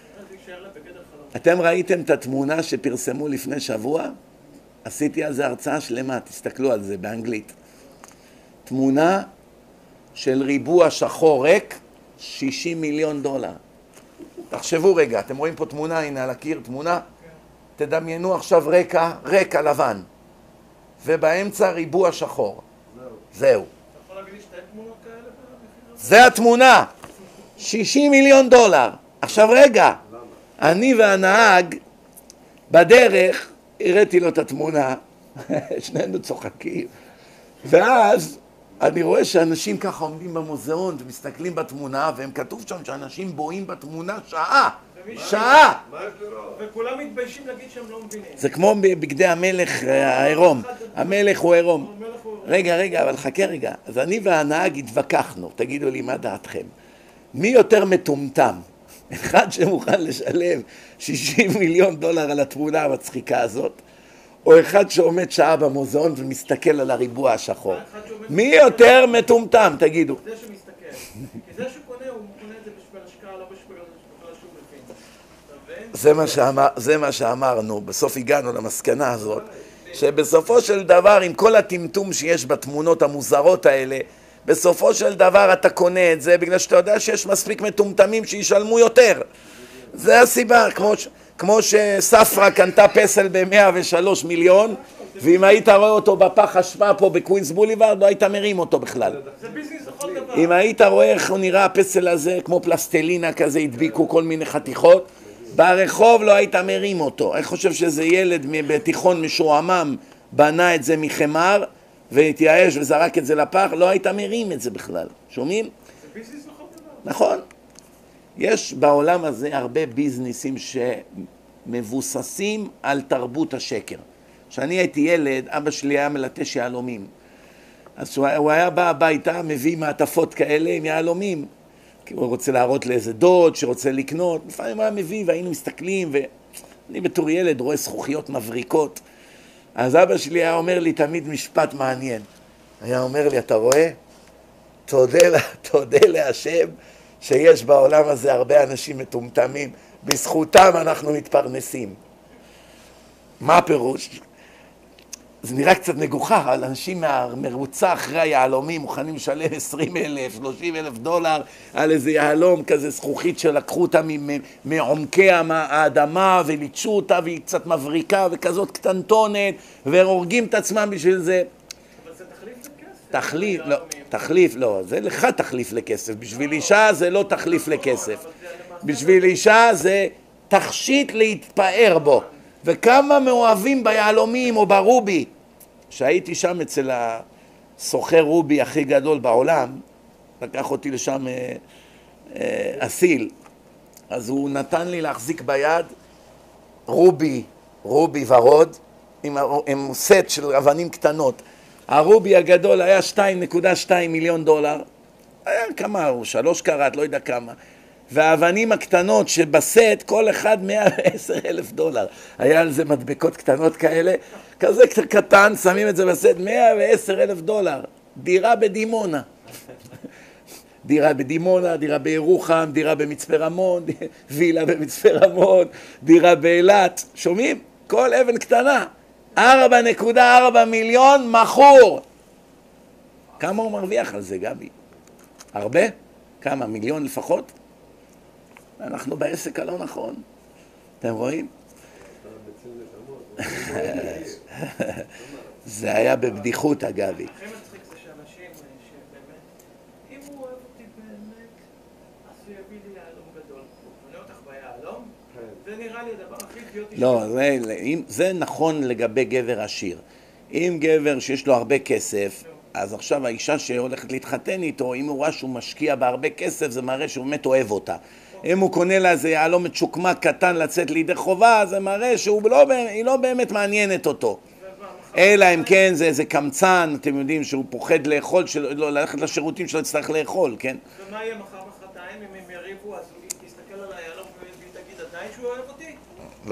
אתם ראיתם את התמונה שפרסמו לפני שבוע? עשיתי על זה הרצאה שלמה, תסתכלו על זה באנגלית. תמונה של ריבוע שחור ריק, $60 מיליון. תחשבו רגע, אתם רואים פה תמונה, הנה על הקיר תמונה? תדמיינו עכשיו רקע לבן, ובאמצע ריבוע שחור. זהו. אתה יכול להגיד לי 2 תמונות כאלה במכירה? זה התמונה, $60 מיליון. עכשיו רגע, אני והנהג בדרך הראיתי לו את התמונה, שנינו צוחקים, ואז אני רואה שאנשים ככה עומדים במוזיאון ומסתכלים בתמונה, והם כתוב שם שאנשים בואים בתמונה שעה. וכולם מתביישים להגיד שהם לא מבינים. זה כמו בבגדי המלך העירום, המלך הוא עירום. רגע, אבל חכה רגע. אז אני והנהג התווכחנו, תגידו לי מה דעתכם. מי יותר מטומטם? אחד שמוכן לשלם $60 מיליון על התמונה המצחיקה הזאת, או אחד שעומד שעה במוזיאון ומסתכל על הריבוע השחור? מי יותר מטומטם, תגידו? זה שמסתכל. כי זה שקונה, הוא קונה את זה בשביל השקעה, לא בשביל השוק לפין. זה מה שאמרנו, בסוף הגענו למסקנה הזאת, שבסופו של דבר, עם כל הטמטום שיש בתמונות המוזרות האלה, בסופו של דבר אתה קונה את זה, בגלל שאתה יודע שיש מספיק מטומטמים שישלמו יותר. זה הסיבה, כמו שספרה קנתה פסל ב-103 מיליון, ואם היית רואה אותו בפח אשפה פה בקווינס בוליברד, לא היית מרים אותו בכלל. זה ביזנס לכל דבר. אם היית רואה איך הוא נראה הפסל הזה, כמו פלסטלינה כזה, הדביקו כל מיני חתיכות, ברחוב לא היית מרים אותו. אני חושב שזה ילד בתיכון משועמם, בנה את זה מחמר, והתייאש וזרק את זה לפח, לא היית מרים את זה בכלל. שומעים? זה ביזנס לכל דבר. נכון. יש בעולם הזה הרבה ביזנסים שמבוססים על תרבות השקר. כשאני הייתי ילד, אבא שלי היה מלטש יהלומים. אז הוא היה בא הביתה, מביא מעטפות כאלה עם יהלומים. כי הוא רוצה להראות לאיזה דוד שרוצה לקנות. לפעמים הוא היה מביא והיינו מסתכלים, ואני בתור ילד רואה זכוכיות מבריקות. אז אבא שלי היה אומר לי תמיד משפט מעניין. היה אומר לי, אתה רואה? תודה להשם שיש בעולם הזה הרבה אנשים מטומטמים. בזכותם אנחנו מתפרנסים. מה הפירוש? זה נראה קצת מגוחך, אבל אנשים מהמרוצה אחרי היהלומים מוכנים לשלם $20,000, $30,000 על איזה יהלום כזה זכוכית שלקחו אותה מעומקי האדמה וליטשו אותה והיא קצת מבריקה וכזאת קטנטונת והורגים את עצמם בשביל זה. אבל זה תחליף לכסף. תחליף, לא, זה לך תחליף לכסף. בשביל אישה זה לא תחליף לכסף. בשביל אישה זה תכשיט להתפאר בו. וכמה מאוהבים ביהלומים או ברובי, שהייתי שם אצל הסוחר רובי הכי גדול בעולם, לקח אותי לשם אסיל, אז הוא נתן לי להחזיק ביד רובי ורוד, עם סט של אבנים קטנות. הרובי הגדול היה $2.2 מיליון, היה כמה, 3 קראט, לא יודע כמה. והאבנים הקטנות שבסט, כל אחד $110,000. היה על זה מדבקות קטנות כאלה, כזה קטן, שמים את זה בסט, $110,000. דירה בדימונה. דירה בדימונה, דירה בירוחם, דירה במצפה רמון, וילה במצפה רמון, דירה באילת. שומעים? כל אבן קטנה. 4.4 מיליון מכור. כמה הוא מרוויח על זה, גבי? הרבה? כמה? מיליון לפחות? אנחנו בעסק הלא נכון. אתם רואים? זה היה בבדיחות, אגבי. הכי מצחיק זה שאנשים שבאמת, אם הוא אוהב אותי באמת, אז הוא יביא לי יהלום גדול. הוא קונה אותך ביהלום? זה נראה לי הדבר הכי אידיוטי. לא, זה נכון לגבי גבר עשיר. אם גבר שיש לו הרבה כסף, אז עכשיו האישה שהולכת להתחתן איתו, אם הוא רואה שהוא משקיע בהרבה כסף, זה מראה שהוא באמת אוהב אותה. אם הוא קונה לה איזה יהלום מצ'וקמק קטן לצאת לידי חובה, זה מראה שהיא לא באמת מעניינת אותו. אלא אם כן זה איזה קמצן, אתם יודעים שהוא פוחד לאכול, לא ללכת לשירותים שלא יצטרך לאכול, כן? ומה יהיה מחר מחרתיים אם הם יריבו, אז הוא תסתכל על היהלום והיא תגיד עדיין שהוא אוהב אותי? לא.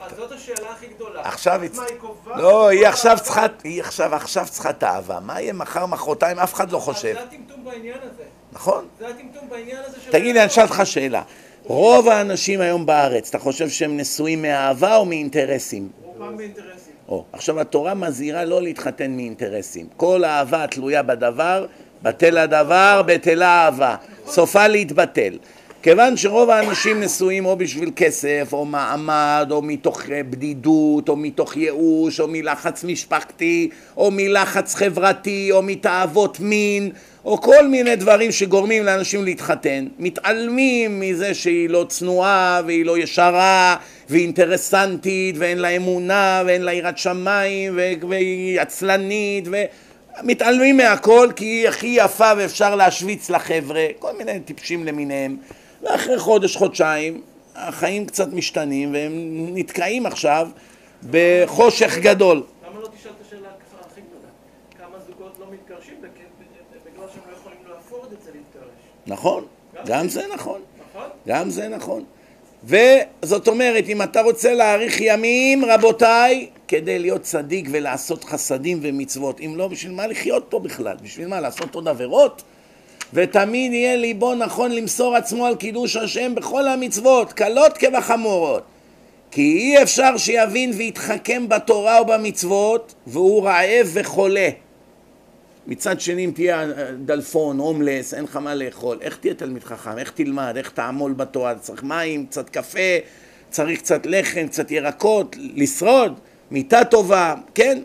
אז זאת השאלה הכי גדולה. עכשיו מה היא קובעת? לא, היא עכשיו צריכה את האהבה. מה יהיה מחר, מחרתיים, אף אחד לא חושב. זה הטמטום בעניין הזה. נכון? זה הטמטום בעניין הזה של... תגיד לי, אני אשאל אותך שאלה. רוב האנשים היום בארץ, אתה חושב שהם נשואים מאהבה או מאינטרסים? רובם באינטרסים. עכשיו, התורה מזהירה לא להתחתן מאינטרסים. כל אהבה תלויה בדבר, בטל הדבר, בטלה אהבה. סופה להתבטל. כיוון שרוב האנשים נשואים או בשביל כסף, או מעמד, או מתוך בדידות, או מתוך ייאוש, או מלחץ משפחתי, או מלחץ חברתי, או מתאוות מין, או כל מיני דברים שגורמים לאנשים להתחתן, מתעלמים מזה שהיא לא צנועה, והיא לא ישרה, והיא אינטרסנטית, ואין לה אמונה, ואין לה יראת שמיים, והיא עצלנית, מתעלמים מהכל כי היא הכי יפה ואפשר להשוויץ לחבר'ה, כל מיני טיפשים למיניהם. ואחרי חודש, חודשיים, החיים קצת משתנים והם נתקעים עכשיו בחושך גדול. למה לא תשאל את השאלה הכי גדולה? כמה זוגות לא מתגרשים בגלל שהם לא יכולים לאפורד את זה להתגרש? נכון, גם זה נכון. נכון? גם זה נכון. וזאת אומרת, אם אתה רוצה להאריך ימים, רבותיי, כדי להיות צדיק ולעשות חסדים ומצוות, אם לא, בשביל מה לחיות פה בכלל? בשביל מה? לעשות עוד עבירות? ותמיד יהיה ליבו נכון למסור עצמו על קידוש השם בכל המצוות, קלות כבחמורות. כי אי אפשר שיבין ויתחכם בתורה או במצוות, והוא רעב וחולה. מצד שני, אם תהיה דלפון, הומלס, אין לך מה לאכול, איך תהיה תלמיד חכם? איך תלמד? איך תעמול בתורה? צריך מים, קצת קפה, צריך קצת לחם, קצת ירקות, לשרוד, מיטה טובה, כן?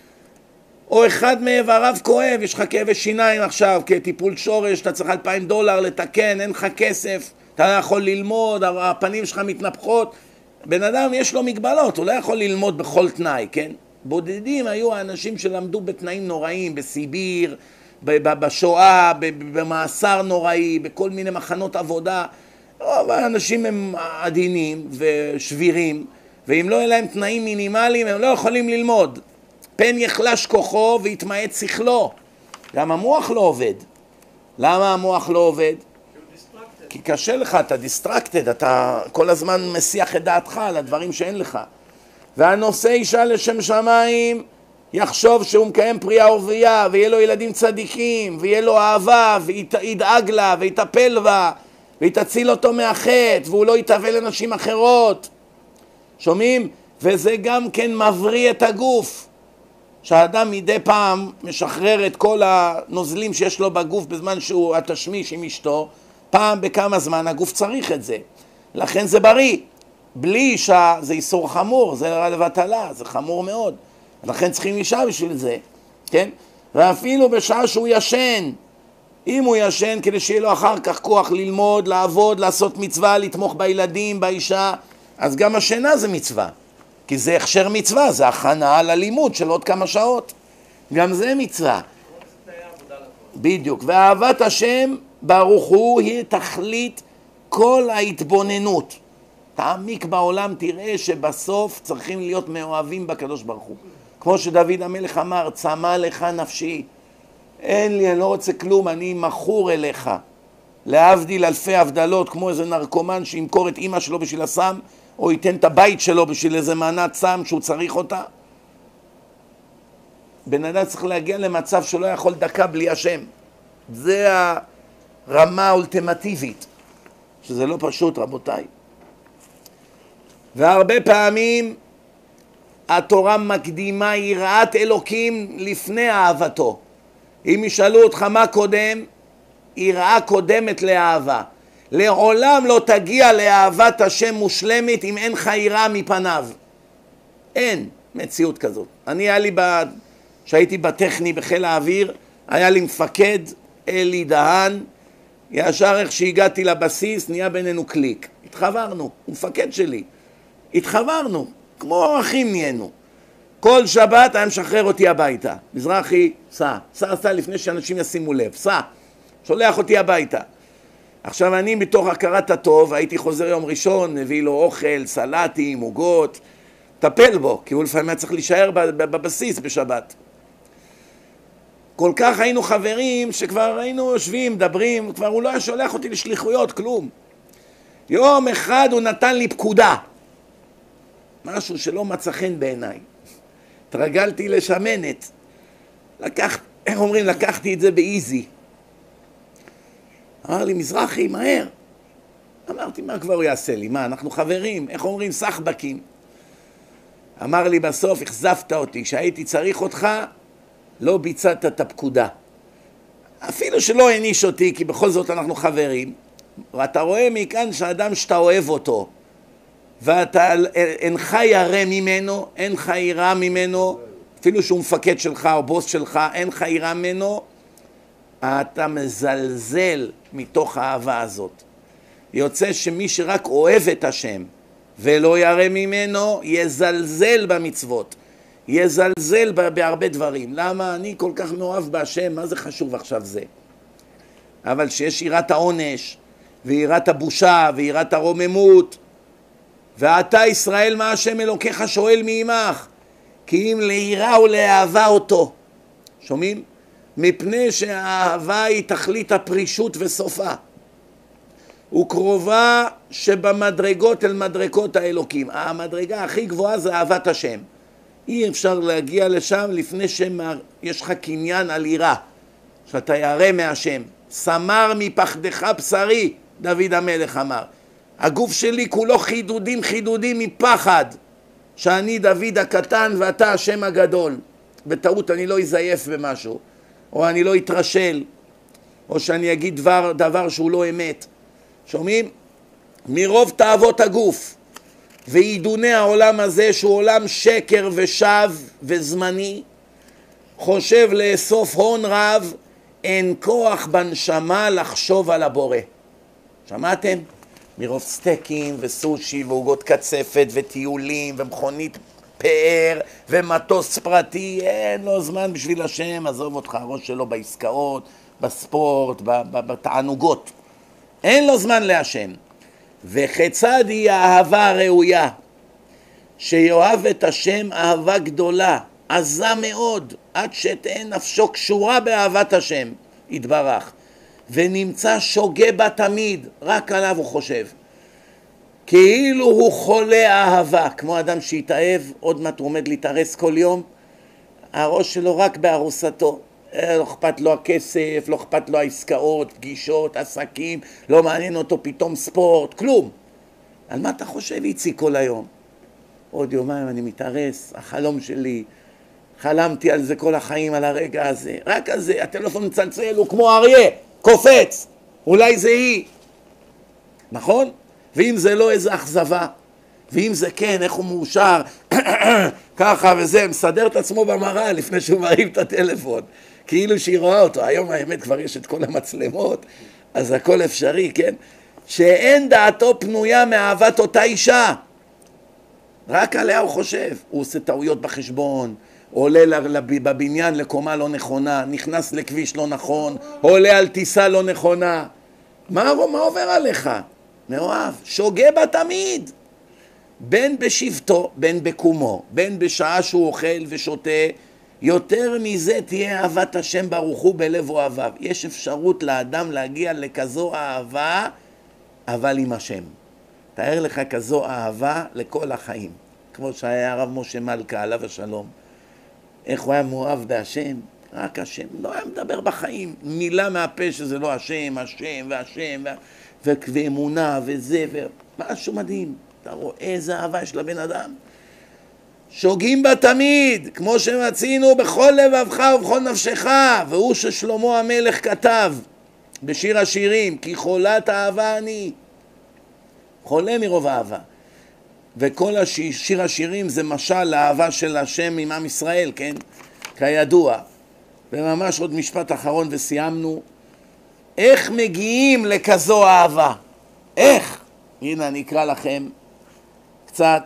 או אחד מאיבריו כואב, יש לך כאבי שיניים עכשיו, כטיפול שורש, אתה צריך $2,000 לתקן, אין לך כסף, אתה לא יכול ללמוד, הפנים שלך מתנפחות. בן אדם יש לו מגבלות, הוא לא יכול ללמוד בכל תנאי, כן? בודדים היו האנשים שלמדו בתנאים נוראים, בסיביר, בשואה, במאסר נוראי, בכל מיני מחנות עבודה. האנשים הם עדינים ושבירים, ואם לא יהיה להם תנאים מינימליים, הם לא יכולים ללמוד. פן יחלש כוחו ויתמעט שכלו. גם המוח לא עובד. למה המוח לא עובד? כי קשה לך, אתה דיסטרקטד, אתה כל הזמן מסיח את דעתך על הדברים שאין לך. והנושא אישה לשם שמיים יחשוב שהוא מקיים פרייה ורבייה, ויהיה לו ילדים צדיקים, ויהיה לו אהבה, וידאג לה, ויטפל בה, ויתציל אותו מהחטא, והוא לא יתאווה לנשים אחרות. שומעים? וזה גם כן מבריא את הגוף. שהאדם מדי פעם משחרר את כל הנוזלים שיש לו בגוף בזמן שהוא התשמיש עם אשתו, פעם בכמה זמן הגוף צריך את זה. לכן זה בריא. בלי אישה זה איסור חמור, זה לבטלה, זה חמור מאוד. לכן צריכים אישה בשביל זה, כן? ואפילו בשעה שהוא ישן, אם הוא ישן כדי שיהיה לו אחר כך כוח ללמוד, לעבוד, לעשות מצווה, לתמוך בילדים, באישה, אז גם השינה זה מצווה. כי זה הכשר מצווה, זה הכנה ללימוד של עוד כמה שעות. גם זה מצווה. בדיוק. ואהבת השם ברוך הוא היא תכלית כל ההתבוננות. תעמיק בעולם, תראה שבסוף צריכים להיות מאוהבים בקדוש ברוך הוא. כמו שדוד המלך אמר, צמא לך נפשי. אין לי, אני לא רוצה כלום, אני מכור אליך. להבדיל אלפי הבדלות, כמו איזה נרקומן שימכור את אמא שלו בשביל הסם, או ייתן את הבית שלו בשביל איזה מנת סם שהוא צריך אותה. בן אדם צריך להגיע למצב שלא יכול דקה בלי השם. זה הרמה האולטימטיבית, שזה לא פשוט, רבותיי. והרבה פעמים התורה מקדימה יראת אלוקים לפני אהבתו. אם ישאלו אותך מה קודם, יראה קודמת לאהבה. לעולם לא תגיע לאהבת השם מושלמת אם אין לך יראה מפניו. אין מציאות כזאת. שהייתי בטכני בחיל האוויר, היה לי מפקד, אלי דהן, ישר איך שהגעתי לבסיס נהיה בינינו קליק. התחברנו, הוא מפקד שלי. התחברנו, כמו אחים נהיינו. כל שבת היה משחרר אותי הביתה. מזרחי, סע לפני שאנשים ישימו לב, סע, שולח אותי הביתה. עכשיו אני מתוך הכרת הטוב, הייתי חוזר יום ראשון, מביא לו אוכל, סלטים, עוגות, טפל בו, כי הוא לפעמים היה צריך להישאר בבסיס בשבת. כל כך היינו חברים שכבר היינו יושבים, מדברים, כבר הוא לא היה שולח אותי לשליחויות, כלום. יום אחד הוא נתן לי פקודה. משהו שלא מצא חן בעיניי. התרגלתי לשמנת. איך אומרים, לקחתי את זה באיזי. אמר לי, מזרחי, מהר. אמרתי, מה כבר הוא יעשה לי? מה, אנחנו חברים, איך אומרים, סחבקים. אמר לי בסוף, החזפת אותי, שהייתי צריך אותך, לא ביצעת את הפקודה. אפילו שלא העניש אותי, כי בכל זאת אנחנו חברים, ואתה רואה מכאן שאדם שאתה אוהב אותו, ואתה אינך ירא ממנו, אינך ירא ממנו, אפילו שהוא מפקד שלך או בוס שלך, אינך ירא ממנו, אתה מזלזל מתוך האהבה הזאת. יוצא שמי שרק אוהב את השם ולא ירא ממנו, יזלזל במצוות, יזלזל בהרבה דברים. למה? אני כל כך מאוהב בהשם, מה זה חשוב עכשיו זה? אבל שיש יראת העונש, ויראת הבושה, ויראת הרוממות, ואתה ישראל מה השם אלוקיך שואל מעמך, כי אם ליראה ולאהבה אותו. שומעים? מפני שהאהבה היא תכלית הפרישות וסופה. וקרובה שבמדרגות אל מדרגות האלוקים. המדרגה הכי גבוהה זה אהבת השם. אי אפשר להגיע לשם לפני שיש לך קניין על יראה, שאתה ירא מהשם. סמר מפחדך בשרי, דוד המלך אמר. הגוף שלי כולו חידודים מפחד, שאני דוד הקטן ואתה השם הגדול. בטעות אני לא אזייף במשהו, או אני לא אתרשל, או שאני אגיד דבר שהוא לא אמת. שומעים? מרוב תאוות הגוף ועידוני העולם הזה, שהוא עולם שקר ושב וזמני, חושב לאסוף הון רב, אין כוח בנשמה לחשוב על הבורא. שמעתם? מרוב סטייקים וסושי ועוגות קצפת וטיולים ומכונית פאר ומטוס פרטי, אין לו זמן בשביל השם. עזוב אותך, הראש שלו בעסקאות, בספורט, בתענוגות, אין לו זמן להשם. וכיצד היא האהבה הראויה? שיאהב את השם אהבה גדולה, עזה מאוד, עד שתהא נפשו קשורה באהבת השם יתברך, ונמצא שוגה בה תמיד, רק עליו הוא חושב, כאילו הוא חולה אהבה, כמו אדם שהתאהב, עוד מעט הוא עומד להתארס כל יום, הראש שלו רק בארוסתו, לא אכפת לו הכסף, לא אכפת לו העסקאות, פגישות, עסקים, לא מעניין אותו פתאום ספורט, כלום. על מה אתה חושב איציק כל היום? עוד יומיים אני מתארס, החלום שלי, חלמתי על זה כל החיים, על הרגע הזה, רק על זה, הטלפון מצלצל, הוא כמו אריה, קופץ, אולי זה היא, נכון? ואם זה לא, איזה אכזבה, ואם זה כן, איך הוא מאושר, ככה וזה, מסדר את עצמו במראה לפני שהוא מרים את הטלפון, כאילו שהיא רואה אותו. היום האמת כבר יש את כל המצלמות, אז הכל אפשרי, כן? שאין דעתו פנויה מאהבת אותה אישה, רק עליה הוא חושב. הוא עושה טעויות בחשבון, עולה בבניין לקומה לא נכונה, נכנס לכביש לא נכון, עולה על טיסה לא נכונה. מה עובר עליך? מאוהב, שוגה בה תמיד, בין בשבתו, בין בקומו, בין בשעה שהוא אוכל ושותה. יותר מזה תהיה אהבת השם ברוך הוא בלב אוהביו. יש אפשרות לאדם להגיע לכזו אהבה, אבל עם השם. תאר לך כזו אהבה לכל החיים, כמו שהיה הרב משה מלכה עליו השלום. איך הוא היה מאוהב בהשם? רק השם, לא היה מדבר בחיים מילה מהפה שזה לא השם, השם והשם ואמונה וזה, משהו מדהים. אתה רואה איזה אהבה יש לבן אדם. שוגים בה תמיד, כמו שמצינו בכל לבבך ובכל נפשך, והוא ששלמה המלך כתב בשיר השירים, כי חולת אהבה אני, חולה מרוב אהבה. וכל שיר השירים זה משל לאהבה של השם עם עם ישראל, כן? כידוע. וממש עוד משפט אחרון וסיימנו. איך מגיעים לכזו אהבה? איך? הנה אני אקרא לכם קצת.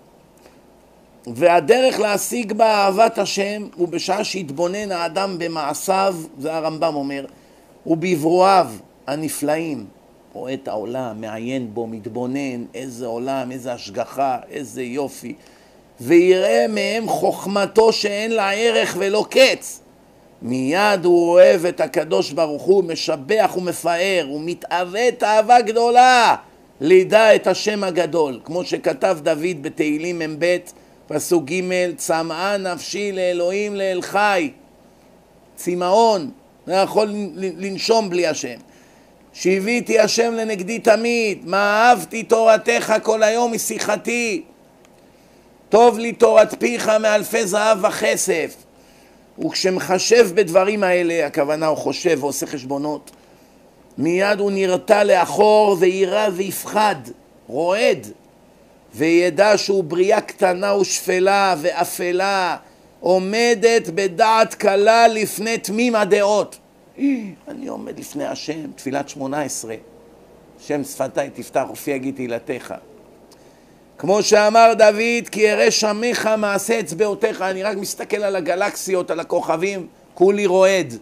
והדרך להשיג בה אהבת השם הוא בשעה שהתבונן האדם במעשיו, זה הרמב"ם אומר, ובברואיו הנפלאים. רואה את העולם, מעיין בו, מתבונן, איזה עולם, איזה השגחה, איזה יופי, ויראה מהם חוכמתו שאין לה ערך ולא קץ. מיד הוא אוהב את הקדוש ברוך הוא, משבח ומפאר, ומתאווה אהבה גדולה, לידע את השם הגדול, כמו שכתב דוד בתהילים מ"ב פסוק ג', צמאה נפשי לאלוהים לאל חי, צמאון, לא יכול לנשום בלי השם. שהביתי השם לנגדי תמיד, מה אהבתי תורתך כל היום משיחתי, טוב לי תורת פיך מאלפי זהב וכסף. וכשמחשב בדברים האלה, הכוונה הוא חושב ועושה חשבונות, מיד הוא נרתע לאחור וירא ויפחד, רועד, וידע שהוא בריאה קטנה ושפלה ואפלה, עומדת בדעת קלה לפני תמים הדעות. אני עומד לפני השם, תפילת 18, שם שפתי תפתח ופי יגיד תהילתך. כמו שאמר דוד, כי ירא שמך מעשה אצבעותיך, אני רק מסתכל על הגלקסיות, על הכוכבים, כולי רועד.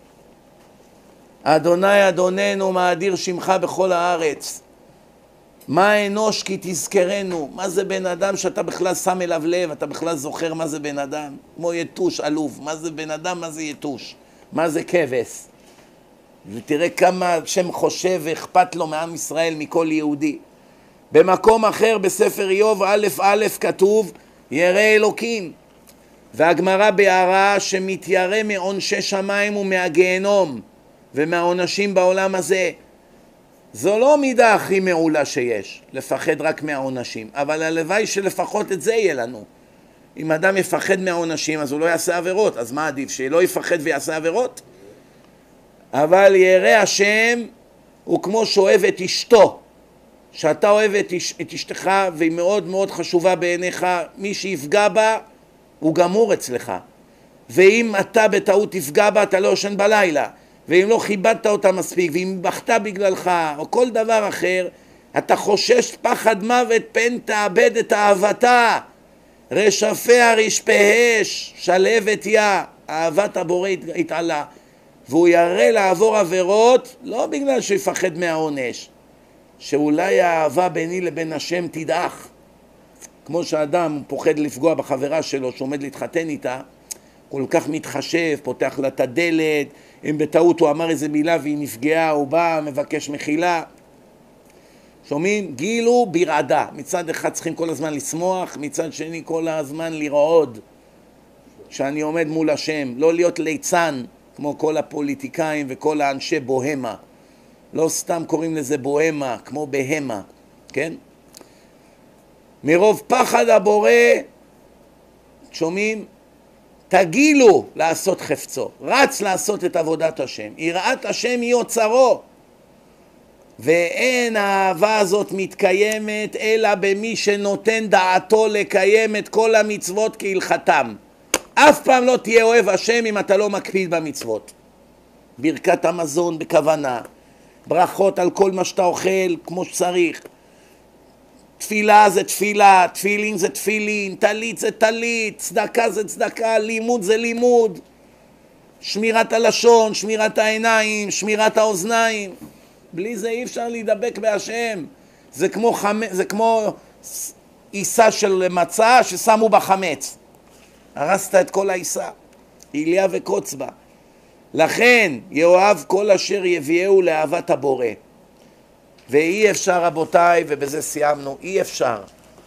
אדוני אדוננו מאדיר שמך בכל הארץ. מה אנוש כי תזכרנו, מה זה בן אדם שאתה בכלל שם אליו לב, אתה בכלל זוכר מה זה בן אדם, כמו יתוש עלוב, מה זה בן אדם, מה זה יתוש, מה זה כבש. ותראה כמה שם חושב ואכפת לו מעם ישראל מכל יהודי. במקום אחר בספר איוב א' כתוב ירא אלוקים, והגמרא בהערה שמתיירא מעונשי שמיים ומהגיהנום ומהעונשים בעולם הזה. זו לא מידה הכי מעולה שיש, לפחד רק מהעונשים, אבל הלוואי שלפחות את זה יהיה לנו. אם אדם יפחד מהעונשים אז הוא לא יעשה עבירות, אז מה עדיף, שלא יפחד ויעשה עבירות? אבל ירא השם הוא כמו שאוהב את אשתו, שאתה אוהב את אשתך והיא מאוד מאוד חשובה בעיניך, מי שיפגע בה הוא גמור אצלך, ואם אתה בטעות תפגע בה אתה לא ישן בלילה, ואם לא כיבדת אותה מספיק, ואם בכתה בגללך או כל דבר אחר, אתה חושש פחד מוות פן תאבד את אהבתה. רשפיה רשפהש שלהבת יה, אהבת הבורא התעלה, והוא ירא לעבור עבירות לא בגלל שיפחד מהעונש, שאולי האהבה ביני לבין השם תדעך. כמו שאדם פוחד לפגוע בחברה שלו שעומד להתחתן איתה, כל כך מתחשב, פותח לה את הדלת, אם בטעות הוא אמר איזה מילה והיא נפגעה, הוא בא, מבקש מחילה. שומעים? גילו ברעדה. מצד אחד צריכים כל הזמן לשמוח, מצד שני כל הזמן לרעוד שאני עומד מול השם, לא להיות ליצן כמו כל הפוליטיקאים וכל האנשי בוהמה. לא סתם קוראים לזה בוהמה, כמו בהמה, כן? מרוב פחד הבורא, שומעים? תגילו לעשות חפצו, רץ לעשות את עבודת השם, יראת השם היא אוצרו, ואין האהבה הזאת מתקיימת אלא במי שנותן דעתו לקיים את כל המצוות כהלכתם. אף פעם לא תהיה אוהב השם אם אתה לא מקפיד במצוות. ברכת המזון בכוונה, ברכות על כל מה שאתה אוכל כמו שצריך, תפילה זה תפילה, תפילין זה תפילין, טלית זה טלית, צדקה זה צדקה, לימוד זה לימוד, שמירת הלשון, שמירת העיניים, שמירת האוזניים. בלי זה אי אפשר להידבק בהשם. זה כמו עיסה של מצה ששמו בה חמץ, הרסת את כל העיסה, איליה וקוץ בה. לכן יאהב כל אשר יביאהו לאהבת הבורא. ואי אפשר רבותיי, ובזה סיימנו, אי אפשר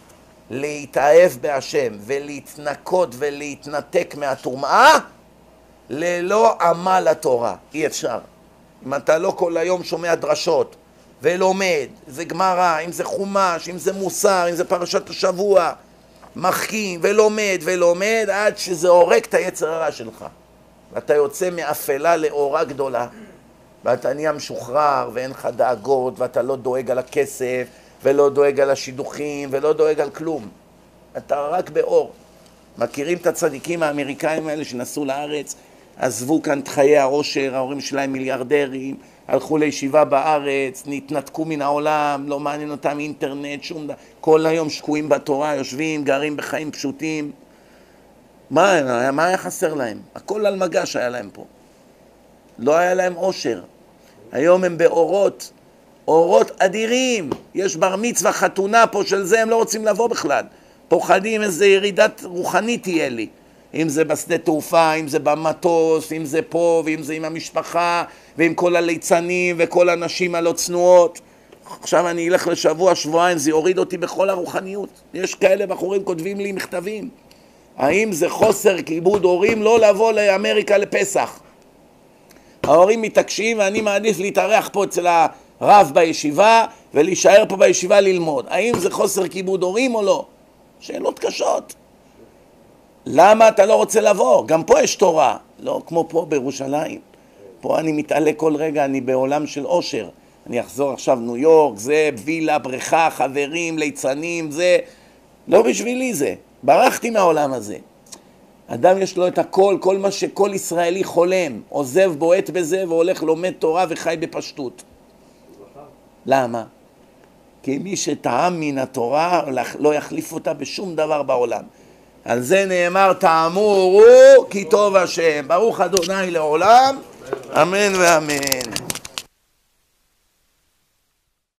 להתאהב בהשם ולהתנקות ולהתנתק מהטומאה ללא עמל התורה. אי אפשר. אם אתה לא כל היום שומע דרשות ולומד, זה גמרא, אם זה חומש, אם זה מוסר, אם זה פרשת השבוע, מחכים ולומד עד שזה הורג את היצר הרע שלך, ואתה יוצא מאפלה לאורה גדולה, ואתה נהיה משוחרר ואין לך דאגות, ואתה לא דואג על הכסף ולא דואג על השידוכים ולא דואג על כלום, אתה רק באור. מכירים את הצדיקים האמריקאים האלה שנסעו לארץ, עזבו כאן את חיי העושר, ההורים שלהם מיליארדרים, הלכו לישיבה בארץ, נתנתקו מן העולם, לא מעניין אותם אינטרנט, שום דבר, כל היום שקועים בתורה, יושבים, גרים בחיים פשוטים. מה היה חסר להם? הכל על מגש היה להם פה. לא היה להם עושר. היום הם באורות, אורות אדירים. יש בר מצווה, חתונה פה של זה, הם לא רוצים לבוא בכלל. פוחדים איזה ירידת רוחנית תהיה לי. אם זה בשדה תעופה, אם זה במטוס, אם זה פה, ואם זה עם המשפחה, ועם כל הליצנים וכל הנשים הלא צנועות. עכשיו אני אלך לשבוע, שבועיים, זה יוריד אותי בכל הרוחניות. יש כאלה בחורים כותבים לי מכתבים. האם זה חוסר כיבוד הורים לא לבוא לאמריקה לפסח? ההורים מתעקשים ואני מעדיף להתארח פה אצל הרב בישיבה ולהישאר פה בישיבה ללמוד. האם זה חוסר כיבוד הורים או לא? שאלות קשות. למה אתה לא רוצה לבוא? גם פה יש תורה, לא כמו פה בירושלים. פה אני מתעלה כל רגע, אני בעולם של עושר. אני אחזור עכשיו ניו יורק, זה וילה, בריכה, חברים, ליצנים, זה לא בשבילי זה. ברחתי מהעולם הזה. אדם יש לו את הכל, כל מה שכל ישראלי חולם, עוזב, בועט בזה והולך לומד תורה וחי בפשטות. למה? כי מי שטעם מן התורה לא יחליף אותה בשום דבר בעולם. על זה נאמר תאמרו כי טוב השם. ברוך אדוני לעולם, אמן ואמן.